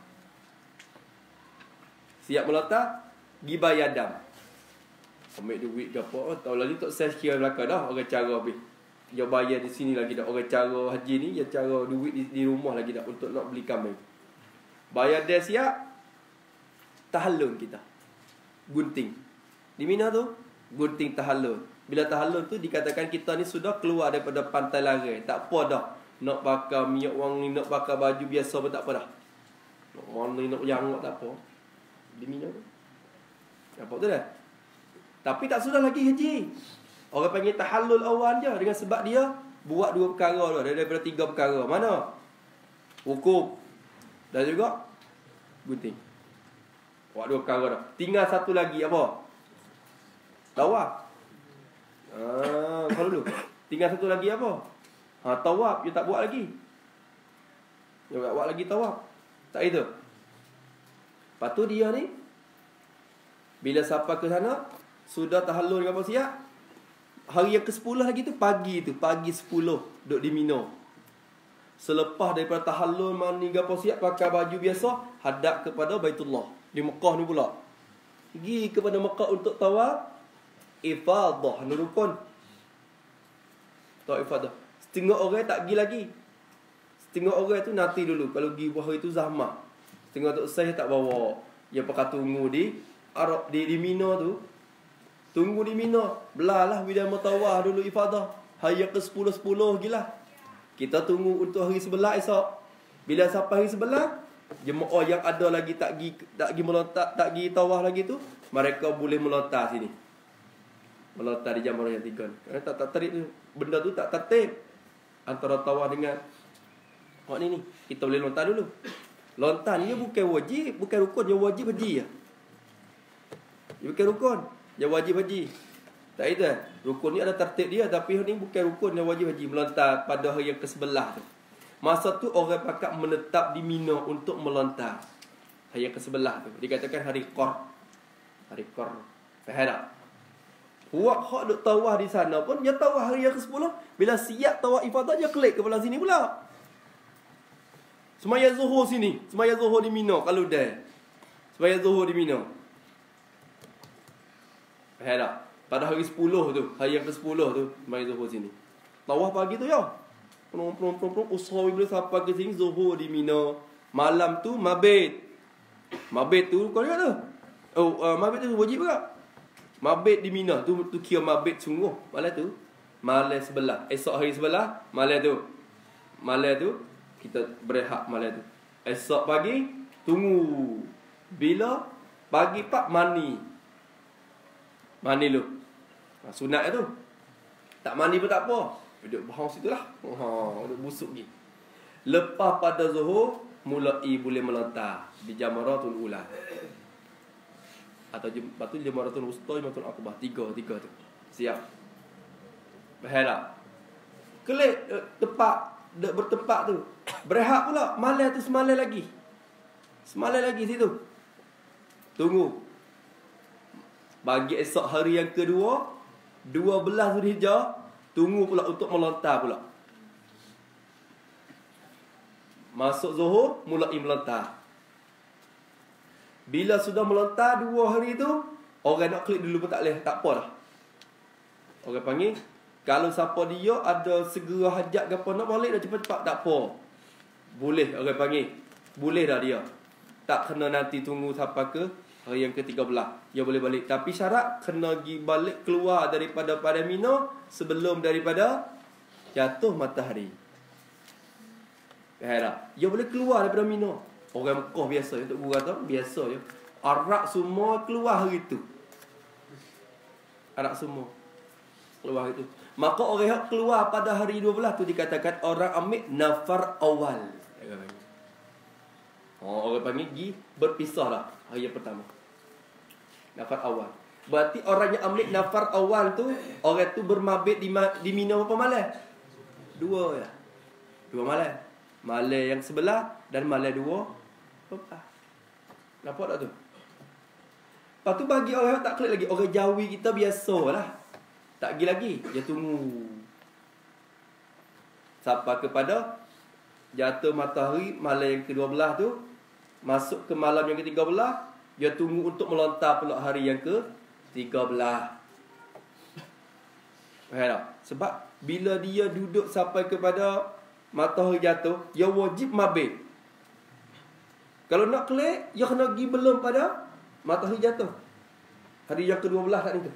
Siap melontar, pergi bayar dam. Ambil duit ke apa, tahu lagi tak saya kira belakang dah orang cara habis. Dia bayar di sini lagi dah, orang cara haji ni dia cara duit di, di rumah lagi dah untuk nak beli kambing. Bayar dia siap, tahallul kita. Gunting. Di Mina tu, gunting tahallul. Bila tahallul tu dikatakan kita ni sudah keluar daripada pantai larai. Tak apa dah nak pakai minyak wangi, nak pakai baju biasa pun tak apa dah. Nak mana nak jangok tak apa. Di Mina tu. Apa tu dah? Tapi tak sudah lagi haji. Orang panggil tahallul awal je, dengan sebab dia buat dua perkara dah, daripada tiga perkara. Mana? Wukuf dan juga gunting. Buat dua perkara dah. Tinggal satu lagi apa? Tawaf. Ah, kalau dulu. Tinggal satu lagi apa? Ha, tawaf dia tak buat lagi. Dia tak buat lagi tawaf. Tak itu. Lepas tu dia ni bila sampai ke sana, sudah tahallul dengan apa siap? Hari yang ke sepuluh lagi tu, pagi tu, pagi sepuluh duduk di Mina. Selepas daripada tahallul mani gapo siap, pakai baju biasa, hadap kepada Baitullah di Mekah ni pula. Pergi kepada Mekah untuk tawaf ifadah, nurukun. Tawaf ifadah. Setengah orang tak pergi lagi. Setengah orang tu nanti dulu. Kalau pergi hari tu zahmah. Setengah tu saya tak bawa. Dia pakai tunggu di Arab di, di Mina tu. Tunggu di Mina. Belalah bila mau tawaf dulu ifadah. Hari ke sepuluh sepuluh gila. Kita tunggu untuk hari sebelah esok. Bila sampai hari sebelah, jemaah yang ada lagi tak pergi tak pergi melontar, tak pergi tawaf lagi tu, mereka boleh melontar sini. Melontar di jamrah yang tiga. Kerana tak tak tertib tu. Benda tu tak tertib antara tawaf dengan hak ni ni. Kita boleh lontar dulu. Lontar ni bukan wajib, bukan rukun, dia wajib haji ya. Dia bukan rukun, dia wajib haji. Tak itu eh? Rukun ni ada tertib dia, tapi ni bukan rukun, dia wajib haji. Melontar pada hari yang kesebelah tu. Masa tu orang pakat menetap di Mina untuk melontar. Hari yang kesebelah tu dikatakan hari Qar. Hari Qar. Faham tak? Buat hak duk tawaf di sana pun, dia tawaf hari yang kesepuluh. Bila siap tawaf ifadah, dia klik ke belah sini pula. Semaya Zuhur sini. Semaya Zuhur di Mina kalau dah. Semaya Zuhur di Mina. Faham tak? Pada hari sepuluh tu, hari yang kesepuluh tu, semaya Zuhur sini. Tawaf pagi tu ya. Penuh-penuh-penuh usahawi boleh sampai ke sini, Zuhur di Mina. Malam tu mabit. Mabit tu kau lihat tu. Oh, uh, mabit tu wajib ke? Mabit di Mina tu, tu kira mabit sungguh. Malam tu, malam sebelah. Esok hari sebelah, malam tu. Malam tu kita berehat malam tu. Esok pagi tunggu. Bila pagi pak mani. Mani lu. Ha, sunat tu. Tak mani pun tak apa. Duduk bahang situ lah. Ha, duduk busuk lagi. Lepas pada zuhur, mulai boleh melontar di jamaratul ula. Atau lepas tu jamaratul wusta, jamaratul aqabah. Tiga, tiga tu. Siap. Faham tak? Kelik uh, tempat, dek bertempat tu. Berehat pula. Malam tu semalam lagi. Semalam lagi situ. Tunggu. Bagi esok hari yang kedua, dua belas Zulhijjah, tunggu pula untuk melontar pula. Masuk zuhur, mulai melontar. Bila sudah melontar dua hari tu, orang nak klik dulu pun tak boleh, tak apa dah. Orang panggil, kalau siapa dia ada segera hajat ke apa nak balik dah cepat-cepat, tak apa. Boleh orang panggil. Boleh dah dia. Tak kena nanti tunggu sampai ke hari yang ke tiga belas. Dia boleh balik. Tapi syarat kena pergi balik keluar daripada Padang Mina sebelum daripada jatuh matahari. Faham tak? Dia boleh keluar daripada Mina. Orang Mekah biasa, untuk guru kata biasa je. Arab semua keluar hari tu. Arab semua keluar hari tu. Maka orang yang keluar pada hari dua belas tu dikatakan orang ambil nafar awal. Oh, orang panggil pergi berpisah lah hari yang pertama. Nafar awal. Berarti orang yang ambil nafar awal tu, orang tu bermabit di, di Mina berapa malam? Dua ya. Dua malam. Malam yang sebelah dan malam dua lepas. Nampak tak tu? Lepas tu bagi orang yang tak klik lagi, orang Jawi kita biasalah. Tak pergi lagi, dia tunggu sampai kepada jatuh matahari malam yang ke dua belas tu. Masuk ke malam yang ke tiga belas, dia tunggu untuk melontar pula hari yang ke tiga belas. Faham tak? Sebab bila dia duduk sampai kepada matahari jatuh, dia wajib mabit. Kalau nak klik, dia kena pergi belum pada matahari jatuh. Hari yang ke dua belas kat ni tu.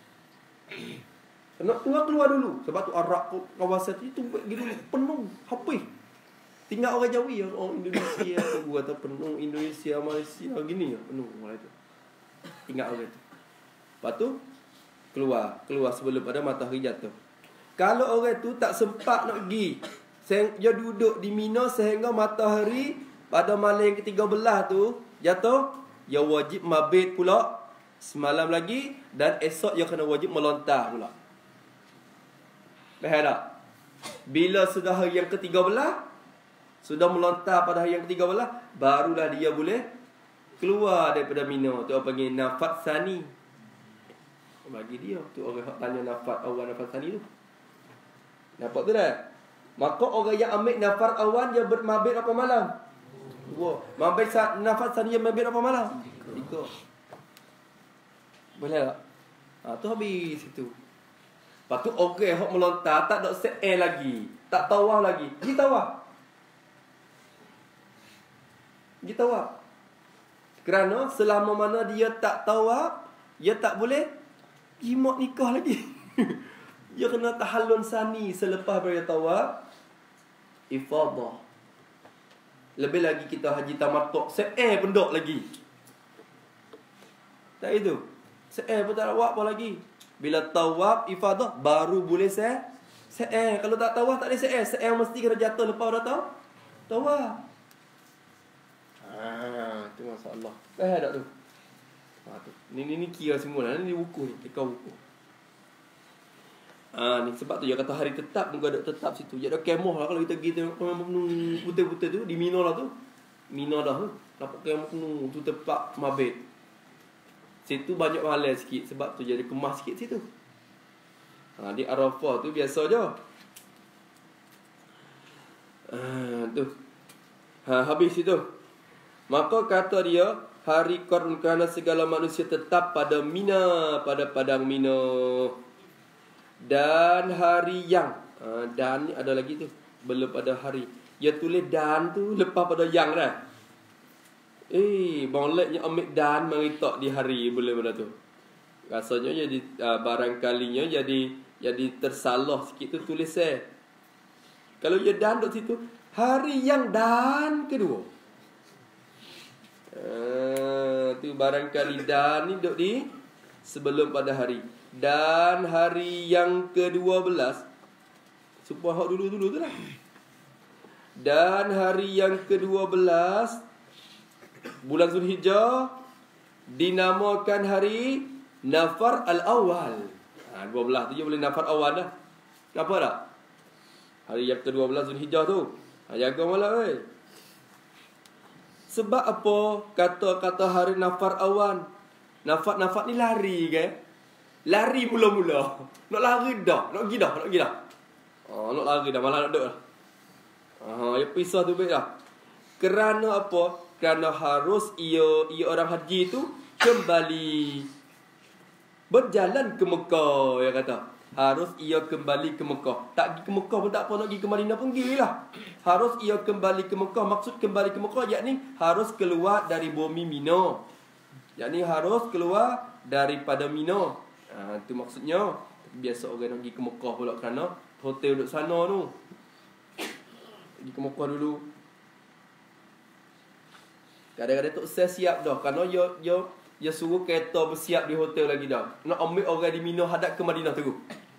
Nak keluar-keluar dulu. Sebab tu Arab kawasan itu gitu penuh, habis. Tinggal orang Jawi, orang Indonesia tu gua kata penuh, Indonesia, Malaysia gini ya, penuh orang itu. Tinggal orang tu. Lepas tu keluar, keluar sebelum pada matahari jatuh. Kalau orang tu tak sempat nak pergi, dia duduk di Mina sehingga matahari pada malam yang ke tiga belas tu jatuh, dia wajib mabit pula semalam lagi dan esok dia kena wajib melontar pula. Faham tak? Bila sudah hari yang ke tiga belas, sudah melontar pada hari yang ke tiga belas, barulah dia boleh keluar daripada Mina. Tu orang panggil nafat sani. Bagi dia, tu orang tanya nafat awal, nafat sani tu. Nampak tu dah? Maka orang yang ambil nafat awal, dia bermabit apa malam? Dua. Mabit nafat sani, dia mabit apa malam? Tiga. Boleh tak? Ha, tu habis itu. Lepas tu orang yang melontar tak ada set air lagi, tak tawaf lagi. Pergi tawaf. Pergi tawaf. Kerana selama mana dia tak tawaf, dia tak boleh jimat nikah lagi. Dia kena tahallul sani selepas beraya tawaf ifadah. Lebih lagi kita haji tamattu, set air pun tak lagi. Tak itu. Set air pun tak nak buat apa lagi. Bila tawaf ifadah baru boleh set set air. Kalau tak tawaf tak boleh set air. Set air mesti kena jatuh lepas dah tahu tawaf. Ah, tu masalah. Eh tak tu. Ha tu. Ni ni ni kira semua lah. Ni buku ni, tekau buku. Ah ni sebab tu dia kata hari tetap muka ada tetap situ. Dia ada kemoh lah kalau kita pergi tengok penuh putih-putih tu di Mina lah tu. Mina dah tu. Nampak kemoh penuh tu tempat mabit. Situ banyak halal sikit. Sebab tu jadi kemas sikit situ. Ha, di Arafah tu biasa je. Ha, tu. Ha, habis itu. Maka kata dia, hari Qarn kerana segala manusia tetap pada Mina, pada padang Mina. Dan hari yang. Ha, dan ni ada lagi tu. Belum pada hari. Dia tulis dan tu lepas pada yang dah. Eh, bolehnya ambil dan meritak di hari boleh mana tu. Rasanya jadi uh, barangkalinya jadi jadi tersalah sikit tu tulis eh. Kalau dia dan duduk situ, hari yang dan kedua. Uh, tu barangkali dan ni duduk di sebelum pada hari. Dan hari yang kedua belas Supaya hak dulu-dulu tu lah. Dan hari yang kedua belas bulan Zulhijjah dinamakan hari Nafar al-Awwal. Ha, dua belas tu je boleh Nafar awal dah. Kenapa tak? Hari yang kedua belas Zulhijjah tu. Ha, jaga malam weh. Sebab apa kata-kata hari Nafar awal? Nafar-nafar ni lari ke? Lari mula-mula. Nak lari dah. Nak pergi dah. Nak pergi dah. Oh, nak lari dah. Malah nak duduk dah. Ah, dia pisah tu baik dah. Kerana apa? Kerana harus ia, ia orang haji tu kembali berjalan ke Mekah, dia kata. Harus ia kembali ke Mekah. Tak pergi ke Mekah pun tak apa, nak pergi ke Madinah pun pergilah. Harus ia kembali ke Mekah. Maksud kembali ke Mekah, yakni harus keluar dari bumi Mina. Yakni harus keluar daripada Mina. Ha, itu maksudnya. Biasa orang nak pergi ke Mekah pula kerana hotel duduk sana tu. Pergi ke Mekah dulu. Kadang-kadang tak saya siap dah. Kerana dia, dia, dia suruh kereta bersiap di hotel lagi dah. Nak ambil orang di Mina hadap ke Madinah tu.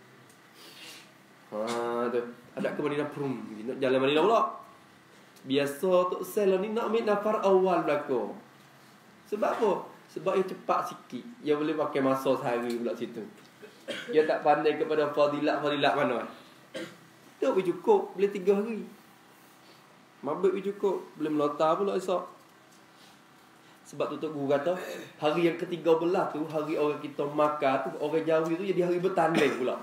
Ha, tu. Hadap ke Madinah. Prum. Nak jalan Madinah pula. Biasa Tok Sel ni nak ambil nafar awal belakang. Sebab apa? Sebab dia cepat sikit. Dia boleh pakai masa sehari pula situ. Dia tak pandai kepada fadilat-fadilat mana. Tu pun cukup. Boleh tiga hari. Mabuk pun cukup. Boleh melontar pula esok. Sebab tu Tok Guru kata, hari yang ketiga belah tu, hari orang kita makan tu, orang Jawi tu jadi hari bertanding pula.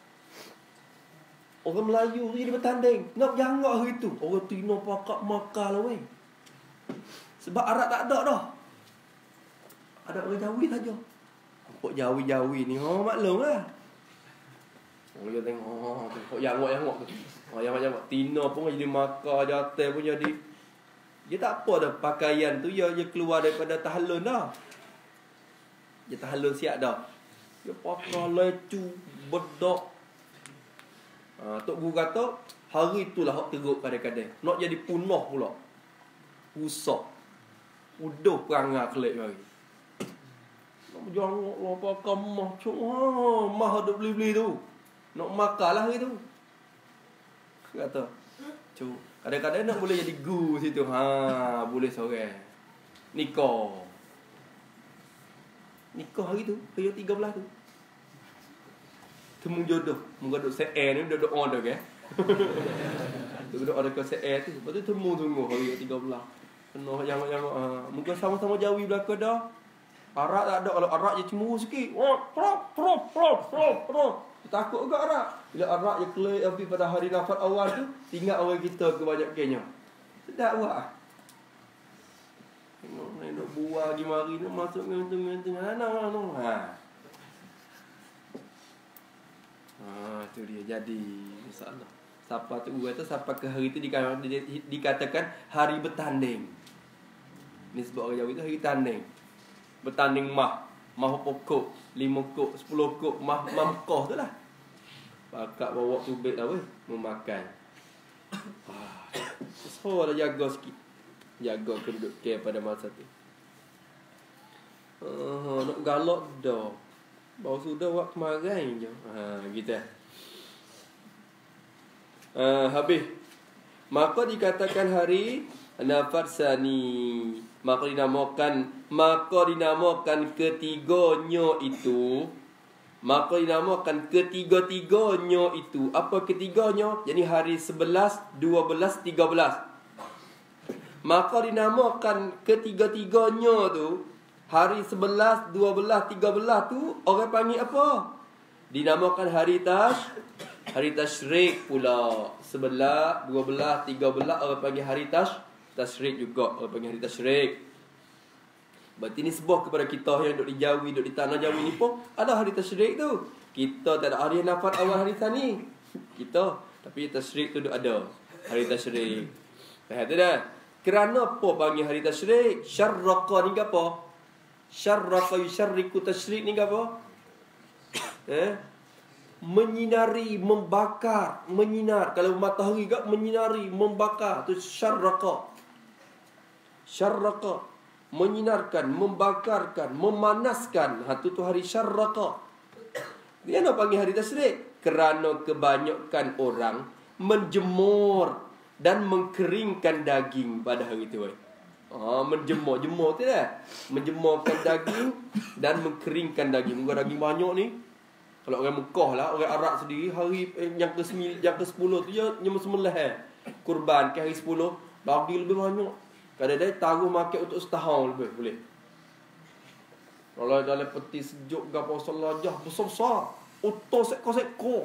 Orang Melayu tu jadi bertanding. Nak jangak hari tu. Orang Tino pakak makan lah weh. Sebab Arab tak ada dah. Ada orang Jawi saja. Nampak Jawi-Jawi ni, oh maklum lah. Oh dia tengok, oh tengok jangak-jangak tu. Oh jangak-jangak. Tino pun jadi makan, jatuh pun jadi. Dia tak apa dah pakaian tu, dia, dia keluar daripada tahalun dah. Dia tahalun siap dah. Dia pakai lecu, bedak. Ha, Tok Guru kata, hari itulah hak teruk kadang-kadang. Nak jadi punah pula. Rusak. Udah perangai kelip hari. Nak berjangak lah pakai mah. Cuk, ha, mah ada beli-beli tu. Nak makan lah hari tu. Kata, cuk. Kadang-kadang nak boleh jadi gu situ. Ha, boleh seorang. Nikah. Nikah hari tu, hari tiga belas tu. Temu jodoh. Muka duduk se-air ni, duduk order ke. Duduk order ke se-air tu. Lepas tu temu-temu hari tiga belas. Penuh jangan-jangan. Ha. Muka sama-sama Jawi belakang dah. Arak tak ada. Kalau arak je cemburu sikit. Prop, prop, prop, prop, prop. Takut juga arak. Bila arak je clear habis pada hari nafas awal tu, tinggal orang kita kebanyakannya. Sedap buat. Tengok ni nak buah lagi mari nak masuk ngentung-ngentung ana-ana. Ha. Ha, tu dia jadi insya-Allah. Siapa tu kata siapa ke hari tu dikatakan hari bertanding. Ni sebab orang Jawa itu hari tanding. Bertanding mah, mah pokok, lima kok, sepuluh kok, mah mamkah tu lah. Pakak bawa tubik dah weh, memakan. Ah, so dah jaga sikit. Jaga keduduk care pada masa tu. Uh, nak galak dah. Baru sudah buat kemarin je. Ha, gitu. Uh, habis. Maka dikatakan hari Nafarsani. Maka dinamakan maka dinamakan ketiganya itu maka dinamakan ketiga-tiganya itu. Apa ketiganya? Jadi hari sebelas, dua belas, tiga belas. Maka dinamakan ketiga-tiganya tu hari sebelas, dua belas, tiga belas tu orang panggil apa? Dinamakan hari tash hari tasyrik pula. Sebelas, dua belas, tiga belas orang panggil hari tash tasyrik juga. Orang panggil hari tasyrik. Berarti ni sebuah kepada kita yang duduk di Jawi, duduk di tanah Jawi ni pun ada hari tasyrik tu. Kita tak ada hari nafas awal hari tani. Kita. Tapi tasyrik tu ada. Hari tasyrik. Faham tu dah? Kerana apa panggil hari tasyrik? Syarraqa ni apa? Syarraqa yusyarriku tasyrik ni apa? Eh? Menyinari, membakar, menyinar. Kalau matahari gak menyinari, membakar, tu syarraqa. Syarraqa, menyinarkan, membakarkan, memanaskan. Ha tu tu hari syarraqa. Dia nak panggil hari tasyrik. kerana kebanyakan orang menjemur dan mengkeringkan daging pada hari itu. Ah, menjemur, jemur tu dah. Menjemurkan daging dan mengkeringkan daging. Muka daging banyak ni. Kalau orang Mekah lah, orang Arab sendiri hari yang ke sembilan, yang ke sepuluh tu dia nyembah sembelih eh. Kurban ke hari sepuluh, daging lebih banyak. Kadang-kadang taruh makan untuk setahun lebih boleh. Kalau dalam peti sejuk gapo selajah besar-besar, utuh sekor-sekor.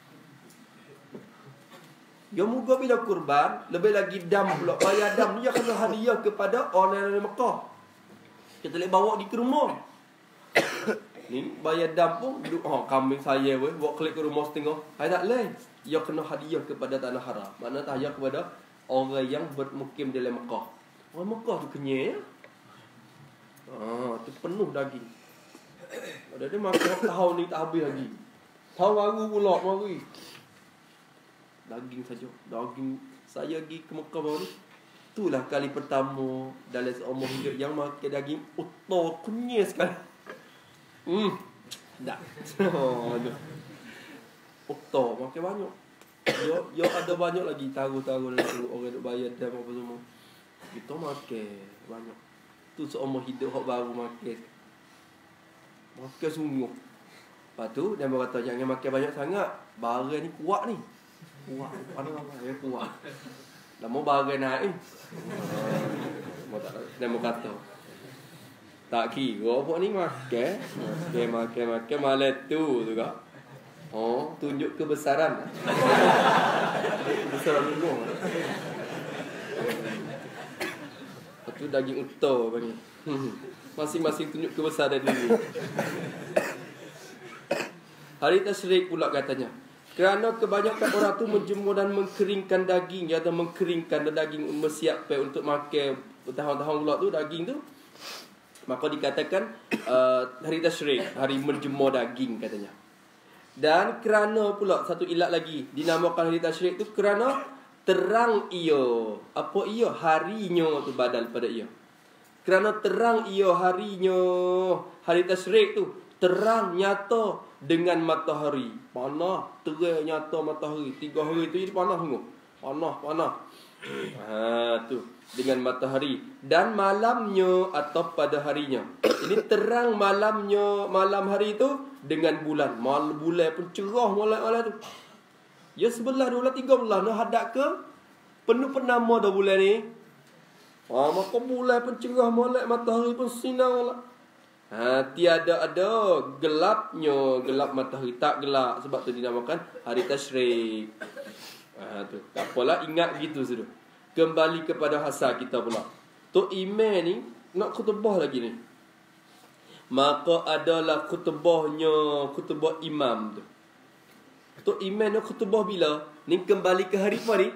Ya moga bila kurban, lebih lagi dam pula. Bayar dam ni dia kena hadiah kepada orang dari Mekah. Kita boleh bawa di ke rumah. Ni bayar dam pun duduk, oh kambing saya weh, bawa klik ke rumah setengah. Hai tak leh. Dia kena hadiah kepada tanah haram. Mana hadiah kepada orang yang bermukim di dalam Mekah. Orang Mekah tu kenyal. Ah, tu penuh daging. Ada dia makan tahun ni tak habis lagi. Tahun baru pula mari. Daging saja. Daging. Saya pergi ke Mekah baru. Itulah kali pertama dalam seumur hidup yang makan daging utuh kenyal sekali. Hmm. Tak. Oh, aduh. Utuh makan banyak. Yo yo ada banyak lagi taruh-taruh dalam orang duk bayar dan apa semua. Kita makan banyak. Tu seumur hidup hak baru makan. Makan sungguh. Lepas tu dia berkata jangan makan banyak sangat. Barang ni kuat ni. Kuat. Mana-mana ya kuat. Lama barang naik ni. Mau tak dia mau kata. Tak kira apa ni makan. Makan makan makan malam tu juga. Oh, tunjuk kebesaran. Besaran dulu. Itu daging utuh bagi. Masing-masing tunjuk kebesaran dulu. Hari tasyrik pula katanya. Kerana kebanyakan orang tu menjemur dan mengkeringkan daging, atau mengkeringkan daging bersiapkan untuk makan bertahun-tahun pula tu daging tu. Maka dikatakan uh, hari tasyrik, hari menjemur daging katanya. Dan kerana pula satu ilat lagi dinamakan hari tasyrik tu kerana terang ia. Apa ia? Harinya tu badal pada ia. Kerana terang ia harinya. Hari tasyrik tu terang nyata dengan matahari. Panah, terang nyata matahari. Tiga hari tu jadi panah semua. Panah, panah. Ha tu dengan matahari dan malamnya atau pada harinya. Ini terang malamnya, malam hari itu dengan bulan. Mal bulan pun cerah malam-malam tu. Ya sebelah, dua belas, tiga belas nak hadap ke penuh penama dah bulan ni. Ha maka bulan pun cerah malam, matahari pun sinar lah. Ha tiada ada gelapnya, gelap matahari tak gelap sebab tu dinamakan hari tasyrik. Ha tu. Tak apalah ingat gitu sudah. Kembali kepada hasal kita pula. Tok Imam ni nak khutbah lagi ni. Maka adalah khutbahnya, khutbah imam tu. Tok Imam nak khutbah bila? Ni kembali ke hari apa ni?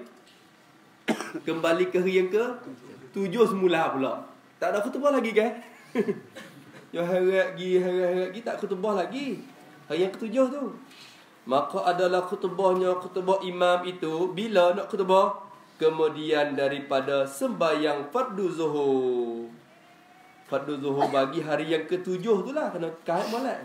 Kembali ke hari yang ke tujuh semula pula. Tak ada khutbah lagi kan? Ya harap lagi, harap lagi tak khutbah lagi. Hari yang ketujuh tu. Maka adalah khutbahnya, khutbah imam itu bila nak khutbah? Kemudian daripada sembahyang fardu zuhur. Fardu zuhur bagi hari yang ketujuh tu lah. Kena kait malam.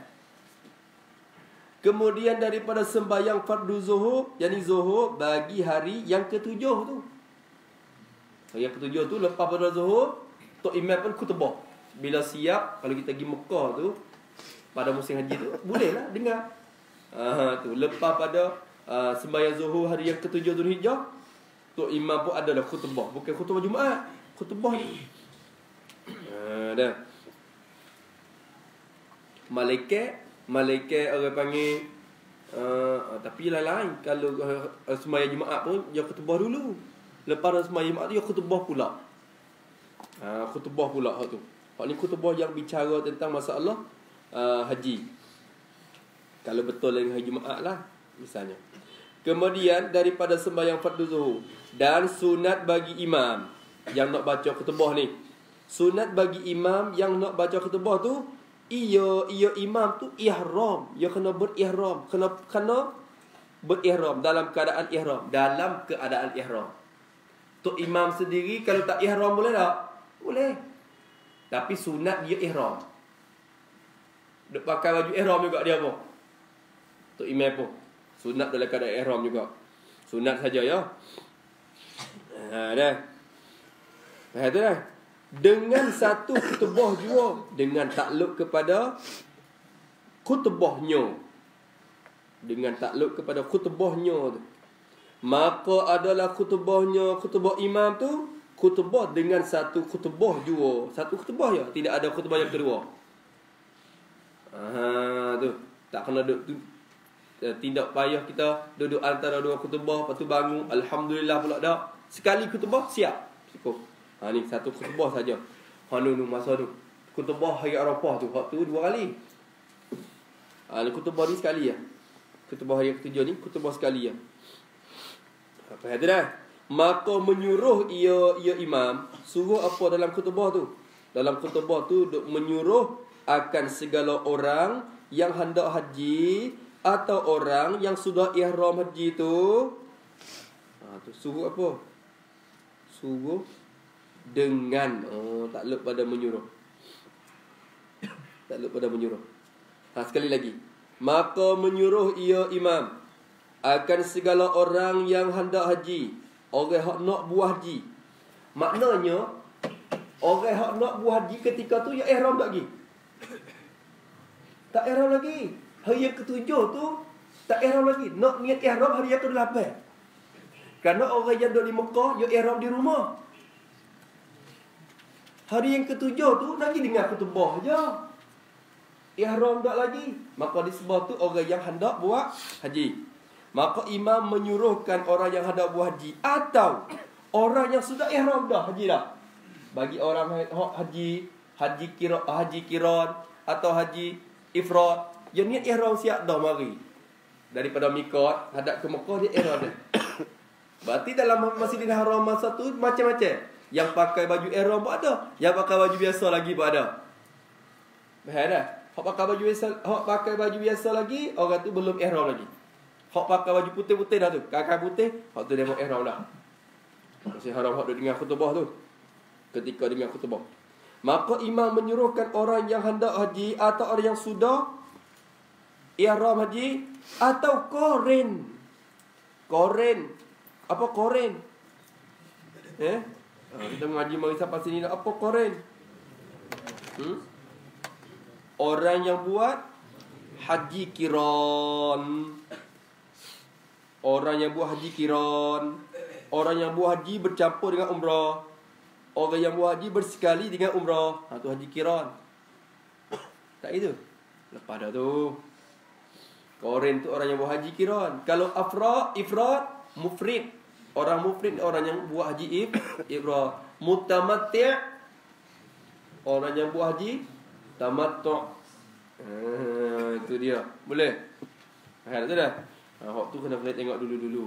Kemudian daripada sembahyang fardu zuhur, yakni zuhur bagi hari yang ketujuh tu. Hari yang ketujuh tu lepas pada zuhur, Tok Imam pun khutbah. Bila siap, kalau kita pergi Mekah tu pada musim haji tu, bolehlah dengar. Ah tu lepas pada uh, sembahyang zuhur hari yang ketujuh Zulhijjah, Tok Imam pun adalah khutbah. Bukan khutbah Jumaat, khutbah ni. Ha dah. Malaikat, malaikat orang panggil uh, tapi lain-lain. Kalau uh, sembahyang Jumaat pun dia khutbah dulu. Lepas sembahyang Jumaat tu dia khutbah pula. Ha khutbah pula hak tu. Hak ni khutbah yang bicara tentang masalah uh, haji. Kalau betul dengan hari Jumaat lah misalnya. Kemudian daripada sembahyang fardu zuhur dan sunat bagi imam yang nak baca khutbah ni. Sunat bagi imam yang nak baca khutbah tu, ia ia imam tu ihram, ia kena berihram, kena kena berihram dalam keadaan ihram, dalam keadaan ihram. Tok imam sendiri kalau tak ihram boleh tak? Boleh. Tapi sunat dia ihram. Duk pakai baju ihram juga dia apa? Tok imam pun Sunat dalam keadaan ihram juga. Sunat saja ya. Ha dah. Faham tu dah. Dengan satu khutbah jua, dengan takluk kepada khutbahnya. Dengan takluk kepada khutbahnya tu. Maka adalah khutbahnya, khutbah imam tu, khutbah dengan satu khutbah jua. Satu khutbah ya, tidak ada khutbah yang kedua. Ha tu, tak kena duduk tu. Tidak payah kita duduk antara dua khutbah, lepas tu bangun, alhamdulillah pula dah. Sekali khutbah siap. Cukup. Ha ni satu khutbah saja. Ha nu nu masa tu. Khutbah hari Arafah tu, waktu dua kali. Ha khutbah ni sekali ya. Khutbah hari ketujuh ni khutbah sekali ya. Apa kata dah? Maka menyuruh ia ia imam suruh apa dalam khutbah tu? Dalam khutbah tu duk menyuruh akan segala orang yang hendak haji atau orang yang sudah ihram haji tu. Ha tu suruh apa? Suruh dengan oh takluk pada menyuruh. Takluk pada menyuruh. Ha sekali lagi. Maka menyuruh ia imam akan segala orang yang hendak haji, orang hak nak buat haji. Maknanya orang hak nak buat haji ketika tu ya ihram tak lagi. Tak ihram lagi. Hari yang ketujuh tu tak ihram lagi. Nak niat ihram hari yang kedelapan. Kerana orang yang duduk di Mekah ya ihram di rumah. Hari yang ketujuh tu lagi dengar khutbah je. Ihram tak lagi. Maka disebut tu orang yang hendak buat haji. Maka imam menyuruhkan orang yang hendak buat haji atau orang yang sudah ihram dah haji dah. Bagi orang haji, haji kira, haji kiran atau haji ifrad, yang niat ihram siap dah mari. Daripada mikot hadap ke Mekah dia ihram dah. Berarti dalam Masjidil Haram masa tu macam-macam. Yang pakai baju ihram pun ada, yang pakai baju biasa lagi pun ada. Faham dah? Hak pakai baju biasa, hak pakai baju biasa lagi, orang tu belum ihram lagi. Hak pakai baju putih-putih dah tu, kakak putih, hak tu dia mau ihram dah. Masih haram hak dia dengar khutbah tu. Ketika dengar khutbah, maka imam menyuruhkan orang yang hendak haji atau orang yang sudah ihram haji atau koren. Koren. Apa koren? Eh? Kita mengaji mari sampai sini dah. Apa koren? Hmm? Orang yang buat haji kiran. Orang yang buat haji kiran. Orang yang buat haji bercampur dengan umrah. Orang yang buat haji bersekali dengan umrah. Ha tu haji kiran. Tak itu. Lepas dah tu. Koren tu orang yang buat haji kiran. Kalau afra, ifrat, mufrid. Orang mufrid orang yang buat haji if, ifrat. Mutamatti' orang yang buat haji tamattu'. Ha, itu dia. Boleh? Ha, tu dah. Ha, hak tu kena kena tengok dulu-dulu.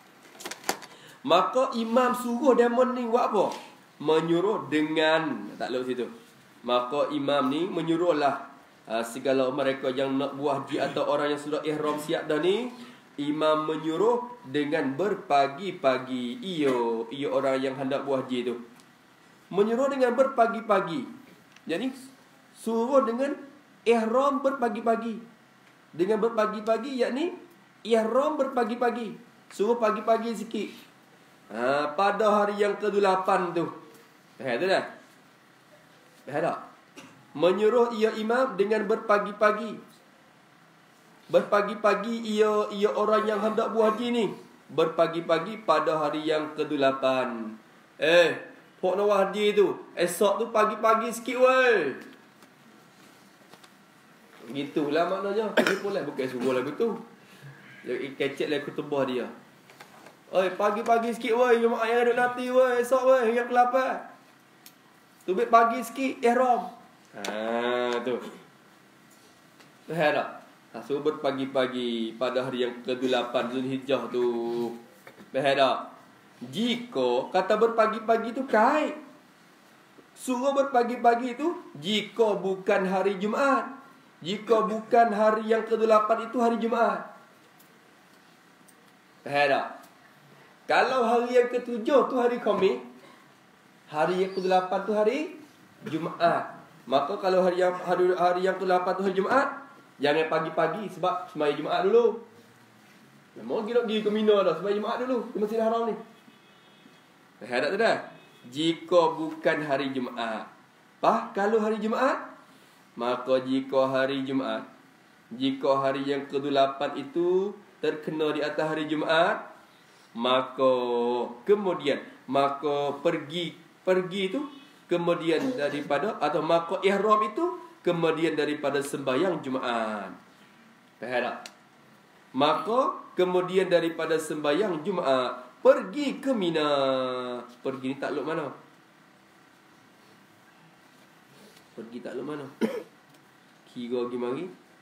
Maka imam suruh demon ni buat apa? Menyuruh dengan tak lewat situ. Maka imam ni menyuruhlah ha, segala mereka yang nak buat haji atau orang yang sudah ihram siap dah ni, imam menyuruh dengan berpagi-pagi. Iyo, iyo orang yang hendak buat haji tu. Menyuruh dengan berpagi-pagi. Jadi suruh dengan ihram berpagi-pagi. Dengan berpagi-pagi yakni ihram berpagi-pagi. Suruh pagi-pagi sikit. Ha, pada hari yang kedelapan tu. Faham tu dah? Faham tak? Menyuruh ia imam dengan berpagi-pagi. Berpagi-pagi ia ia orang yang hendak buat haji ni. Berpagi-pagi pada hari yang kedelapan. Eh, hok nak buat haji tu, esok tu pagi-pagi sikit weh. Gitulah maknanya. Boleh bukan suruh lagu tu. Dia kecek lah khutbah dia. Oi, pagi-pagi sikit weh, jemaah yang ada nanti weh, esok weh yang kelapan. Tubik pagi sikit ihram. Ha tu. Faham tak? Ha, suruh berpagi-pagi pada hari yang kedelapan Zulhijjah tu. Faham tak? Jika kata berpagi-pagi tu kait. Suruh berpagi-pagi tu jika bukan hari Jumaat. Jika bukan hari yang kedelapan itu hari Jumaat. Faham tak? Kalau hari yang ketujuh tu hari Khamis, hari yang kedelapan tu hari Jumaat. Maka kalau hari yang hari, hari yang kedelapan tu hari Jumaat, jangan pagi-pagi sebab sembahyang Jumaat dulu. Mau pergi nak pergi ke Mina dah. Sebab Jumaat dulu. Di Masjidil Haram ni. Hadap tu dah. Jika bukan hari Jumaat. Pah, kalau hari Jumaat. Maka jika hari Jumaat. Jika hari yang kedelapan itu terkena di atas hari Jumaat. Maka kemudian. Maka pergi. Pergi tu. Kemudian daripada. Atau maka ihram itu. Kemudian daripada sembahyang Jumaat. Faham tak? Maka kemudian daripada sembahyang Jumaat pergi ke Mina. Pergi ni takluk mana? Pergi takluk mana? Kira pergi mari.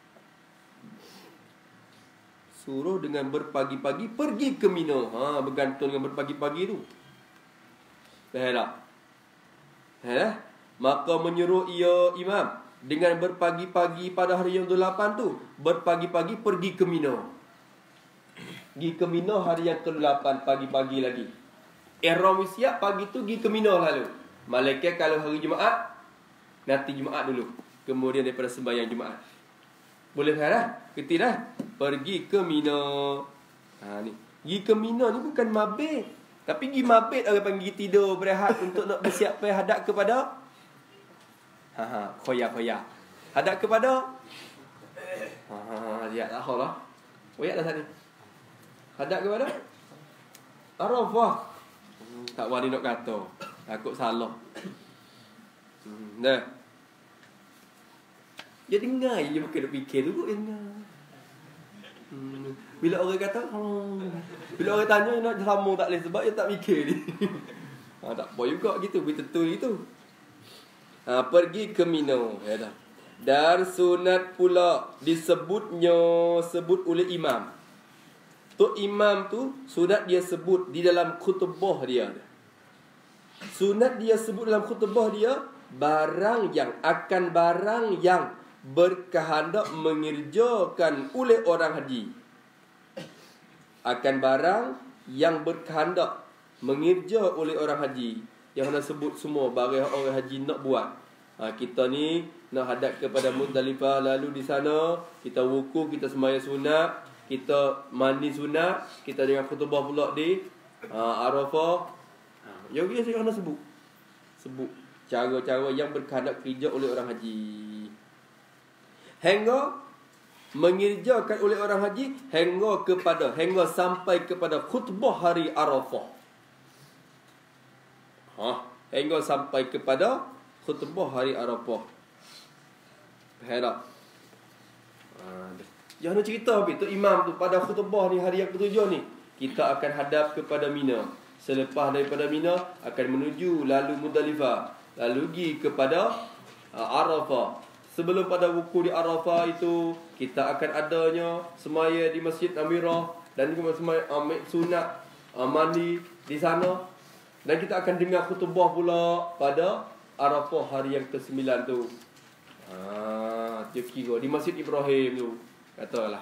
Suruh dengan berpagi-pagi pergi ke Mina. Ha, bergantung dengan berpagi-pagi tu. Faham tak? Ha? Maka menyuruh ia imam dengan berpagi-pagi pada hari yang kedelapan tu, berpagi-pagi pergi ke Mina. Pergi ke Mina hari yang kedelapan pagi-pagi lagi. Ihram siap pagi tu pergi ke Mina lalu. Malaikat kalau hari Jumaat, nanti Jumaat dulu. Kemudian daripada sembahyang Jumaat. Boleh dah? Kerti dah? Pergi ke Mina. Ha ni. Pergi ke Mina ni bukan mabit. Tapi pergi mabit orang panggil tidur berehat untuk nak bersiap hadap kepada ha ha khoya-khoya. Hadap kepada ha ha lihat dah lah. Koyak dah tadi. Hadap kepada Arafah. Hmm, tak wani nak kata. Takut salah. Hmm, dah. Dia dengar je bukan nak fikir tu kot dengar. Hmm. Bila orang kata, oh. Bila orang tanya nak sambung tak boleh sebab dia tak fikir ni. Ha, tak apa juga gitu, betul gitu. Ha, pergi ke Mina, ya dah. Dan sunat pula disebutnya sebut oleh imam. Tu imam tu sunat dia sebut di dalam khutbah dia. Sunat dia sebut dalam khutbah dia barang yang akan barang yang berkehendak mengerjakan oleh orang haji. Akan barang yang berkehendak mengerja oleh orang haji. Yang nak sebut semua barang orang haji nak buat. Ha, kita ni nak hadap kepada Muzdalifah, lalu di sana kita wukuf, kita sembahyang sunat, kita mandi sunat, kita dengan khutbah pula di ha, Arafah. Ha, yang biasa kita nak sebut. Sebut cara-cara yang berkehendak kerja oleh orang haji. Hingga mengerjakan oleh orang haji hingga kepada hingga sampai kepada khutbah hari Arafah. Ha, hingga sampai kepada khutbah hari Arafah. Faham tak? Ha, jangan cerita habis tu imam tu pada khutbah ni hari yang ketujuh ni, kita akan hadap kepada Mina. Selepas daripada Mina akan menuju lalu Muzdalifah, lalu pergi kepada uh, Arafah. Sebelum pada wukuf di Arafah itu, kita akan adanya semaya di Masjid Amirah dan juga semaya ambil sunat uh, mandi di sana. Dan kita akan dengar khutbah pula pada Arafah hari yang kesembilan tu. Ah, dia kira di Masjid Ibrahim tu. Katalah.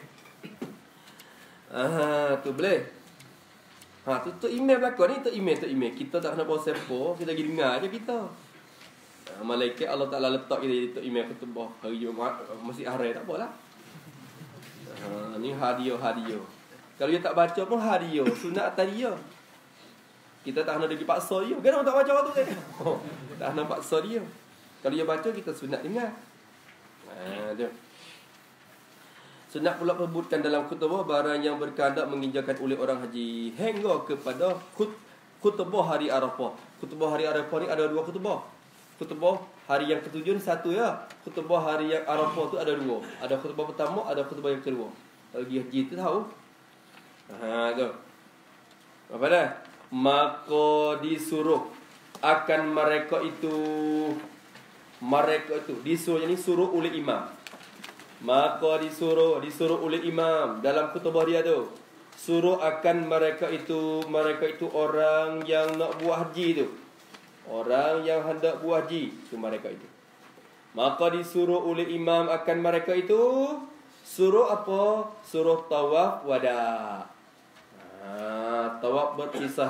Ah, tu boleh. Ha, tu tu email belakang ni, tu email, tu email. Kita tak nak bawa sepo, kita lagi dengar aje kita. Ha, malaikat Allah Taala letak kita di tu email khutbah hari Jumaat Masjid Haram tak apalah. Ha, ni hadiah-hadiah. Kalau dia tak baca pun hadiah, sunat atas dia. Kita tak nak lagi paksa dia. Kenapa tak baca waktu ni? Oh, tak nak paksa dia. Kalau dia baca, kita sunat dengar. Ha, tu. Sunat pula sebutkan dalam khutbah barang yang berkehendak menginjakan oleh orang haji hingga kepada khut, khutbah hari Arafah. Khutbah hari Arafah ni ada dua khutbah. Khutbah hari yang ketujuh ni satu ya. Khutbah hari yang Arafah tu ada dua. Ada khutbah pertama, ada khutbah yang kedua. Bagi haji tu tahu. Ha, tu. Apa dah? Maka disuruh akan mereka itu mereka itu disuruh, yang ni suruh oleh imam. Maka disuruh disuruh oleh imam dalam khutbah dia tu, suruh akan mereka itu mereka itu orang yang nak buat haji tu, orang yang hendak buat haji tu mereka itu. Maka disuruh oleh imam akan mereka itu suruh apa? Suruh tawaf wada. Ha, tawaf berpisah.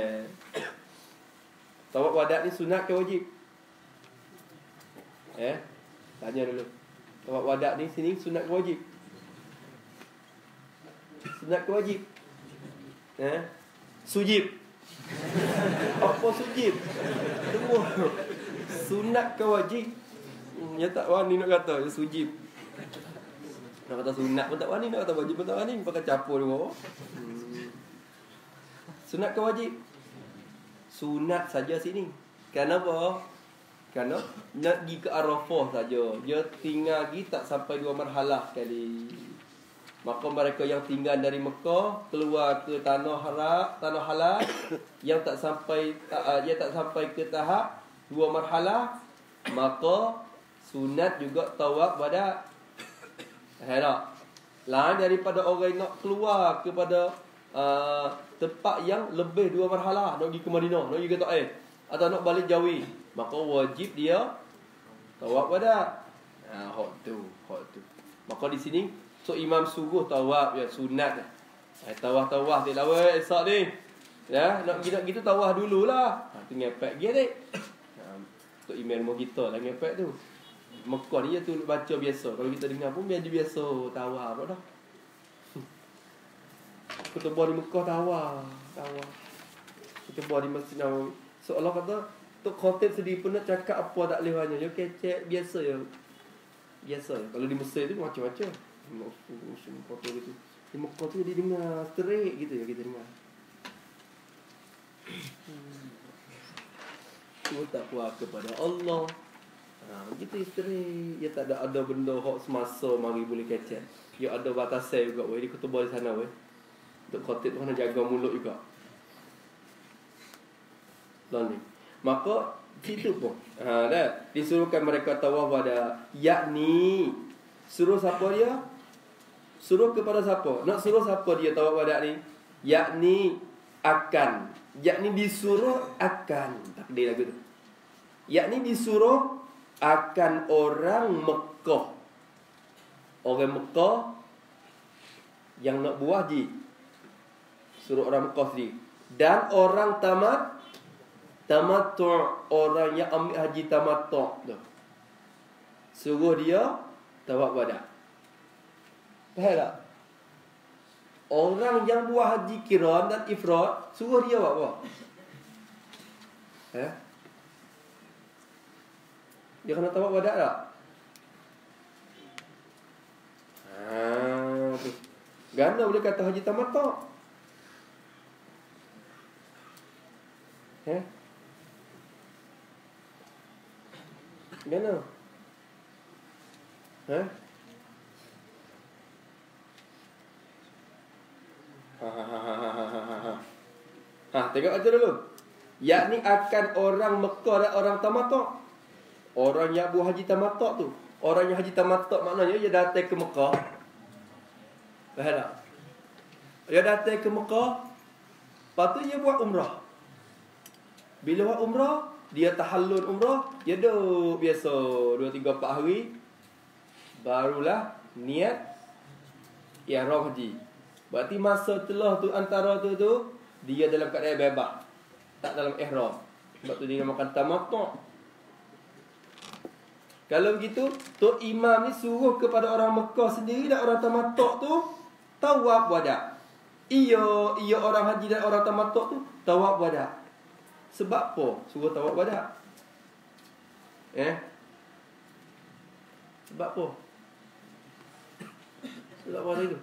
Tawaf wada ni sunat ke wajib? Eh, tanya dulu. Tawaf wada ni sini sunat ke wajib? Sunat ke wajib? Eh? Sujib. Apa sujib? Tunggu. Sunat ke wajib? Hmm, ya tak wani nak kata, ya sujib. Nak kata sunat pun tak wani, nak kata wajib pun tak wani, pakai capur dua. Hmm. Sunat ke wajib? Sunat saja sini. Kenapa? Kerana nak pergi ke Arafah saja. Dia tinggal lagi tak sampai dua marhalah sekali. Maka mereka yang tinggal dari Mekah keluar ke tanah haram, tanah halal yang tak sampai uh, dia tak sampai ke tahap dua marhalah, maka sunat juga tawaf wada. Hera. Lain daripada orang yang nak keluar kepada uh, tempat yang lebih dua marhalah, nak pergi ke Madinah, nak pergi ke Taif atau nak balik Jawi, maka wajib dia tawaf wada. Ha, hak tu, hak tu. Maka di sini so imam suruh tawaf ya sunat. Eh tawaf-tawaf dia lawa esok ni. Ya, nak pergi nak gitu tawaf dululah. Ha tu ngepek dia dik. Ha tu email mo kita lah ngepek tu. Mekah ni tu baca biasa. Kalau kita dengar pun biasa biasa tawaf dah. Kita buat di Mekah tawaf, tawaf. Kita buat di Masjid Nabawi. So Allah kata tu khatib sendiri pun nak cakap apa tak leh hanya. Yo kecek biasa ya. Biasa. Kalau di Mesir tu macam-macam. Musim foto gitu. Di Mekah tu dia dengar straight gitu ya kita dengar. Hmm. Tu tak puas kepada Allah. Ha, gitu straight. Ya tak ada ada benda hak semasa mari boleh kecek. Ya ada batasan juga weh di kutubah di sana weh. Untuk khatib tu kena jaga mulut juga. Lalu maka situ pun ha dah disuruhkan mereka tawaf pada yakni suruh siapa dia? Suruh kepada siapa? Nak suruh siapa dia tawaf wada ni? Yakni akan. Yakni disuruh akan. Takdir lagu tu. Yakni disuruh akan orang Mekah. Orang Mekah yang nak buat haji. Suruh orang Mekah sendiri. Dan orang tamat tamattu', orang yang ambil haji tamattu' tu. Suruh dia tawaf wada. Faham tak? Orang yang buat haji qiran dan ifrad, suruh dia buat apa? Eh? Dia kena tawaf wada tak? Haa tu. Gana boleh kata haji tamattu'? Eh? Gana? Eh? Ha ha ha ha ha ha ha. Ha, tengok aja dulu. Yakni akan orang Mekah dan orang tamattu'. Orang yang buat haji tamattu' tu. Orang yang haji tamattu' maknanya dia datang ke Mekah. Faham tak? Dia datang ke Mekah, lepas tu dia buat umrah. Bila buat umrah, dia tahallul umrah, dia duduk biasa dua tiga empat hari. Barulah niat ihram haji. Berarti masa telah tu antara tu tu dia dalam keadaan bebas. Tak dalam ihram. Sebab tu dia namakan tamattu'. Kalau begitu, Tok Imam ni suruh kepada orang Mekah sendiri dan orang tamattu' tu tawaf wada. Iya, iya orang haji dan orang tamattu' tu tawaf wada. Sebab apa suruh tawaf wada? Eh? Sebab apa? Sebab apa itu?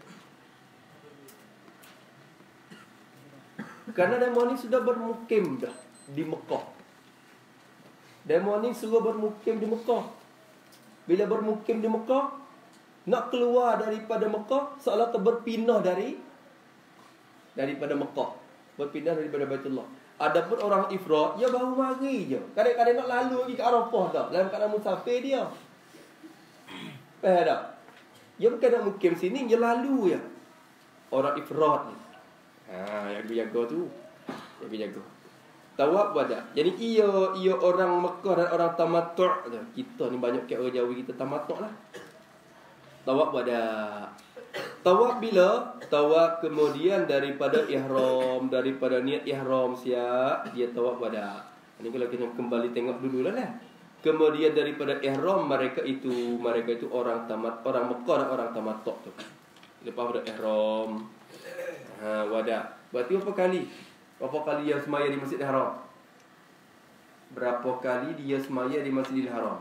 Kerana demo ni sudah bermukim dah di Mekah. Demo ni suruh bermukim di Mekah. Bila bermukim di Mekah, nak keluar daripada Mekah seolah berpindah dari daripada Mekah, berpindah daripada Baitullah. Adapun orang ifrad, dia baru mari je. Kadang-kadang nak lalu lagi ke Arafah dah, dalam keadaan musafir dia. Faham tak? Dia bukan nak mukim sini, dia lalu je. Orang ifrad ni. Ha, yang jaga tu. Yang jaga. Tawaf wada. Jadi ia ia orang Mekah dan orang tamattu'. Kita ni banyak kat orang Jawa kita tamattu' lah. Tawaf wada. Tawaf bila? Tawaf kemudian daripada ihram, daripada niat ihram siap, dia tawaf wada. Ini kalau kita kembali tengok dululah lah. Kemudian daripada ihram mereka itu, mereka itu orang tamat, orang Mekah dan orang tamattu' tu. Lepas pada ihram, Ha, wada. Berarti berapa kali? Berapa kali dia semaya di Masjidil Haram? Berapa kali dia semaya di Masjidil Haram?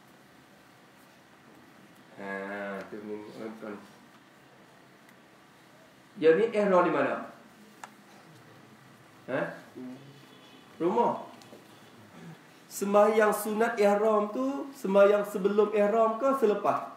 Ha, tu ni. Dia ni ihram di mana? Ha? Rumah. Sembahyang sunat ihram tu sembahyang sebelum ihram ke selepas?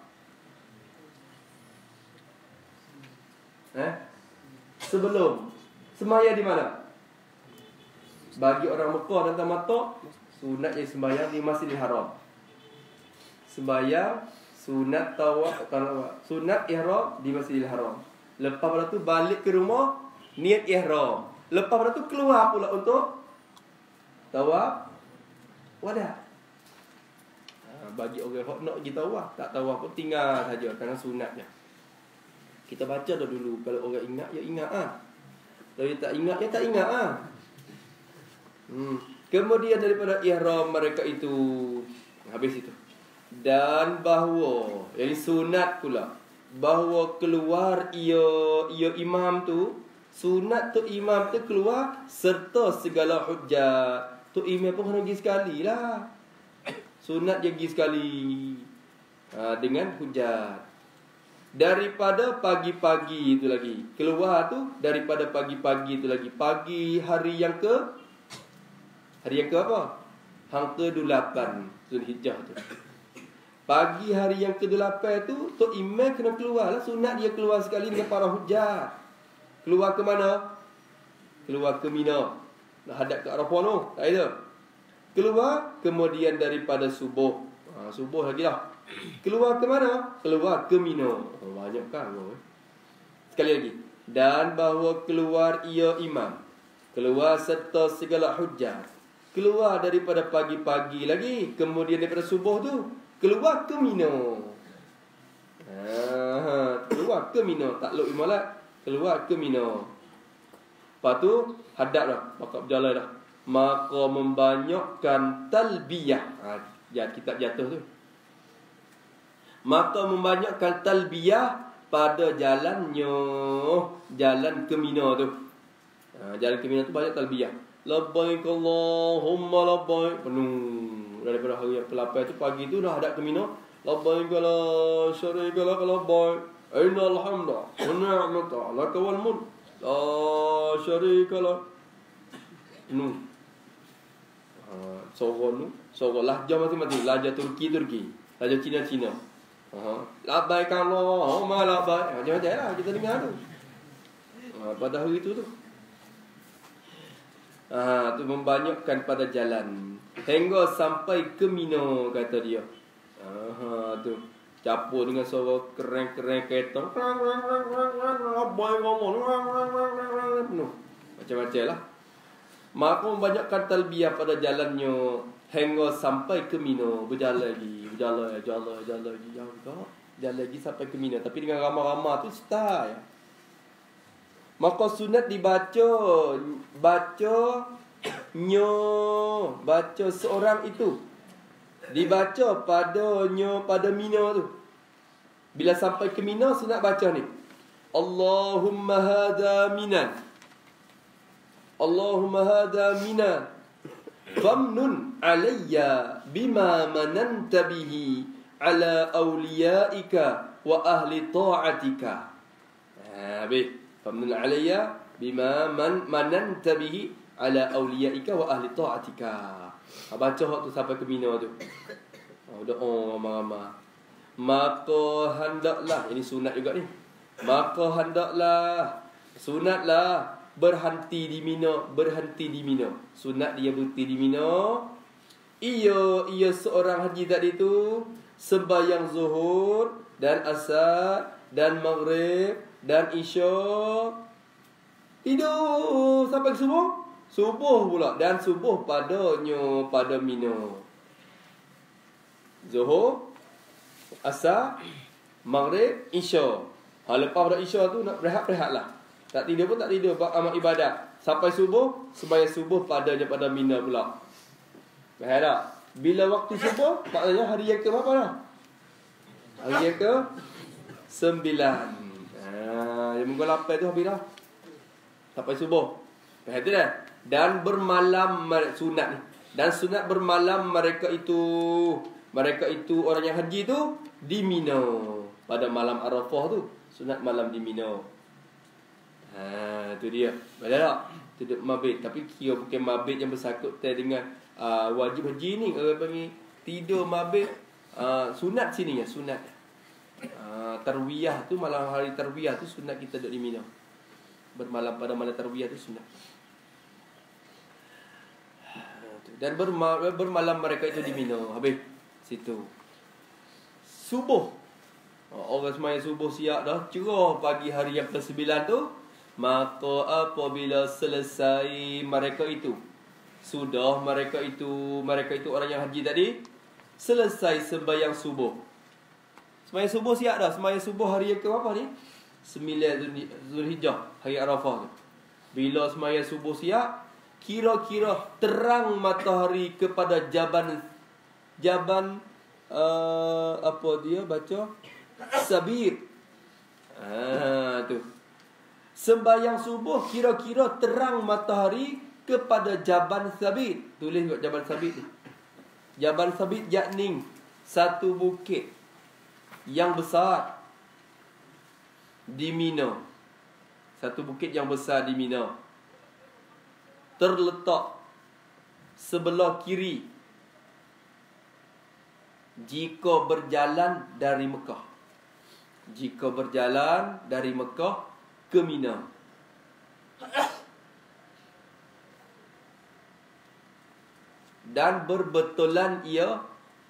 Eh? Sebelum. Sembahyang di mana? Bagi orang Mekah dan Tamattu, sunat yang sembahyang di Masjidil Haram. Sembahyang sunat tawaf, sunat ihram di Masjidil Haram. Lepas pada tu balik ke rumah, niat ihram. Lepas pada tu keluar pula untuk tawaf wada. Ha, bagi orang yang nak pergi tawaf, tak tawaf pun tinggal saja kerana sunat je. Kita baca dah dulu. Kalau orang ingat, ya ingat ah. Kalau dia tak ingat, ya tak ingat ah. Hmm. Kemudian daripada ihram mereka itu, habis itu. Dan bahawa, yang sunat pula, bahawa keluar ia ia imam tu, sunat tu imam tu keluar serta segala hujjat. Tu imam pun kena pergi sekali lah. Sunat dia pergi sekali. Ha, dengan hujjat. Daripada pagi-pagi itu lagi. Keluar tu daripada pagi-pagi itu lagi. Pagi hari yang ke? Hari yang ke apa? Hang ke delapan Zulhijjah tu. Pagi hari yang ke delapan tu, tu imam kena keluar lah. Sunat dia keluar sekali dengan para hujjat. Keluar ke mana? Keluar ke Mina. Nak hadap ke Arafah tu. Tak ada. Keluar kemudian daripada subuh. Ha, subuh lagi lah. Keluar ke mana? Keluar ke Mina. Oh, banyak kan? Sekali lagi. Dan bahawa keluar ia imam. Keluar serta segala hujjah. Keluar daripada pagi-pagi lagi. Kemudian daripada subuh tu. Keluar ke Mina. Ha, keluar ke Mina. Takluk imalat. Keluar ke Mina. Lepas tu, hadap dah. Maka berjalan dah. Maka membanyakkan talbiyah. Ha, ya, kitab jatuh tu. Maka membanyakkan talbiyah pada jalannya. Jalan ke Mina tu. Ha, jalan ke Mina tu banyak talbiyah. Labbaik Allahumma labbaik. Penuh. Daripada hari yang ke lapan tu, pagi tu dah hadap ke Mina. Labbaik la syarika lak labbaik. Innal hamda wa ni'mata lak wal mulk. La syarika lak. Penuh. Ha, sorang tu. Sorang lahjah masing-masing. Lahjah Turki, Turki. Lahjah Cina, Cina. Ha, labbaik Allahumma labbaik. Macam-macam lah kita dengar tu. Ha, pada hari tu tu. Ha, tu membanyakkan pada jalan. Hingga sampai ke Mina, kata dia. Ha, tu. Campur dengan suara keren-keren kereta. Macam-macam lah. Maka membanyakkan talbiyah pada jalannya hingga sampai ke Mina. Berjalan lagi. Berjalan, jalan, jalan lagi. Jalan, jalan lagi sampai ke Mina. Tapi dengan ramah-ramah tu style. Maka sunat dibaca. Baca nyo. Baca seorang itu. Dibaca padanya pada Mina tu. Bila sampai ke Mina, sunat baca ni. Allahumma hadha minan. Allahumma hadha minan. Famnun alayya bima mananta bihi ala awliyaika wa ahli ta'atika. Habis. Famnun alayya bima man mananta bihi ala awliyaika wa ahli ta'atika. Baca waktu sampai ke Mina tu. Oh, doa ramah-ramah. Maka hendaklah, ini sunat juga ni. Maka hendaklah, sunatlah berhenti di Mina, berhenti di Mina. Sunat dia berhenti di Mina. Ia ia seorang haji tadi tu sembahyang zuhur dan asar dan maghrib dan isya. Tidur sampai ke subuh. Subuh pula. Dan subuh padanya pada Mina. Zuhur, asar, maghrib, isya. Ha, lepas pada isya tu nak rehat-rehat lah. Tak tidur pun tak tidur. Buat amal ibadat. Sampai subuh, sembahyang subuh padanya pada Mina pula. Faham tak? Bila waktu subuh, maknanya hari yang ke berapa dah? Hari yang ke sembilan. Ha, yang minggu lapan tu habis dah. sampai subuh. Faham tu dah? Dan bermalam sunat ni. Dan sunat bermalam mereka itu mereka itu orang yang haji tu di Mina pada malam Arafah tu. Sunat malam di Mina. Ha, tu dia. Betul tak? Tu mabit. Tapi kira bukan mabit yang bersangkut dengan uh, wajib haji ni. Orang panggil tidur mabit uh, sunat sini ya, sunat. Uh, tarwiyah tu malam hari tarwiyah tu sunat kita duduk di Mina. Bermalam pada malam tarwiyah tu sunat. Dan bermalam, bermalam mereka itu di Mina. Habis situ. Subuh. Orang sembahyang subuh siap dah, cerah pagi hari yang kesembilan tu. Maka apabila selesai mereka itu, sudah mereka itu, mereka itu orang yang haji tadi, selesai sembahyang subuh. Sembahyang subuh siap dah. Sembahyang subuh hari yang ke berapa ni? sembilan Zulhijjah, hari Arafah tu. Bila sembahyang subuh siap, kira-kira terang matahari kepada jaban jaban uh, apa dia baca Sabir. Ah tu. Sembahyang subuh kira-kira terang matahari kepada Jaban Sabit. Tulis kat Jaban Sabit ni. Jaban Sabit yakni satu bukit yang besar di Mina. Satu bukit yang besar di Mina. Terletak sebelah kiri jika berjalan dari Mekah. Jika berjalan dari Mekah ke Mina. Dan berbetulan ia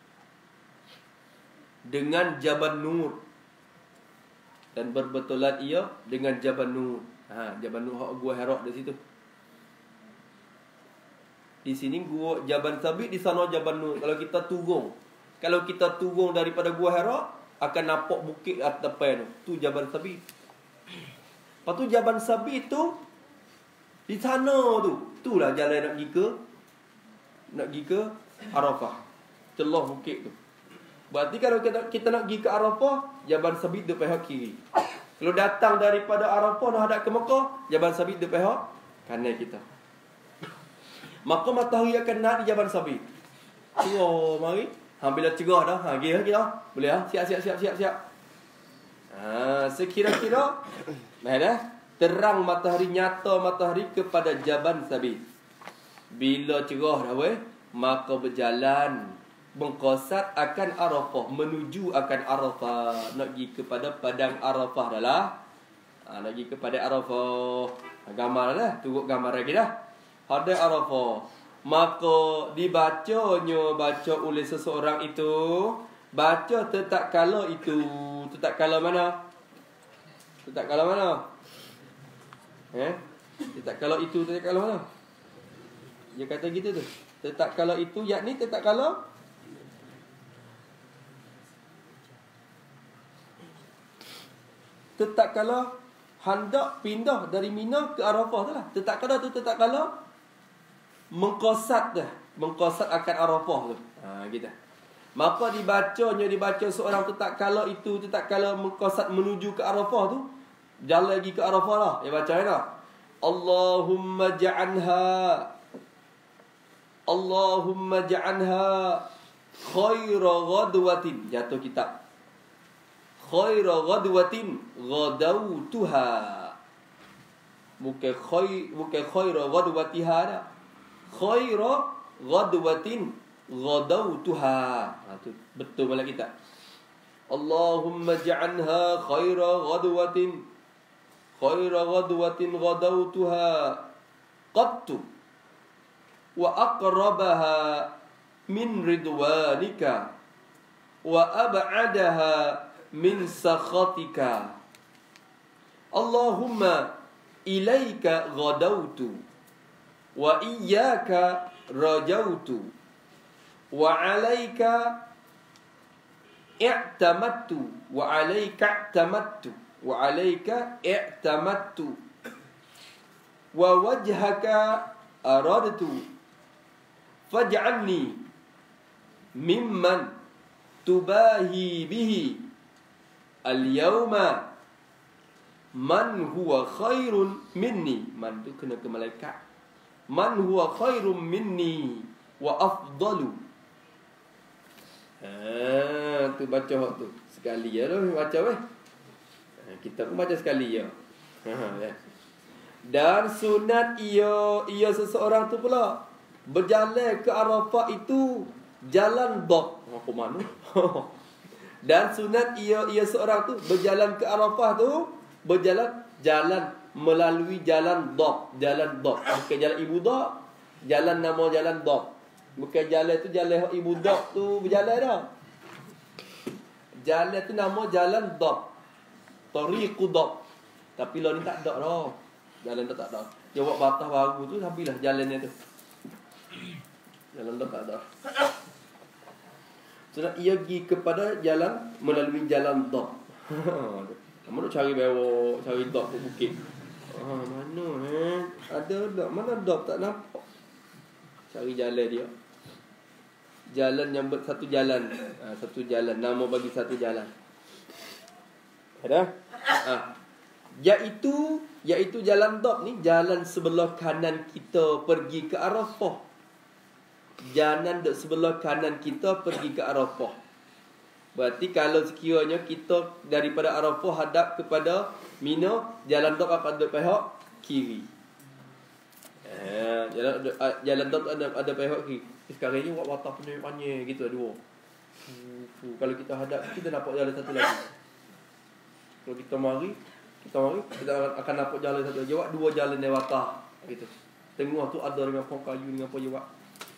dengan Jabal Nur. Dan berbetulan ia dengan Jabal Nur. Ha, Jabal Nur gua Hira di situ. Di sini gua Jabal Sabit, di sana Jabal Nur. Kalau kita turun, kalau kita turun daripada gua Hira, akan nampak bukit atas depan tu. Tu Jabal Sabit. Lepas tu Jabal Sabit tu di sana tu. Itulah jalan nak pergi ke nak pergi ke Arafah. Celah bukit tu. Berarti kalau kita, kita nak pergi ke Arafah, Jabal Sabit di pihak kiri. Kalau datang daripada Arafah nak hadap ke Mekah, Jabal Sabit di pihak kanan kita. Maka matahari akan naik di Jabal Sabit. Oh, mari. Ha, bila cerah dah, ha, pergi kita. Boleh ah? Siap siap siap siap siap. Ha, sekira-kira dah terang matahari, nyata matahari kepada Jabal Sabit. Bila cerah dah weh, maka berjalan mengkosat akan Arafah, menuju akan Arafah, nak pergi kepada padang Arafah dah lah. Ha, nak pergi kepada Arafah. Ha, gambar dah, turut gambar lagi dah. Ada Arafah. Maka dibacanya baca oleh seseorang itu, baca tetap kala itu. Tetap kala mana? Tetap kala mana? Eh? Tetap kala itu, tetap kala mana? Dia kata gitu tu. Tetap kala itu, yakni tetap kala tetap kala hendak pindah dari Mina ke Arafah tu lah. Tetap kala tu tetap kala mengkosat dah, mengkosat akan Arafah tu. Ha, gitu. Maka dibacanya, dibaca seorang tetap kala itu, tetap kala mengkosat menuju ke Arafah tu, jalan lagi ke Arafah lah. Dia baca kan? Allahumma ja'anha Allahumma ja'anha khaira ghadwatin. Jatuh kitab. Khaira ghadwatin ghadawtuha. Bukan khair, bukan khaira ghadwatiha dah. Khaira ghadwatin ghadawtuha. Ha, tu betul malah kita. Allahumma ja'anha khaira ghadwatin khaira ghadwatin ghadawtuha qattu wa aqrabaha min ridwanika wa ab'adaha min sakhatika. Allahumma ilaika ghadawtu wa iyyaka rajautu wa alaika i'tamattu wa alaika i'tamattu wa alaika i'tamattu wa wajhaka aradtu faj'alni mimman tubahi bihi al-yawma Man huwa khairun minni. Man tu kena ke malaikat. Man huwa khairun minni wa afdalu. Ha, tu baca tu. Sekali ya tu baca weh. Kita pun baca sekali ya. Ha, ya. Dan sunat ia ia seseorang tu pula berjalan ke Arafah itu jalan dok. Apa mana? Dan sunat ia ia seorang tu berjalan ke Arafah tu berjalan jalan melalui jalan dok, jalan dok. Bukan jalan ibu dok, jalan nama jalan dok. Bukan jalan tu jalan ibu dok tu berjalan dah. Jalan tu nama jalan dok. Tariqud dok. Tapi lo ni tak dok dah. Jalan tu tak dok. Dia buat batas baru tu sampailah jalannya tu. Jalan dok tak dok. Sebab ia pergi kepada jalan melalui jalan dok. Kamu nak cari bewok, cari dok ke bukit. Ah, mana eh? Ada dok, mana dok tak nampak. Cari jalan dia. Jalan yang ber, satu jalan. Ha, satu jalan, nama bagi satu jalan. Ada? Ha. Iaitu iaitu jalan dok ni jalan sebelah kanan kita pergi ke Arafah. Jalan dek sebelah kanan kita pergi ke Arafah. Berarti kalau sekiranya kita daripada Arafah hadap kepada Mina, jalan dok akan ada pihak kiri. Eh, jalan jalan dok ada ada pihak kiri. Sekarang ni buat watak penyek-penyek gitu dua. Uh, kalau kita hadap kita nampak jalan satu lagi. Kalau kita mari, kita mari kita akan nampak jalan satu lagi. Jawab dua jalan yang watak gitu. Tengah tu ada dengan pohon kayu dengan apa jawab.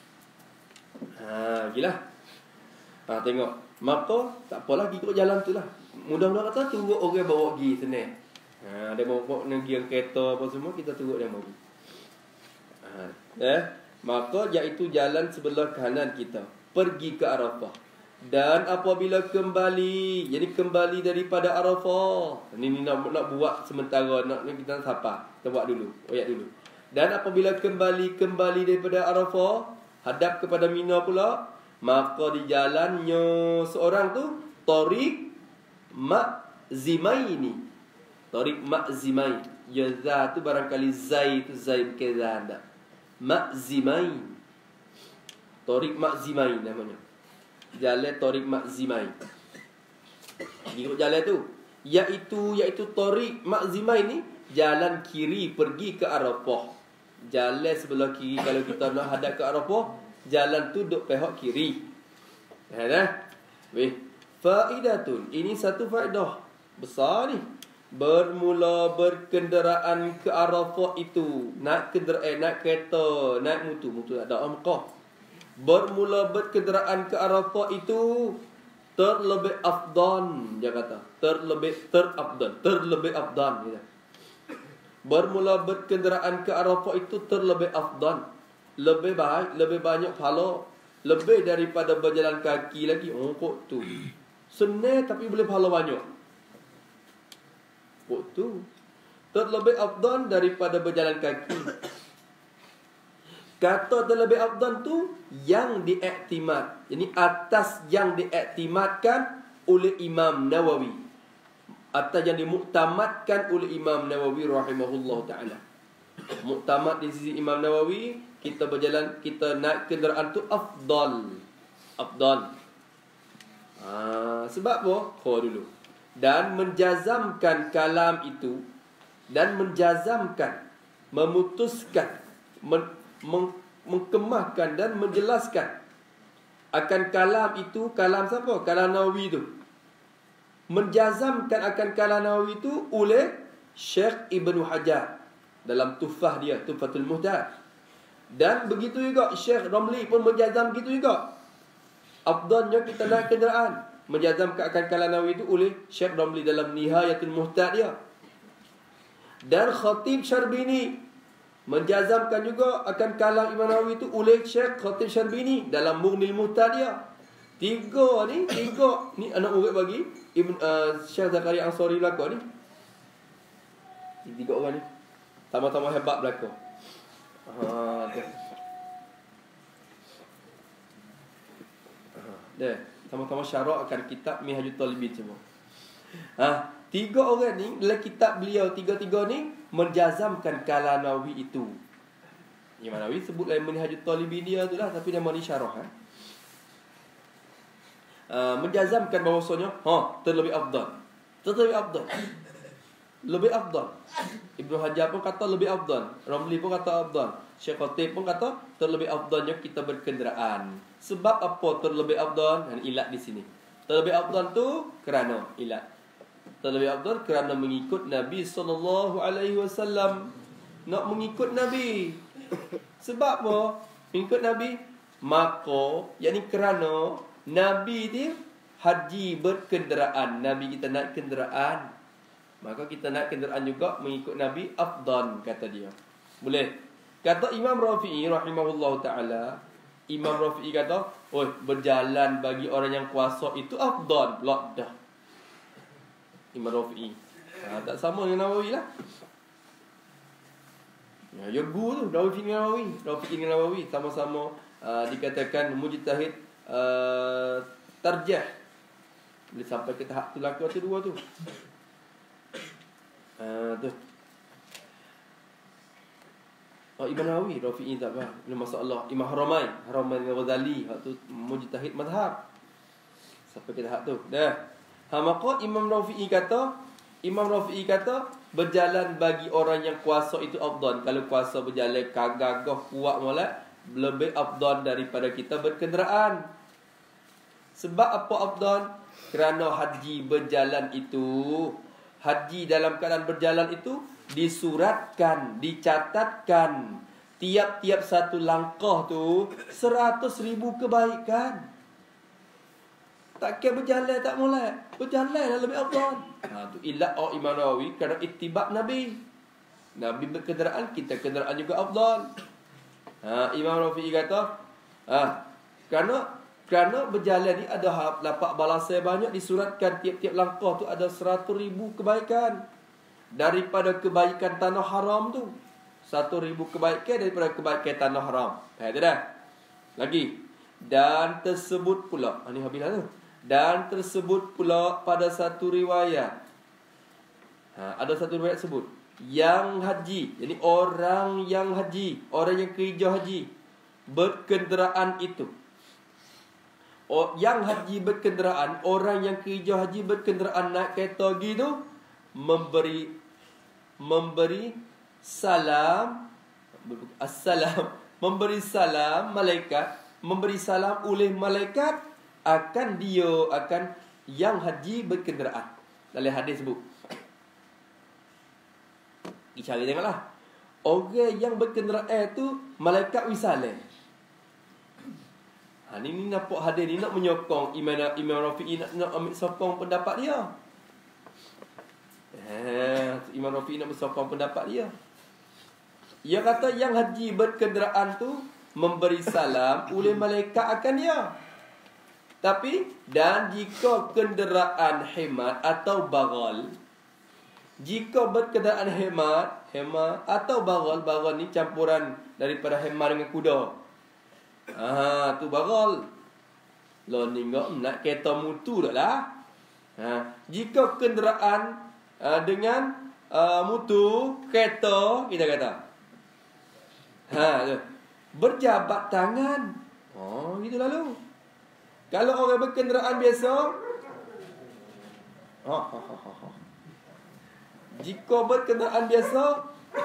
Ha, gila. Ha, tengok. Maka tak apalah pergi ikut jalan tu lah. Mudah-mudahan kata turut orang bawa pergi senang. Ha, dia bawa pergi kereta apa semua kita turut dia pergi. Ha, eh, maka iaitu jalan sebelah kanan kita pergi ke Arafah. Dan apabila kembali, jadi kembali daripada Arafah. Ni, ni nak nak buat sementara nak ni kita nak sapa. Kita buat dulu, ayat dulu. Dan apabila kembali kembali daripada Arafah, hadap kepada Mina pula, maka di jalannya seorang tu Tariq Ma'zimaini. Tariq Ma'zimain. Ya za tu barangkali Zai tu Zai bukan Zanda. Ma'zimain. Tariq Ma'zimain namanya. Jalan Tariq Ma'zimain. Ikut jalan tu. Iaitu iaitu Tariq Ma'zimain ni jalan kiri pergi ke Arafah. Jalan sebelah kiri kalau kita nak hadap ke Arafah, jalan tu duk pihak kiri. Ha dah. Weh, faidatun. Ini satu faedah besar ni. Bermula berkenderaan ke Arafah itu, naik kenderaan, eh, naik kereta, naik mutu, mutu ada amqah. Bermula berkenderaan ke Arafah itu terlebih afdan, dia kata. Terlebih terafdan, terlebih afdan gitu. Bermula berkenderaan ke Arafah itu terlebih afdan, lebih baik, lebih banyak pahala, lebih daripada berjalan kaki lagi. Oh kok tu senang tapi boleh pahala banyak. Kok tu terlebih afdan daripada berjalan kaki. Kata terlebih afdan tu yang diiktimad, jadi atas yang diiktimadkan oleh Imam Nawawi, atas yang dimuktamadkan oleh Imam Nawawi rahimahullah ta'ala. Muktamad di sisi Imam Nawawi, kita berjalan, kita naik kenderaan tu afdal. Afdal. Ha, sebab apa? Kau dulu. Dan menjazamkan kalam itu, dan menjazamkan, memutuskan, men, meng, mengkemahkan dan menjelaskan akan kalam itu. Kalam siapa? Kalam Nawawi tu. Menjazamkan akan kalam Nawawi itu oleh Syekh Ibnu Hajar dalam Tuhfah dia, Tuhfatul Muhtad. Dan begitu juga Syekh Ramli pun menjazam begitu juga. Afdalnya kita naik kenderaan, menjazamkan akan kalam Nawawi itu oleh Syekh Ramli dalam Nihayatul Muhtad dia. Dan Khatib Syarbini menjazamkan juga akan kalam Imam Nawawi itu oleh Syekh Khatib Syarbini dalam Mughnil Muhtad dia. Tiga ni, tiga ni anak murid bagi Ibn uh, Syekh Zakaria Ansari belaka ni. Tiga orang ni sama-sama hebat belaka. Ha, dah. Ha, dah. Sama-sama syarak akan kitab Minhajul Talibin semua. Ha, Tiga orang ni dalam kitab beliau tiga-tiga ni menjazamkan kalam Nawawi itu. Imam Nawawi sebut lain Minhajut Talibin dia tu lah, tapi nama ni syarah ha? uh, menjazamkan bahawasanya ha terlebih afdal. Terlebih afdal. Lebih afdal. Ibnu Hajar pun kata lebih afdal. Ramli pun kata afdal. Syekh Khatib pun kata terlebih afdalnya kita berkenderaan. Sebab apa terlebih afdal? Dan ilat di sini. Terlebih afdal tu kerana ilat. Terlebih afdal kerana mengikut Nabi sallallahu alaihi wasallam. Nak mengikut Nabi. Sebab apa? Mengikut Nabi. Maka, yakni kerana Nabi dia haji berkenderaan. Nabi kita naik kenderaan. Maka kita naik kenderaan juga mengikut Nabi afdal, kata dia. Boleh? Kata Imam Rafi'i rahimahullah ta'ala. Imam Rafi'i kata, oh, berjalan bagi orang yang kuasa itu afdal. Pula dah. Imam Rafi'i. Ha, tak sama dengan Nawawi lah. Ya, ya guru tu, Rafi'i dengan Nawawi. Rafi'i dengan Nawawi sama-sama uh, dikatakan mujtahid uh, tarjah. Boleh sampai ke tahap tu lah, tu dua tu. Uh, tu. Oh, Imam Nawawi, Rafi'i tak apa. Ini masalah. Imam Haramain, Haramain dengan Ghazali, hak tu mujtahid mazhab. Sampai ke tahap tu. Dah. Ha, maka Imam Rafi'i kata, Imam Rafi'i kata berjalan bagi orang yang kuasa itu afdal. Kalau kuasa berjalan gagah kuat molek, lebih afdal daripada kita berkenderaan. Sebab apa afdal? Kerana haji berjalan itu, haji dalam keadaan berjalan itu disuratkan, dicatatkan. Tiap-tiap satu langkah tu seratus ribu kebaikan. Tak kira berjalan tak mulai. Berjalan dah lebih afdal. Ha, tu ilat oh, Imam Nawawi kerana itibak Nabi. Nabi berkenderaan, kita kenderaan juga afdal. Ha, Imam Rafi'i kata, ha, kerana kerana berjalan ni ada lapak balasai banyak, disuratkan tiap-tiap langkah tu ada seratus ribu kebaikan. Daripada kebaikan tanah haram tu. Satu ribu kebaikan daripada kebaikan tanah haram. Ha, tu dah. Lagi. Dan tersebut pula. Ha, ni habislah tu. Dan tersebut pula pada satu riwayat. Ha, ada satu riwayat sebut. Yang haji. Jadi orang yang haji. Orang yang kerja haji. Berkenderaan itu. Oh, yang haji berkenderaan. Orang yang kerja haji berkenderaan naik kereta gitu. Memberi. Memberi salam. Assalam. Memberi salam malaikat. Memberi salam oleh malaikat. Akan dia akan yang haji berkenderaan. Dalam hadis sebut. Pergi cari tengoklah. Orang yang berkenderaan tu malaikat wisalah. Ha, ni, ni nampak hadis ni nak menyokong Imam, Imam Rafi'i nak, nak ambil sokong pendapat dia. Ha, Imam Rafi'i nak bersokong pendapat dia. Dia kata yang haji berkenderaan tu memberi salam oleh malaikat akan dia. Tapi, dan jika kenderaan hemat atau bagal, jika berkenderaan hemat, hemat atau bagal, bagal ni campuran daripada hemat dengan kuda. Ah, tu bagal. Lo ni enggak nak kereta mutu dah lah. Ha, jika kenderaan uh, dengan uh, mutu, kereta, kita kata. Ha, tu. Berjabat tangan. Oh, gitu lalu. Kalau orang berkenderaan biasa, ha, ha, ha, ha. Jika berkenderaan biasa,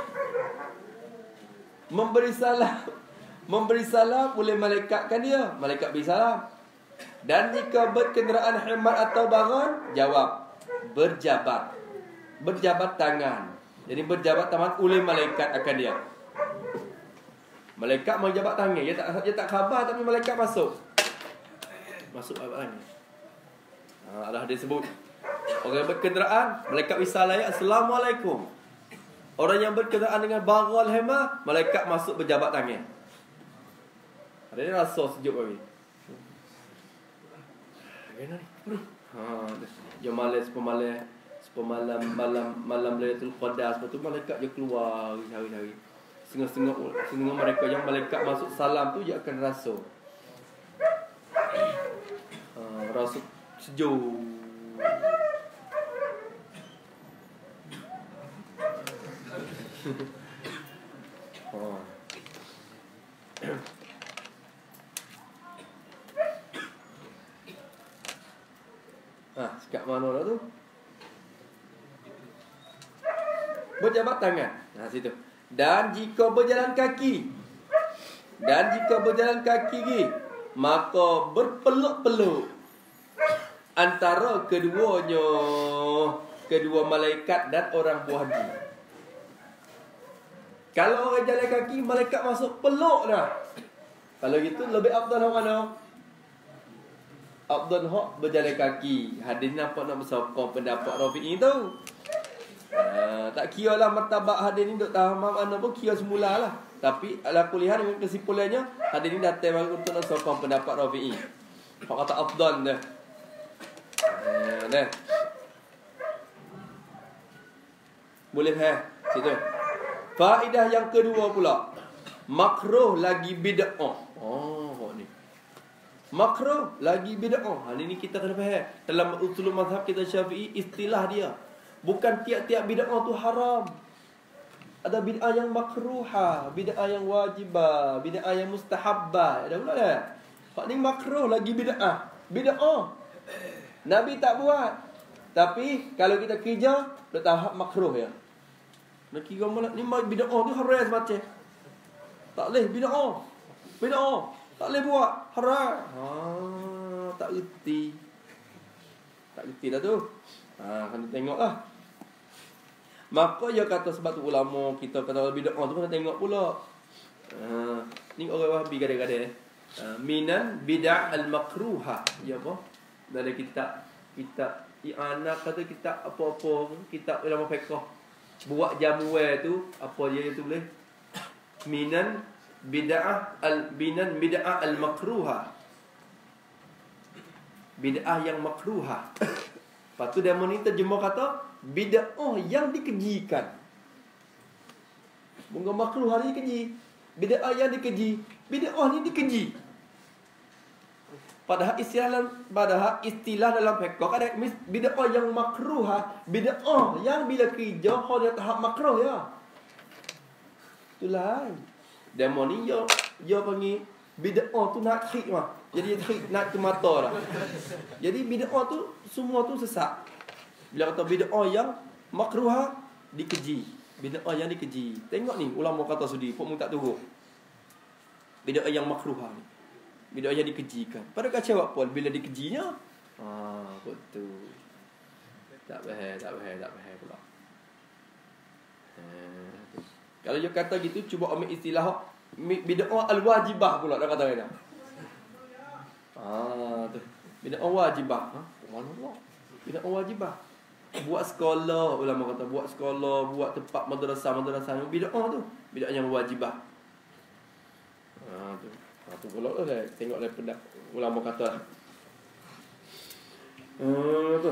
memberi salam, memberi salam oleh malaikat kan dia, malaikat beri salam. Dan jika berkenderaan hemat atau baron, jawab berjabat, berjabat tangan. Jadi berjabat tangan oleh malaikat akan dia. Malaikat menjabat tangan, dia tak dia tak khabar tapi malaikat masuk. Masuk apa ni? Ha, ada hadis sebut. Orang yang berkenderaan, malaikat wisalah, Assalamualaikum. Orang yang berkenderaan dengan bagal hema, malaikat masuk berjabat tangan. Ada ni rasa sejuk lagi. Gimana ni? Ha, dia malam sepemalam, sepemalam malam malam Lailatul Qadar, lepas tu malaikat dia keluar hari-hari. Setengah-setengah setengah mereka yang malaikat masuk salam tu dia akan rasa. Ha, rasa sejuk. Oh. Ah, sekat mana lah tu? Berjabat tangan. Nah, situ. Dan jika berjalan kaki. Dan jika berjalan kaki lagi, maka berpeluk-peluk antara keduanya, kedua malaikat dan orang buah haji. Kalau orang jalan kaki, malaikat masuk peluk dah. Kalau gitu lebih afdal hak mana? Afdal hak berjalan kaki. Hadis nampak nak bersokong pendapat Rafi'i tu. Uh, tak kira lah martabat hadis ni duk tahu mana pun kira semula lah. Tapi ala kuliah dengan kesimpulannya, hadis ni datang untuk nak sokong pendapat Rafi'i. Hak kata afdal dah. Uh, dah. Boleh ha? Situ. Faedah yang kedua pula, makruh lagi bid'ah. Oh, ni. Makruh lagi bid'ah. Hal ini kita kena faham. Dalam usul mazhab kita Syafi'i, istilah dia bukan tiap-tiap bid'ah tu haram. Ada bid'ah yang makruha, bid'ah yang wajibah, bid'ah yang mustahabbah. Ada pula dah. Hak ni makruh lagi bid'ah. Bid'ah. Nabi tak buat. Tapi kalau kita kerja, dah tahap makruh ya. Nak kira malah ni bid'ah ni haram semacam. Tak boleh bid'ah. Bid'ah. Tak boleh buat. Haram. Ha, tak reti. Tak reti dah tu. Ha, kena tengoklah. Maka dia kata sebab tu ulama kita kata bid'ah tu kena tengok pula. Ha, ni orang Wahabi kadang-kadang eh. Ha, minan bid'ah al-makruha. Ya apa? Dalam kitab kitab i'anah kata kitab apa-apa kitab ulama fiqh. Buat jamuan tu apa dia tulis? Minan bid'ah al binan bid'ah al makruha. Bid'ah yang makruha. Lepas tu demo ni terjemah kata bid'ah yang dikejikan. Bunga makruh ni dikeji. Bid'ah yang dikeji. Bid'ah ni dikeji. Padahal istilah dalam padahal istilah dalam fiqh ada bid'ah yang makruha, bid'ah yang bila kerja hanya tahap makruh ya. Itulah. Demo ni yo yo panggil bid'ah tu nak khik mah. Jadi khik nak ke mata dah. Jadi bid'ah tu semua tu sesat. Bila kata bid'ah yang makruha dikeji, bid'ah yang dikeji. Tengok ni ulama kata sudi, pok mu tak turun. Bid'ah yang makruha ni. Bid'ah yang dikejikan. Pada kacau apa bila dikejinya? Ah, betul. Tak faham, tak faham, tak faham pula. Eh, kalau dia kata gitu, cuba ambil istilah bid'ah al-wajibah pula dah kata dia. Ah, tu. Bid'ah wajibah. Ha? Mana pula? Bid'ah wajibah. Buat sekolah, ulama kata buat sekolah, buat tempat madrasah-madrasah, bid'ah tu. Bid'ah yang wajibah. Ah, tu. Apa pula lah tengoklah pendak ulama kata. Hmm tu.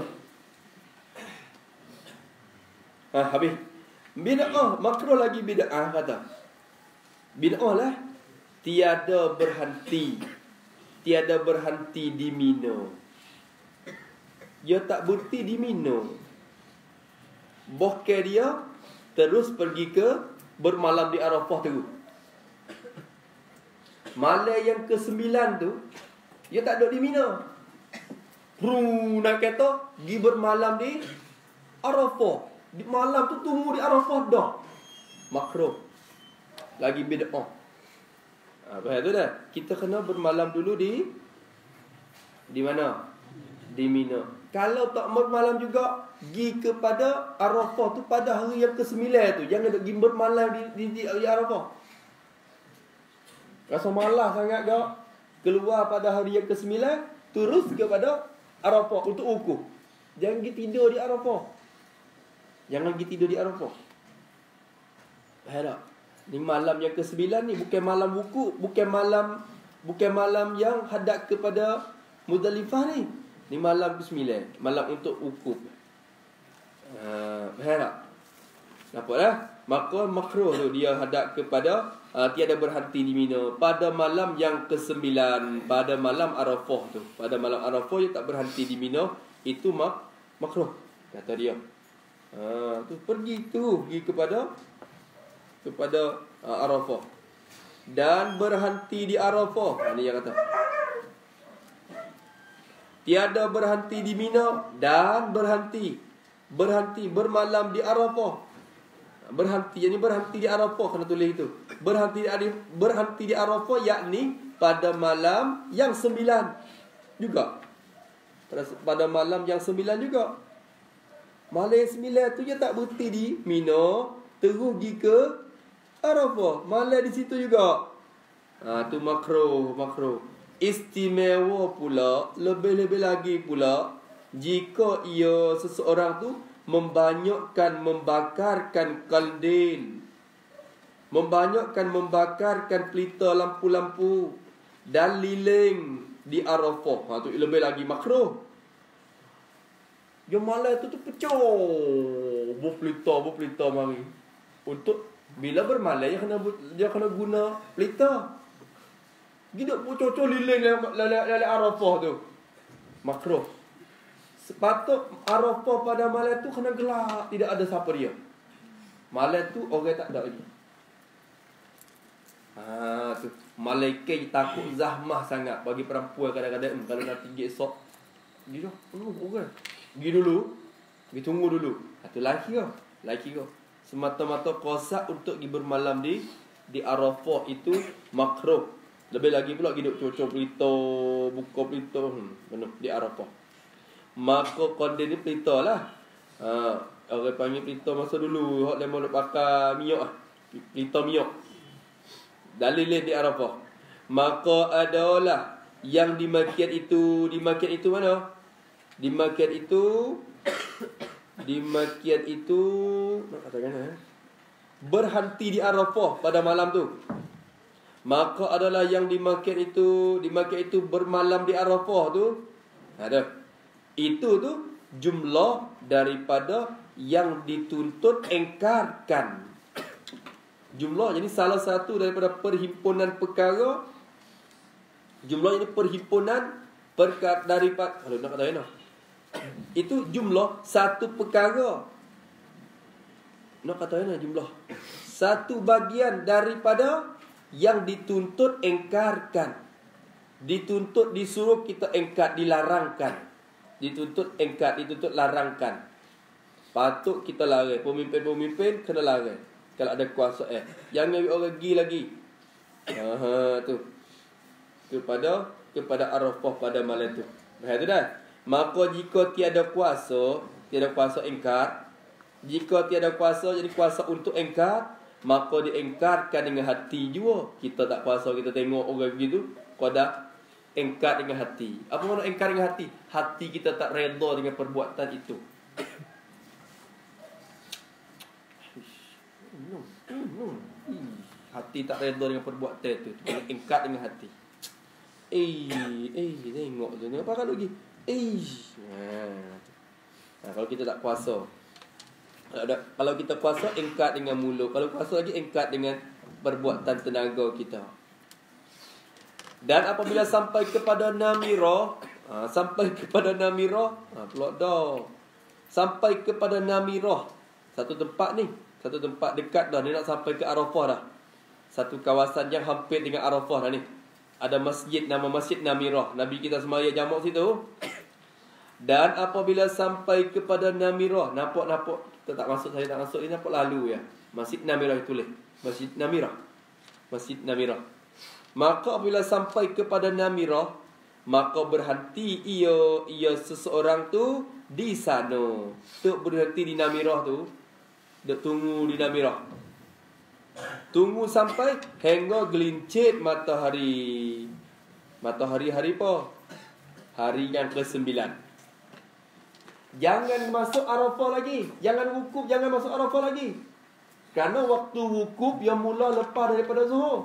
Ah habis. Bid'ah makruh lagi bid'ah kata. Bid'ah lah tiada berhenti. Tiada berhenti di Mina. Dia tak berhenti di Mina. Bahkan dia terus pergi ke bermalam di Arafah tu. Malam yang kesembilan tu dia tak duduk di Mina. Bru nak kata pergi bermalam di Arafah. Di malam tu tunggu di Arafah dah. Makruh. Lagi bid'ah. Apa tu dah? Kita kena bermalam dulu di di mana? Di Mina. Kalau tak bermalam juga pergi kepada Arafah tu pada hari yang kesembilan tu. Jangan pergi bermalam di di, di, di Arafah. Rasa malas sangat ke keluar pada hari yang kesembilan terus kepada Arafah untuk wukuf. Jangan pergi tidur di Arafah. Jangan pergi tidur di Arafah. Faham tak? Ni malam yang kesembilan ni bukan malam wukuf, bukan malam bukan malam yang hadap kepada Muzdalifah ni. Ni malam kesembilan, malam untuk wukuf. Ha, faham tak? Nampak dah? Maka makruh tu dia hadap kepada uh, tiada berhenti di Mina pada malam yang kesembilan, pada malam Arafah tu. Pada malam Arafah dia tak berhenti di Mina, itu mak makruh kata dia. Ha, tu pergi tu pergi kepada kepada uh, Arafah. Dan berhenti di Arafah. Ha, ni yang kata. Tiada berhenti di Mina dan berhenti berhenti bermalam di Arafah. Berhenti, jadi berhenti di Arafah, kena tulis itu. Berhenti di berhenti di Arafah yakni pada malam yang sembilan juga. Pada, pada malam yang sembilan juga. Malam yang sembilan tu dia tak berhenti di Mina, terus pergi ke Arafah. Malam di situ juga. Ha, tu makruh, makruh. Istimewa pula, lebih-lebih lagi pula, jika ia seseorang tu membanyakkan membakarkan kaldin, membanyakkan membakarkan pelita lampu-lampu dan lilin di Arafah. Ha, tu lebih lagi makruh. Dia malam tu tu pecah berpelita berpelita mari. Untuk bila bermalam dia kena dia kena guna pelita. Gidak pocok-pocok lilin lele Arafah tu. Makruh. Sepatut Arafah pada malam tu kena gelap, tidak ada siapa dia. Malam tu orang tak ada lagi. Ha tu. Malaikat takut zahmah sangat bagi perempuan kadang-kadang kalau nak tinggi esok. Dia penuh orang. Pergi dulu. Pergi tunggu dulu. Satu lelaki ke? Lelaki ke? Semata-mata kosak untuk pergi bermalam di di Arafah itu makruh. Lebih lagi pula hidup cocok pelita, buka pelita hmm, penuh di Arafah. Maka kondisi ni pelita lah. Ha, orang panggil pelita masa dulu. Hak lemah nak pakai minyak lah. Pelita minyak. Dalilin di Arafah. Maka adalah yang dimakian itu. Dimakian itu mana? Dimakian itu Dimakian itu nak katakan eh? Berhenti di Arafah pada malam tu. Maka adalah yang dimakian itu Dimakian itu bermalam di Arafah tu. Ada. Itu tu jumlah daripada yang dituntut engkarkan. Jumlah, jadi salah satu daripada perhimpunan perkara. Jumlah ini perhimpunan perkara daripada, aduh nak kata mana? Itu jumlah satu perkara. Nak kata mana jumlah? Satu bagian daripada yang dituntut engkarkan. Dituntut disuruh kita engkar, dilarangkan. Dituntut engkar, dituntut larangkan. Patut kita larang. Pemimpin-pemimpin kena larang kalau ada kuasa eh. Jangan ambil orang pergi lagi. Ha tu. Kepada kepada Arafah pada malam tu. Nah itu dah. Maka jika tiada kuasa, tiada kuasa engkar. Jika tiada kuasa jadi kuasa untuk engkar, maka diengkarkan dengan hati jua. Kita tak kuasa kita tengok orang begitu, kau dah engkar dengan hati. Apa makna engkar dengan hati? Hati kita tak redha dengan perbuatan itu. Hati tak redha dengan perbuatan itu. Engkar dengan hati. Eh, eh, tengok tu. Apa kan lagi? Eh. Nah, kalau kita tak kuasa. Kalau kita kuasa, engkar dengan mulut. Kalau kuasa lagi, engkar dengan perbuatan tenaga kita. Dan apabila sampai kepada Namirah, ha, sampai kepada Namirah, ha, pula dah. Sampai kepada Namirah. Satu tempat ni. Satu tempat dekat dah. Ni nak sampai ke Arafah dah. Satu kawasan yang hampir dengan Arafah dah ni. Ada masjid, nama masjid Namirah. Nabi kita semaya jamak situ. Dan apabila sampai kepada Namirah, nampak-nampak. Kita tak masuk, saya tak masuk. Ini nampak lalu ya. Masjid Namirah tulis. Masjid Namirah. Masjid Namirah. Maka apabila sampai kepada Namirah, maka berhenti ia ia seseorang tu di sana. Tuk berhenti di Namirah tu. Duk tunggu di Namirah. Tunggu sampai hingga gelincit matahari. Matahari hari apa? Hari yang ke sembilan. Jangan masuk Arafah lagi. Jangan wukuf, jangan masuk Arafah lagi. Kerana waktu wukuf yang mula lepas daripada Zuhur.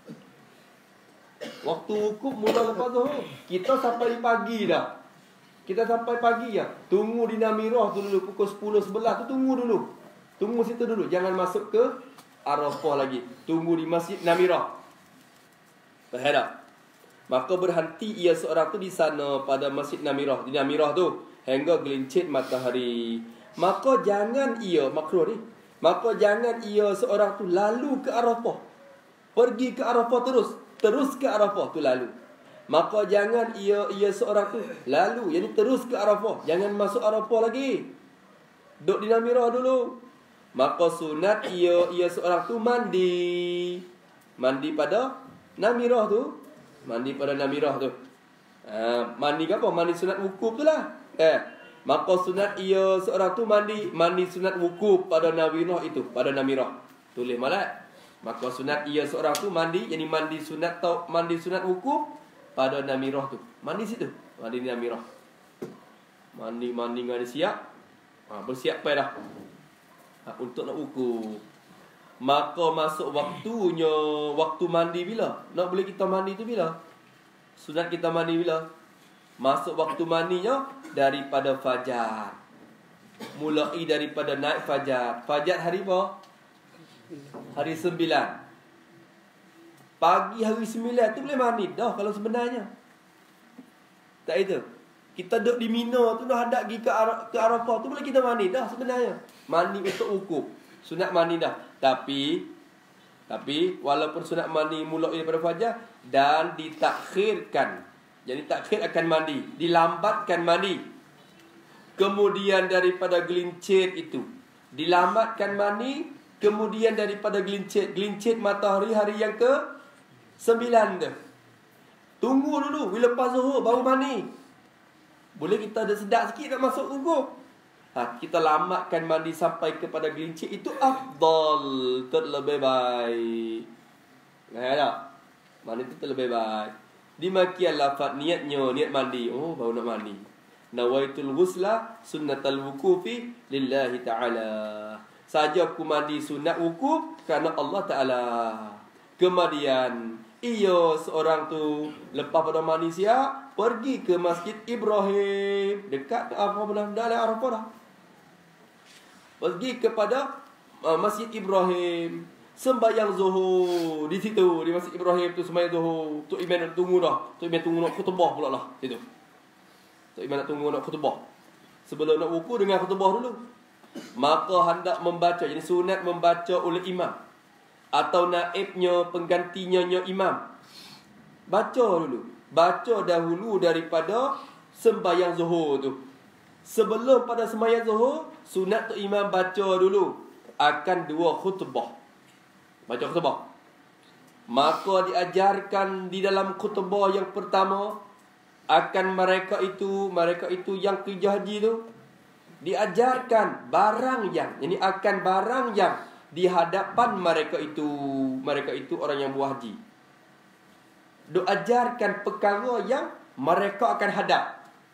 Waktu wukuf mula lepas Zuhur. Kita sampai pagi dah. Kita sampai pagi ya. Tunggu di Namirah tu dulu pukul sepuluh sebelas tu tunggu dulu. Tunggu situ dulu. Jangan masuk ke Arafah lagi. Tunggu di Masjid Namirah. Faham tak? Maka berhenti ia seorang tu di sana pada Masjid Namirah. Di Namirah tu hingga gelincit matahari. Maka jangan ia makruh ni. Maka jangan ia seorang tu lalu ke Arafah. Pergi ke Arafah terus. Terus ke Arafah tu lalu. Maka jangan ia ia seorang tu lalu, yani terus ke Arafah. Jangan masuk Arafah lagi. Duduk di Namirah dulu. Maka sunat ia ia seorang tu mandi. Mandi pada Namirah tu. Mandi pada Namirah tu. Ha, mandi ke apa? Mandi sunat wukuf tu lah. Eh, maka sunat ia seorang tu mandi mandi sunat wukuf pada Namirah itu, pada Namirah. Tulis malat. Maka sunat ia seorang tu mandi, yani mandi sunat tau mandi sunat wukuf pada Namirah tu. Mandi situ. Mandi di Namirah. Mandi mandi dengan siap. Ha, bersiap pai dah. Ha, untuk nak wukuf. Maka masuk waktunya, waktu mandi bila? Nak boleh kita mandi tu bila? Sunat kita mandi bila? Masuk waktu mandinya daripada fajar. Mulai daripada naik fajar. Fajar hari apa? Hari sembilan. Pagi hari sembilan tu boleh mandi dah kalau sebenarnya. Tak itu. Kita duduk di Mina tu nak hadap pergi ke, Ar- ke Arafah tu boleh kita mandi dah sebenarnya. Mandi untuk wukuf. Sunat mandi dah. Tapi Tapi walaupun sunat mandi mulai daripada fajar dan ditakhirkan. Jadi takhir akan mandi, dilambatkan mandi. Kemudian daripada gelincir itu dilambatkan mandi. Kemudian daripada gelincir Gelincir matahari hari yang ke sembilan tu. Tunggu dulu bila lepas zuhur baru mandi. Boleh kita ada sedap sikit nak masuk wukuf. Ha, kita lambatkan mandi sampai kepada gelincir itu afdal, terlebih baik. Nah, tak? Mandi itu terlebih baik. Dimakian lafaz niatnya, niat mandi. Oh, baru nak mandi. Nawaitul ghusla sunnatal wukufi lillahi ta'ala. Saja aku mandi sunat wukuf kerana Allah Ta'ala. Kemudian ia seorang tu lepas pada mandi siap pergi ke Masjid Ibrahim. Dekat ke Arafah dah, dah ada Arafah dah. Pergi kepada uh, Masjid Ibrahim, sembahyang zuhur di situ, di Masjid Ibrahim tu sembahyang zuhur. Tok Iman nak tunggu dah. Tok Iman tunggu nak khutbah pula lah situ. Tok Iman nak tunggu nak khutbah. Sebelum nak wukuf dengan khutbah dulu. Maka hendak membaca, jadi sunat membaca oleh imam atau naibnya, penggantinya imam. Baca dulu. Baca dahulu daripada sembahyang zuhur tu. Sebelum pada sembahyang zuhur, sunat tu imam baca dulu akan dua khutbah. Baca khutbah. Maka diajarkan di dalam khutbah yang pertama akan mereka itu, mereka itu yang kerja haji tu, diajarkan barang yang, ini akan barang yang di hadapan mereka itu, mereka itu orang yang buat haji. Diajarkan perkara yang mereka akan hadap.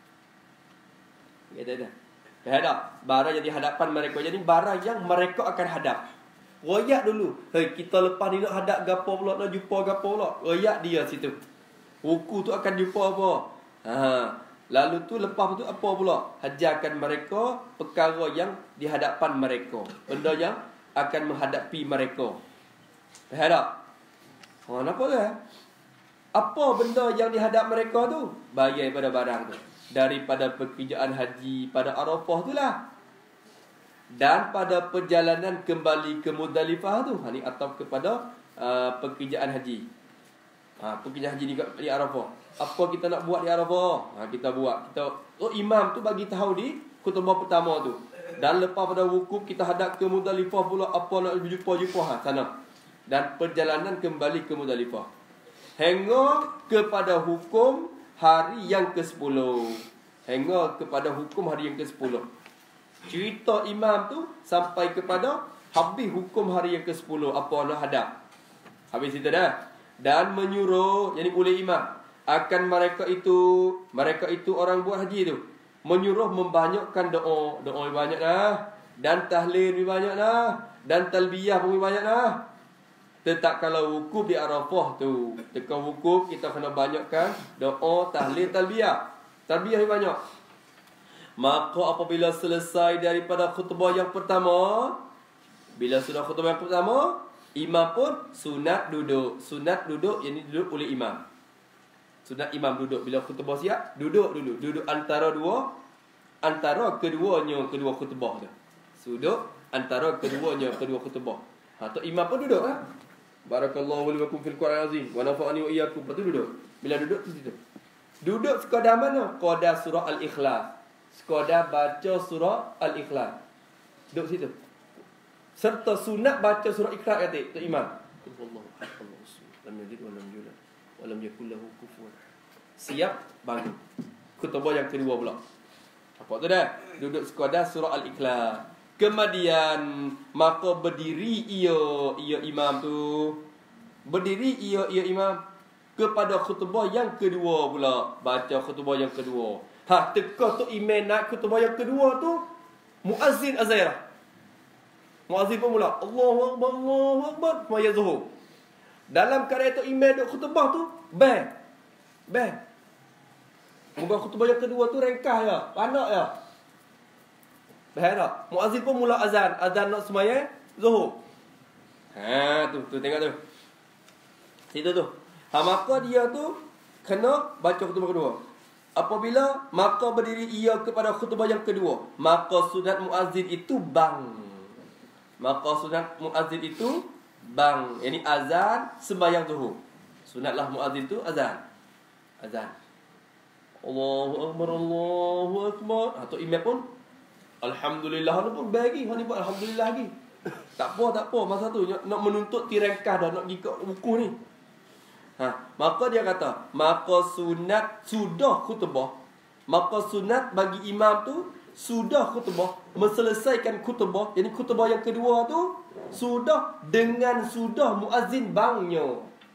Kata dah. Hadap barang yang di hadapan mereka. Jadi barang yang mereka akan hadap. Royak dulu. Hei, kita lepas ni nak hadap gapo pula, nak jumpa gapo pula. Royak dia situ. Wuku tu akan jumpa apa? Ha. Lalu tu lepas tu apa pula? Ajarkan mereka perkara yang di hadapan mereka. Benda yang akan menghadapi mereka. Hadap. Ha, kenapa dah? Apa benda yang dihadap mereka tu? Bayar pada barang tu. Daripada pekerjaan haji pada Arafah tu lah. Dan pada perjalanan kembali ke Muzdalifah tu. Ha, ni atau kepada uh, pekerjaan haji. Ha, pekerjaan haji di, di Arafah. Apa kita nak buat di Arafah? Ha, kita buat. Kita, oh, imam tu bagi tahu di khutbah pertama tu. Dan lepas pada wukuf kita hadap ke Muzdalifah pula. Apa nak jumpa-jumpa ha, sana. Dan perjalanan kembali ke Muzdalifah. Hingga kepada hukum hari yang kesepuluh. Hingga kepada hukum hari yang kesepuluh. Cerita imam tu sampai kepada habis hukum hari yang kesepuluh. Apa nak hadap. Habis itu dah. Dan menyuruh, jadi oleh imam, akan mereka itu, mereka itu orang buat haji tu, menyuruh membanyakkan doa. Doa banyak dah. Dan tahlil banyak dah. Dan talbiyah pun banyak dah. Tetap kalau wukuf di Arafah tu, dekat wukuf kita kena banyakkan doa, tahlil, talbiyah. Talbiyah yang banyak. Maka apabila selesai daripada khutbah yang pertama, bila sudah khutbah yang pertama, imam pun sunat duduk. Sunat duduk, yang ini duduk oleh imam. Sunat imam duduk. Bila khutbah siap, duduk dulu. Duduk antara dua, antara keduanya, kedua khutbah tu. Duduk antara keduanya, kedua khutbah. Ha, tu imam pun duduk lah. Barakallahu li wa lakum fil Qur'an azim wa nafa'ani wa iyyakum. Lepas tu duduk. Bila duduk tu situ. Duduk sekadar mana? Sekadar surah Al-Ikhlas. Sekadar baca surah Al-Ikhlas. Duduk situ. Serta sunat baca surah Ikhlas kata tu imam. Allahu akbar. Lam yalid wa lam yulad wa lam yakul lahu kufuwan. Siap bangun. Khutbah yang kedua pula. Apa tu dah? Duduk sekadar surah Al-Ikhlas. Kemudian maka berdiri ia ia imam tu. Berdiri ia ia imam kepada khutbah yang kedua pula. Baca khutbah yang kedua. Ha, teka tu imam nak khutbah yang kedua tu, muazzin azan. Muazzin pun mula Allahu akbar Allahu akbar semaya zuhur. Dalam keadaan tu imam duk khutbah tu, bang. Bang. Muka khutbah yang kedua tu ringkas ya, panak ya. Faham tak? Muazzin pun mula azan. Azan nak semaya zuhur. Ha, tu, tu tengok tu. Situ tu. Ha, maka dia tu kena baca khutbah kedua. Apabila maka berdiri ia kepada khutbah yang kedua, maka sunat muazzin itu bang. Maka sunat muazzin itu bang. Ini azan sembahyang zuhur. Sunatlah muazzin tu azan. Azan. Allahu akbar Allahu akbar. Atau imam pun alhamdulillah ni pun bagi, hani buat alhamdulillah lagi. Tak apa, tak apa. Masa tu nak menuntut tirangkah dah, nak pergi ke buku ni. Ha, maka dia kata, maka sunat sudah khutbah. Maka sunat bagi imam tu sudah khutbah, menselesaikan khutbah, yakni khutbah yang kedua tu sudah dengan sudah muazzin bangnya.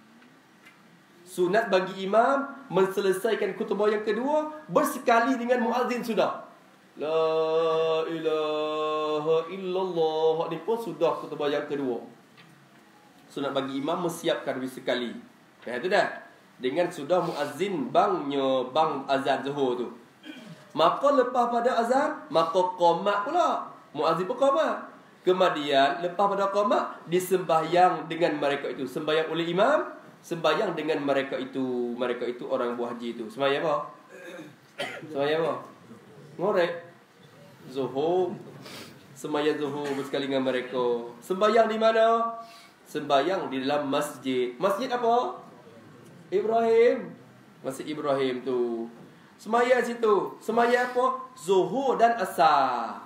Sunat bagi imam menselesaikan khutbah yang kedua bersekali dengan muazzin sudah. La ilaha illallah. Ni pun sudah khutbah yang kedua. Sunat bagi imam mensiapkan sekali. Dah tu dah. Dengan sudah muazzin bangnya, bang azan zuhur tu. Maka lepas pada azan, maka qamat pula. Muazzin pun qamat. Kemudian lepas pada qamat disembahyang dengan mereka itu. Sembahyang oleh imam, sembahyang dengan mereka itu. Mereka itu orang buah haji itu. Sembahyang apa? Sembahyang apa? Ngorek zuhur. Sembahyang zuhur bersekali dengan mereka. Sembahyang di mana? Sembahyang di dalam masjid. Masjid apa? Ibrahim. Masjid Ibrahim tu. Sembahyang situ. Sembahyang apa? Zuhur dan asar.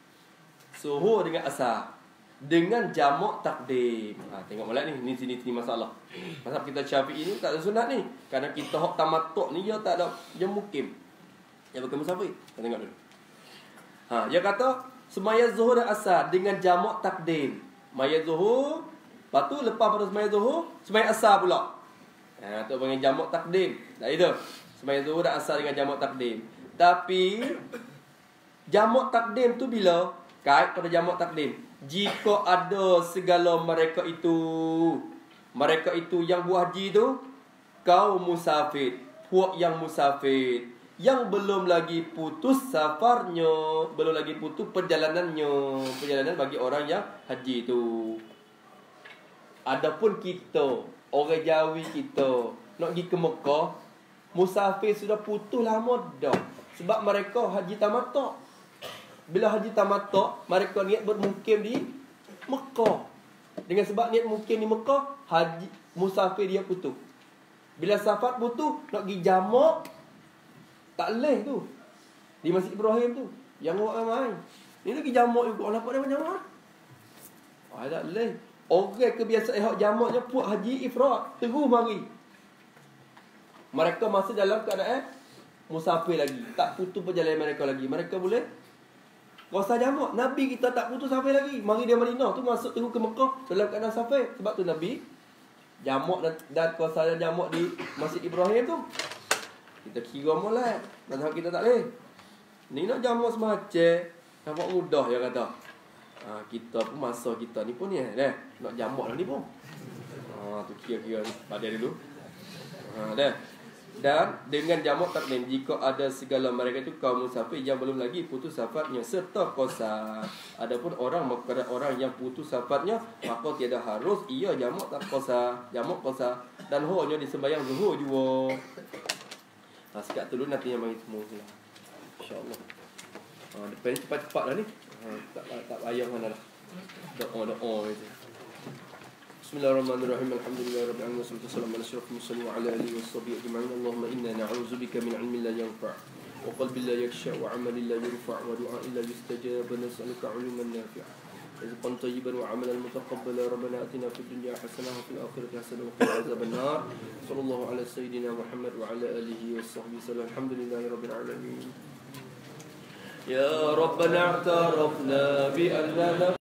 Zuhur dengan asar. Dengan jamak takdim. Ha, tengok molek ni. Ni sini sini masalah. Pasal kita Syafi'i ni tak ada sunat ni. Kerana kita hak tamattu' ni dia tak ada, dia mukim. Dia bukan musafir. Kita tengok dulu. Ha, dia kata sembahyang zuhur dan asar dengan jamak takdim. Sembahyang zuhur, lepas tu lepas pada sembahyang zuhur, sembahyang asar pula. Ha, tu panggil jamak takdim. Dah itu. Sembahyang zuhur dan asar dengan jamak takdim. Tapi jamak takdim tu bila? Kait pada jamak takdim. Jika ada segala mereka itu, mereka itu yang buah haji tu, kaum musafir, puak yang musafir, yang belum lagi putus safarnya, belum lagi putus perjalanannya. Perjalanan bagi orang yang haji tu. Adapun kita, orang Jawi kita nak pergi ke Mekah, musafir sudah putus lama dah. Sebab mereka haji tamattu'. Bila haji tamattu', mereka niat bermukim di Mekah. Dengan sebab niat mukim di Mekah, haji musafir dia putus. Bila safar putus, nak pergi jamak, tak leh tu. Di Masjid Ibrahim tu. Yang orang ramai. Ni lagi jamak juga. Orang nampak dia macam mana? Oh, tak leh. Orang kebiasaan hak jamaknya puak haji ifrat. Terus mari. Mereka masih dalam keadaan musafir lagi. Tak putus perjalanan mereka lagi. Mereka boleh kuasa jamak. Nabi kita tak putus safir lagi. Mari dia Madinah tu masuk terus ke Mekah dalam keadaan safir. Sebab tu Nabi jamak dan, dan kuasa jamak di Masjid Ibrahim tu. Kita kira molek. Mazhab kita tak boleh. Ni nak jamak semacam nampak mudah dia kata. Ha, kita pun masa kita ni pun ni eh. Nak jamak lah ni pun. Ha, tu kira-kira pada dulu. Ha, dah. Dan dengan jamak takdim, jika ada segala mereka itu kaum musafir yang belum lagi putus safarnya serta qasar. Adapun orang makara orang yang putus safarnya, maka tiada harus ia jamak tak qasar, jamak qasar dan hanya disembahyang zuhur juga. Ha, sekat dulu nanti yang bagi semua lah. Insya-Allah. Ha, depan ni cepat-cepat lah ni. Ha, tak tak payah mana dah. Doa-doa itu. Bismillahirrahmanirrahim. Alhamdulillahirabbil alamin wassalatu wassalamu ala asyrafil mursalin wa ala alihi washabbihi ajma'in. Allahumma inna na'udzubika min 'ilmin la yanfa' wa qalbin la yakhsha' wa 'amalin la yurfa' wa du'a'in la yustajab. Nas'aluka 'ilman nafi'a rizqan tayyiban wa 'amalan mutaqabbala. Rabbana atina fid dunya hasanah wa fil akhirati hasanah wa qina adzaban nar. Sallallahu ala sayyidina Muhammad wa ala alihi washabbihi sallam. Alhamdulillahirabbil alamin. Ya Rabbana i'tarafna bi annana